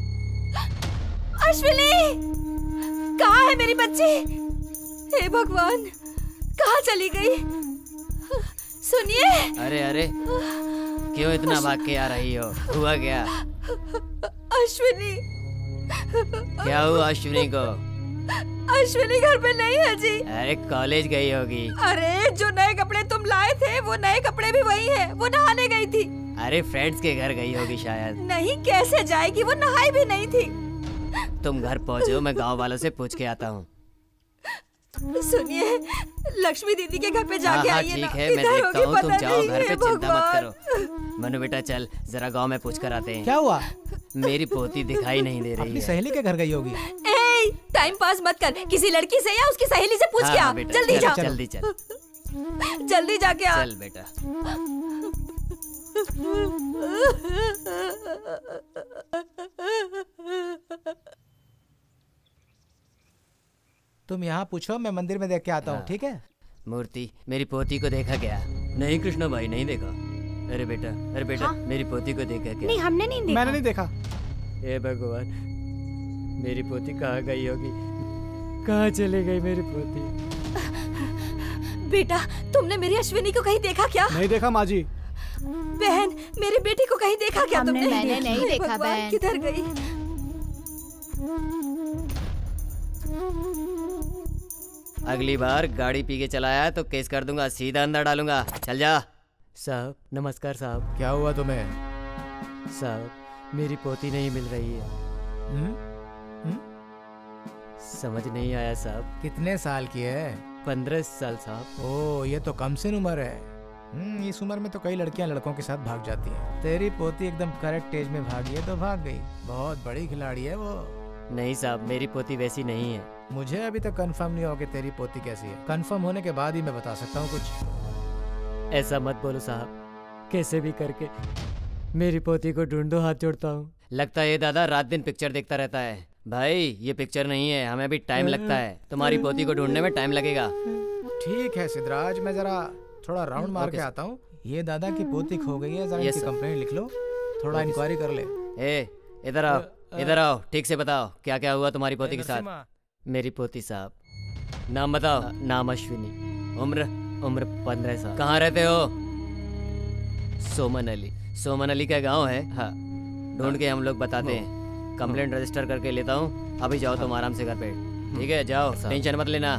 अश्विनी, कहाँ है मेरी बच्ची? हे भगवान, कहाँ चली गई? सुनिए। अरे अरे, क्यों इतना भाग के आ रही हो? हुआ क्या? अश्विनी। क्या हुआ अश्विनी को? अश्विनी घर पे नहीं है जी। अरे कॉलेज गई होगी। अरे जो नए कपड़े तुम लाए थे वो नए कपड़े भी वही हैं। वो नहाने गई थी। अरे फ्रेंड्स के घर गई होगी शायद। नहीं, कैसे जाएगी? वो नहाई भी नहीं थी। तुम घर पहुँचो, मैं गांव वालों से पूछ के आता हूँ। सुनिए, लक्ष्मी दीदी के घर पे जाके हाँ, आइए ठीक ना। है, मैं इधर देखता होगी, हूँ। तुम पता जाओ नहीं घर पे, है, चिंता मत भगवान। करो। मनु बेटा चल, जरा गांव में पूछ कर आते हैं। क्या हुआ? मेरी पोती दिखाई नहीं दे रही अपनी है। सहेली के घर गई होगी। ए, टाइम पास मत कर, किसी लड़की से या उसकी सहेली से पूछ हाँ, के आ। हाँ, बेटा, जल्दी चल, जा, जल्दी चल। जल्दी जाके आ। चल बेटा। तुम यहाँ पूछो, मैं मंदिर में देख के आता हूँ, ठीक है? मूर्ति, मेरी पोती को देखा क्या? नहीं कृष्णा भाई, नहीं देखा। अरे बेटा, अरे बेटा, हाँ? मेरी पोती को देखा क्या? नहीं, हमने नहीं देखा। मैंने नहीं देखा। हे भगवान, मेरी पोती कहाँ गई होगी? कहाँ चली गई मेरी पोती? बेटा, तुमने मेरी अश्विनी को कहीं देखा क्या? नहीं देखा माँ जी। बहन, मेरी बेटी को कहीं देखा क्या तुमने? मैंने नहीं हे देखा भगवान, बहन। किधर गई? अगली बार गाड़ी पी के चलाया तो केस कर दूंगा, सीधा अंदर डालूंगा। चल जा। साहब नमस्कार साहब। क्या हुआ तुम्हें? साहब, मेरी पोती नहीं मिल रही है। हुँ? हुँ? समझ नहीं आया साहब। कितने साल की है? पंद्रह साल साहब। ओ, ये तो कम से उम्र है। हम्म, इस उम्र में तो कई लड़कियां लड़कों के साथ भाग जाती हैं। तेरी पोती एकदम करेक्ट एज में भागी है तो भाग गई। बहुत बड़ी खिलाड़ी है वो। नहीं साहब, मेरी पोती वैसी नहीं है। मुझे अभी तक कंफर्म नहीं हो कि तेरी पोती कैसी है। कंफर्म होने के बाद ही मैं बता सकता हूँ कुछ। ऐसा मत बोलो साहब, कैसे भी करके मेरी पोती को ढूंढो, हाथ जोड़ता हूँ। लगता है ये दादा रात दिन पिक्चर देखता रहता है। भाई ये पिक्चर नहीं है, हमें भी टाइम लगता है। तुम्हारी पोती को ढूंढने में टाइम लगेगा। ठीक है सिद्धराज, मैं जरा थोड़ा राउंड मार के आता हूँ। ये दादा की पोती खो गई है, जरा इनकी कंप्लेंट लिख लो, थोड़ा इंक्वायरी कर ले। ए, इधर आओ, इधर आओ, ठीक से बताओ क्या क्या हुआ तुम्हारी पोती के साथ? मेरी पोती साहब, नाम बताओ। नाम अश्विनी, उम्र उम्र पंद्रह साल। कहाँ रहते हो? सोमन अली। सोमन अली का गांव है। हाँ, ढूंढ के हम लोग बताते हैं। कंप्लेंट रजिस्टर करके लेता हूँ। अभी जाओ तुम आराम से घर पे, ठीक है? जाओ, टेंशन मत लेना।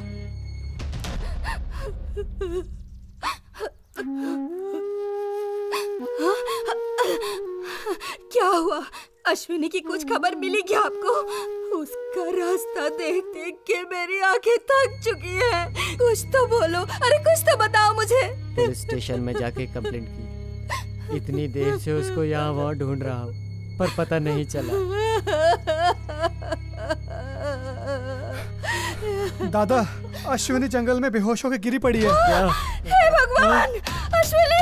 क्या हुआ? अश्विनी की कुछ खबर मिली क्या आपको? उसका रास्ता देख देख के मेरी आंखें थक चुकी है। कुछ तो बोलो, अरे कुछ तो बताओ मुझे। पुलिस स्टेशन में जाके कंप्लेंट की। इतनी देर से उसको यहाँ वहाँ ढूंढ रहा हूँ, पर पता नहीं चला। दादा, अश्विनी जंगल में बेहोश होकर गिरी पड़ी है। क्या? हे भगवान, अश्विनी!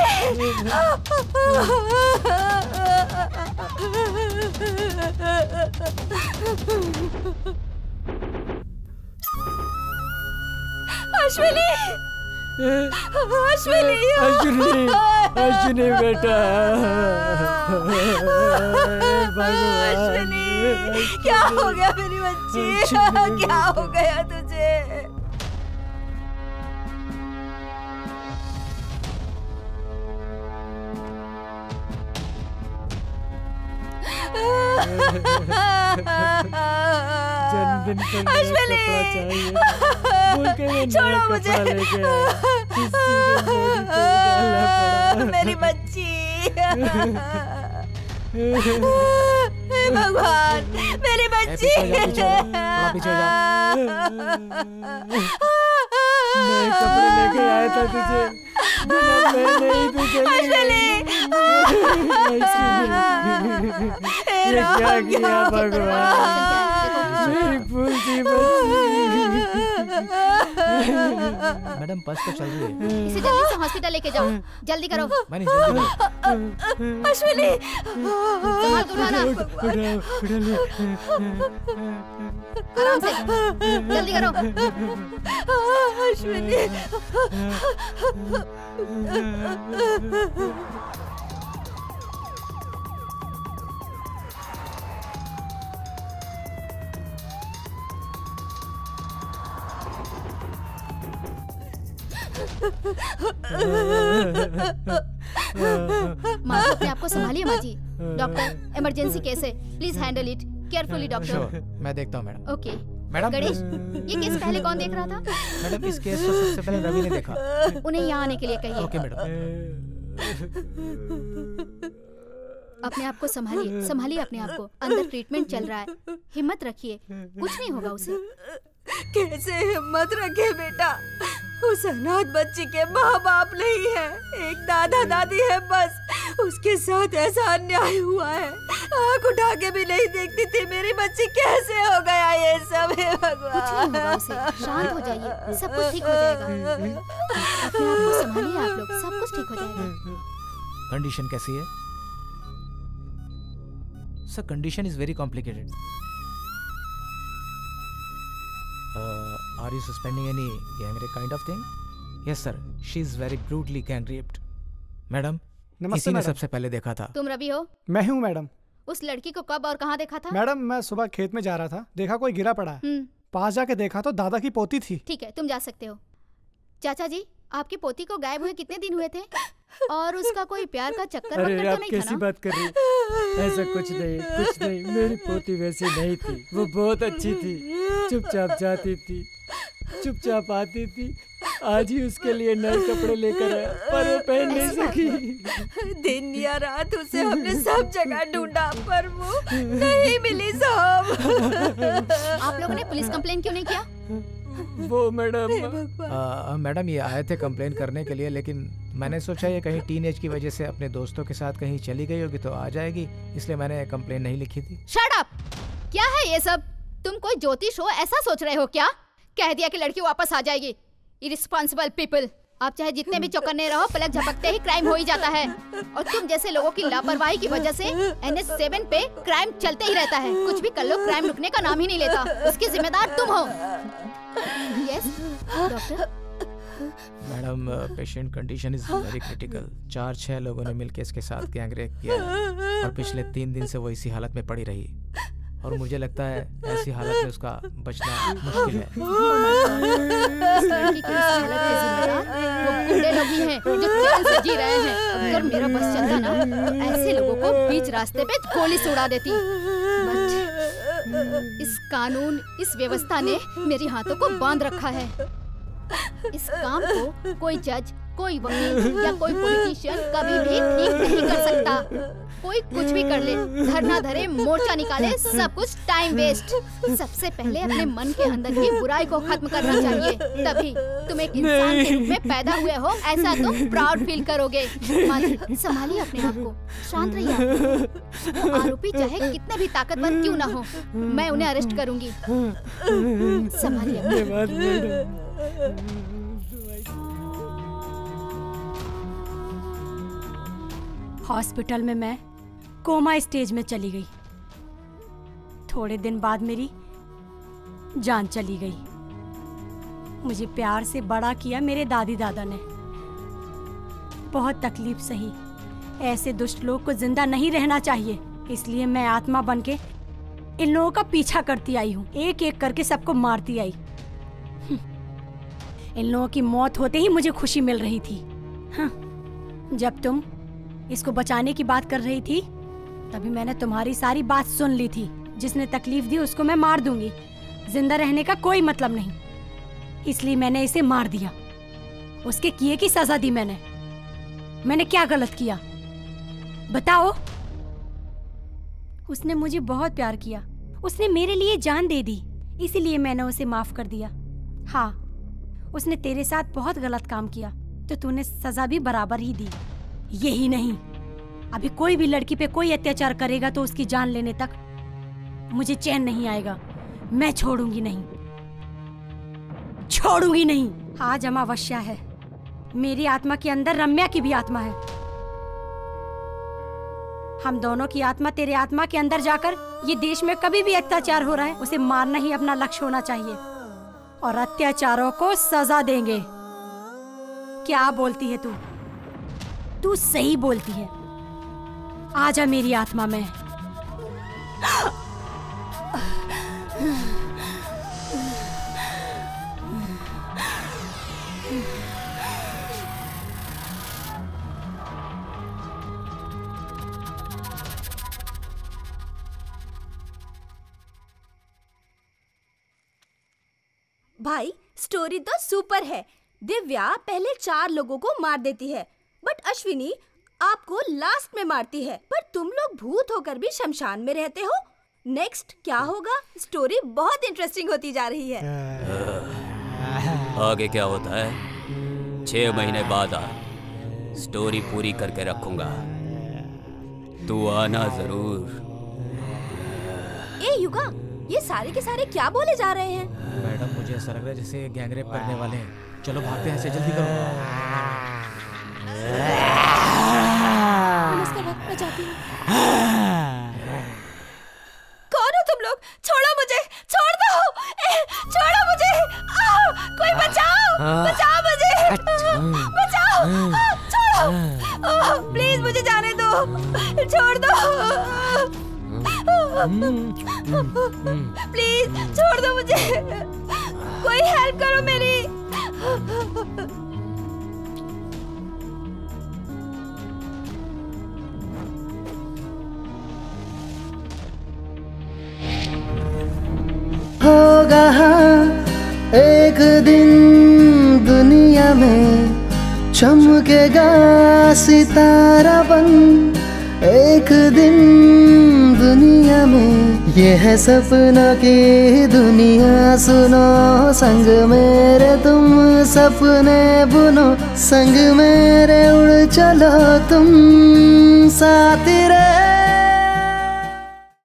अश्विनी! अश्विनी! अश्विनी! अश्विनी बेटा! अश्विनी! क्या हो गया मेरी बच्ची? क्या हो गया तुझे? जन्मदिन पर नया अश्विनी! कपड़ा चाहिए, बोल के मैं छोड़ो नया मुझे। कपड़ा लेके आया। किसी ने बॉडी पे डाला पड़ा। मेरी बच्ची! हे भगवान, मेरी बच्ची! थोड़ा पीछे हो जाओ। नए कपड़े लेके आया था तुझे, बिना पहने ही तू चली गई। ये क्या किया भगवान? मेरी फूलती बच्ची। मैडम बस तो चल रही है। इसे जल्दी से हॉस्पिटल लेके जाओ, जल्दी करो। मैंने जल्दी करो। अश्विनी! संभाल के उठाना। उठाओ, उठा ले। आराम से, जल्दी करो। अश्विनी! माँ, अपने आप को संभालिए माँ जी। डॉक्टर, इमरजेंसी केस है, please handle it carefully doctor. Sure, मैं देखता हूँ मैडम। ओके मैडम, गणेश, ये केस पहले कौन देख रहा था? मैडम इस केस को सबसे पहले रवि ने देखा। उन्हें यहाँ आने के लिए कहिए। Okay madam. अपने आप को संभालिए, संभालिए अपने आप को। अंदर ट्रीटमेंट चल रहा है, हिम्मत रखिए, कुछ नहीं होगा उसे। कैसे हिम्मत रखे बेटा, उस अनाथ बच्ची के माँ बाप नहीं है, एक दादा दादी है बस। उसके साथ ऐसा अन्याय हुआ है, आँख उठा के भी नहीं देखती थी मेरी बच्ची, कैसे हो गया ये सब? है भगवान। कुछ नहीं होगा उसे, शांत हो जाइए, सब कुछ ठीक हो जाएगा। अपने आप को संभालिए आप लोग, सब कुछ ठीक हो जाएगा। कंडीशन कैसी है sir? Condition is very complicated. Are you suspending any gang rape kind of thing? Yes sir, she is very brutally gang raped. Madam, किसी ने सबसे पहले देखा था। तुम रवि हो? मैं हूँ मैडम। उस लड़की को कब और कहाँ देखा था? मैडम, मैं सुबह खेत में जा रहा था, देखा कोई गिरा पड़ा है, पास जाके देखा तो दादा की पोती थी। ठीक है, तुम जा सकते हो। चाचा जी, आपकी पोती को गायब हुए कितने दिन हुए थे? और उसका कोई प्यार का चक्कर अरे वक्कर आप तो नहीं कैसी था ना? बात कर रही? ऐसा कुछ नहीं, कुछ नहीं, मेरी पोती वैसी नहीं थी, वो बहुत अच्छी थी, चुपचाप जाती थी, चुपचाप आती थी। आज ही उसके लिए नए कपड़े लेकर आया, पर वो पहन नहीं सकी। दिन या रात उसे हमने सब जगह ढूंढा, पर वो नहीं मिली साहब। आप लोगों ने पुलिस कंप्लेन क्यों नहीं किया? वो मैडम मैडम ये आए थे कंप्लेन करने के लिए, लेकिन मैंने सोचा ये कहीं टीनेज की वजह से अपने दोस्तों के साथ कहीं चली गई होगी तो आ जाएगी, इसलिए मैंने कंप्लेन नहीं लिखी थी। Shut up! क्या है ये सब? तुम कोई ज्योतिष हो ऐसा सोच रहे हो क्या? कह दिया कि लड़की वापस आ जाएगी। Irresponsible people. आप चाहे जितने भी चौकन्ने रहो, पलक झपकते ही क्राइम हो ही जाता है। और तुम जैसे लोगों की लापरवाही की वजह से एन एच सेवन पे क्राइम चलते ही रहता है। कुछ भी कर लो, क्राइम रुकने का नाम ही नहीं लेता। उसकी जिम्मेदार तुम हो। Yes doctor. Madam, patient condition is very critical. चार छह लोगों ने मिलकर इसके साथ गैंग रेप किया है और पिछले तीन दिन से वो इसी हालत में पड़ी रही, और मुझे लगता है ऐसी हालत में उसका बचना मुश्किल है। इस लड़की की इस हालत के जिम्मेदार वो गुंडे लोग ही हैं जो चैन से जी रहे हैं। अगर मेरा बस चलता ना तो ऐसे लोगों को बीच रास्ते पे गोली से उड़ा देती। बट इस कानून, इस व्यवस्था ने मेरे हाथों को बांध रखा है। इस काम को कोई जज, कोई वकील या कोई पॉलिटिशियन कभी भी ठीक नहीं कर सकता। कोई कुछ भी कर ले, धरना धरे, मोर्चा निकाले, सब कुछ टाइम वेस्ट। सबसे पहले अपने मन के अंदर की बुराई को खत्म करना चाहिए, तभी तुम एक इंसान के रूप में पैदा हुए हो ऐसा तुम प्राउड फील करोगे। माधवी, संभालिए अपने आप को, शांत रहिए। वो आरोपी चाहे कितने भी ताकतवर क्यों ना हो, मैं उन्हें अरेस्ट करूंगी। संभालिए अपने। हॉस्पिटल में मैं कोमा स्टेज में चली गई। थोड़े दिन बाद मेरी जान चली गई। मुझे प्यार से बड़ा किया मेरे दादी दादा ने, बहुत तकलीफ सही। ऐसे दुष्ट लोग को जिंदा नहीं रहना चाहिए, इसलिए मैं आत्मा बनके इन लोगों का पीछा करती आई हूँ, एक एक करके सबको मारती आई। इन लोगों की मौत होते ही मुझे खुशी मिल रही थी। हाँ, जब तुम इसको बचाने की बात कर रही थी तभी मैंने तुम्हारी सारी बात सुन ली थी। जिसने तकलीफ दी उसको मैं मार दूंगी, जिंदा रहने का कोई मतलब नहीं, इसलिए मैंने इसे मार दिया। उसके किए की सजा दी मैंने। मैंने क्या गलत किया बताओ? उसने मुझे बहुत प्यार किया, उसने मेरे लिए जान दे दी, इसीलिए मैंने उसे माफ कर दिया। हाँ, उसने तेरे साथ बहुत गलत काम किया तो तूने सजा भी बराबर ही दी। यही नहीं, अभी कोई भी लड़की पे कोई अत्याचार करेगा तो उसकी जान लेने तक मुझे चैन नहीं आएगा। मैं छोड़ूंगी नहीं, छोड़ूंगी नहीं। आज अमावस्या है, मेरी आत्मा के अंदर रम्या की भी आत्मा है। हम दोनों की आत्मा तेरे आत्मा के अंदर जाकर ये देश में कभी भी अत्याचार हो रहा है उसे मारना ही अपना लक्ष्य होना चाहिए, और अत्याचारों को सजा देंगे। क्या बोलती है तू? तू सही बोलती है। आजा मेरी आत्मा में। भाई, स्टोरी तो सुपर है। दिव्या पहले चार लोगों को मार देती है, बट अश्विनी आपको लास्ट में मारती है। पर तुम लोग भूत होकर भी शमशान में रहते हो। नेक्स्ट क्या होगा? स्टोरी बहुत इंटरेस्टिंग होती जा रही है। आगे क्या होता है छह महीने बाद आ, स्टोरी पूरी करके रखूंगा। तू आना जरूर। ए युगा, ये सारे के सारे क्या बोले जा रहे हैं? मैडम मुझे ऐसा लग रहा है जैसे गैंगरेप करने वाले हैं। चलो भागते हैं, ऐसे जल्दी करो। पुलिस का वक्त मैं जाती हूँ। कौन हो तुम लोग? छोड़ो मुझे, छोड़ दो, ए, छोड़ो मुझे। आ, कोई बचाओ, बचाओ मुझे, बचाओ, आ, छोड़ो, आ, प्लीज मुझे जाने दो, छोड़ दो, प्लीज छोड़ दो मुझे, कोई हेल्प करो मेरी। होगा एक दिन दुनिया में चमकेगा सितारा बन, एक दिन दुनिया में ये है सपना की दुनिया। सुनो संग मेरे तुम सपने बुनो, संग मेरे उड़ चलो तुम साथ रे।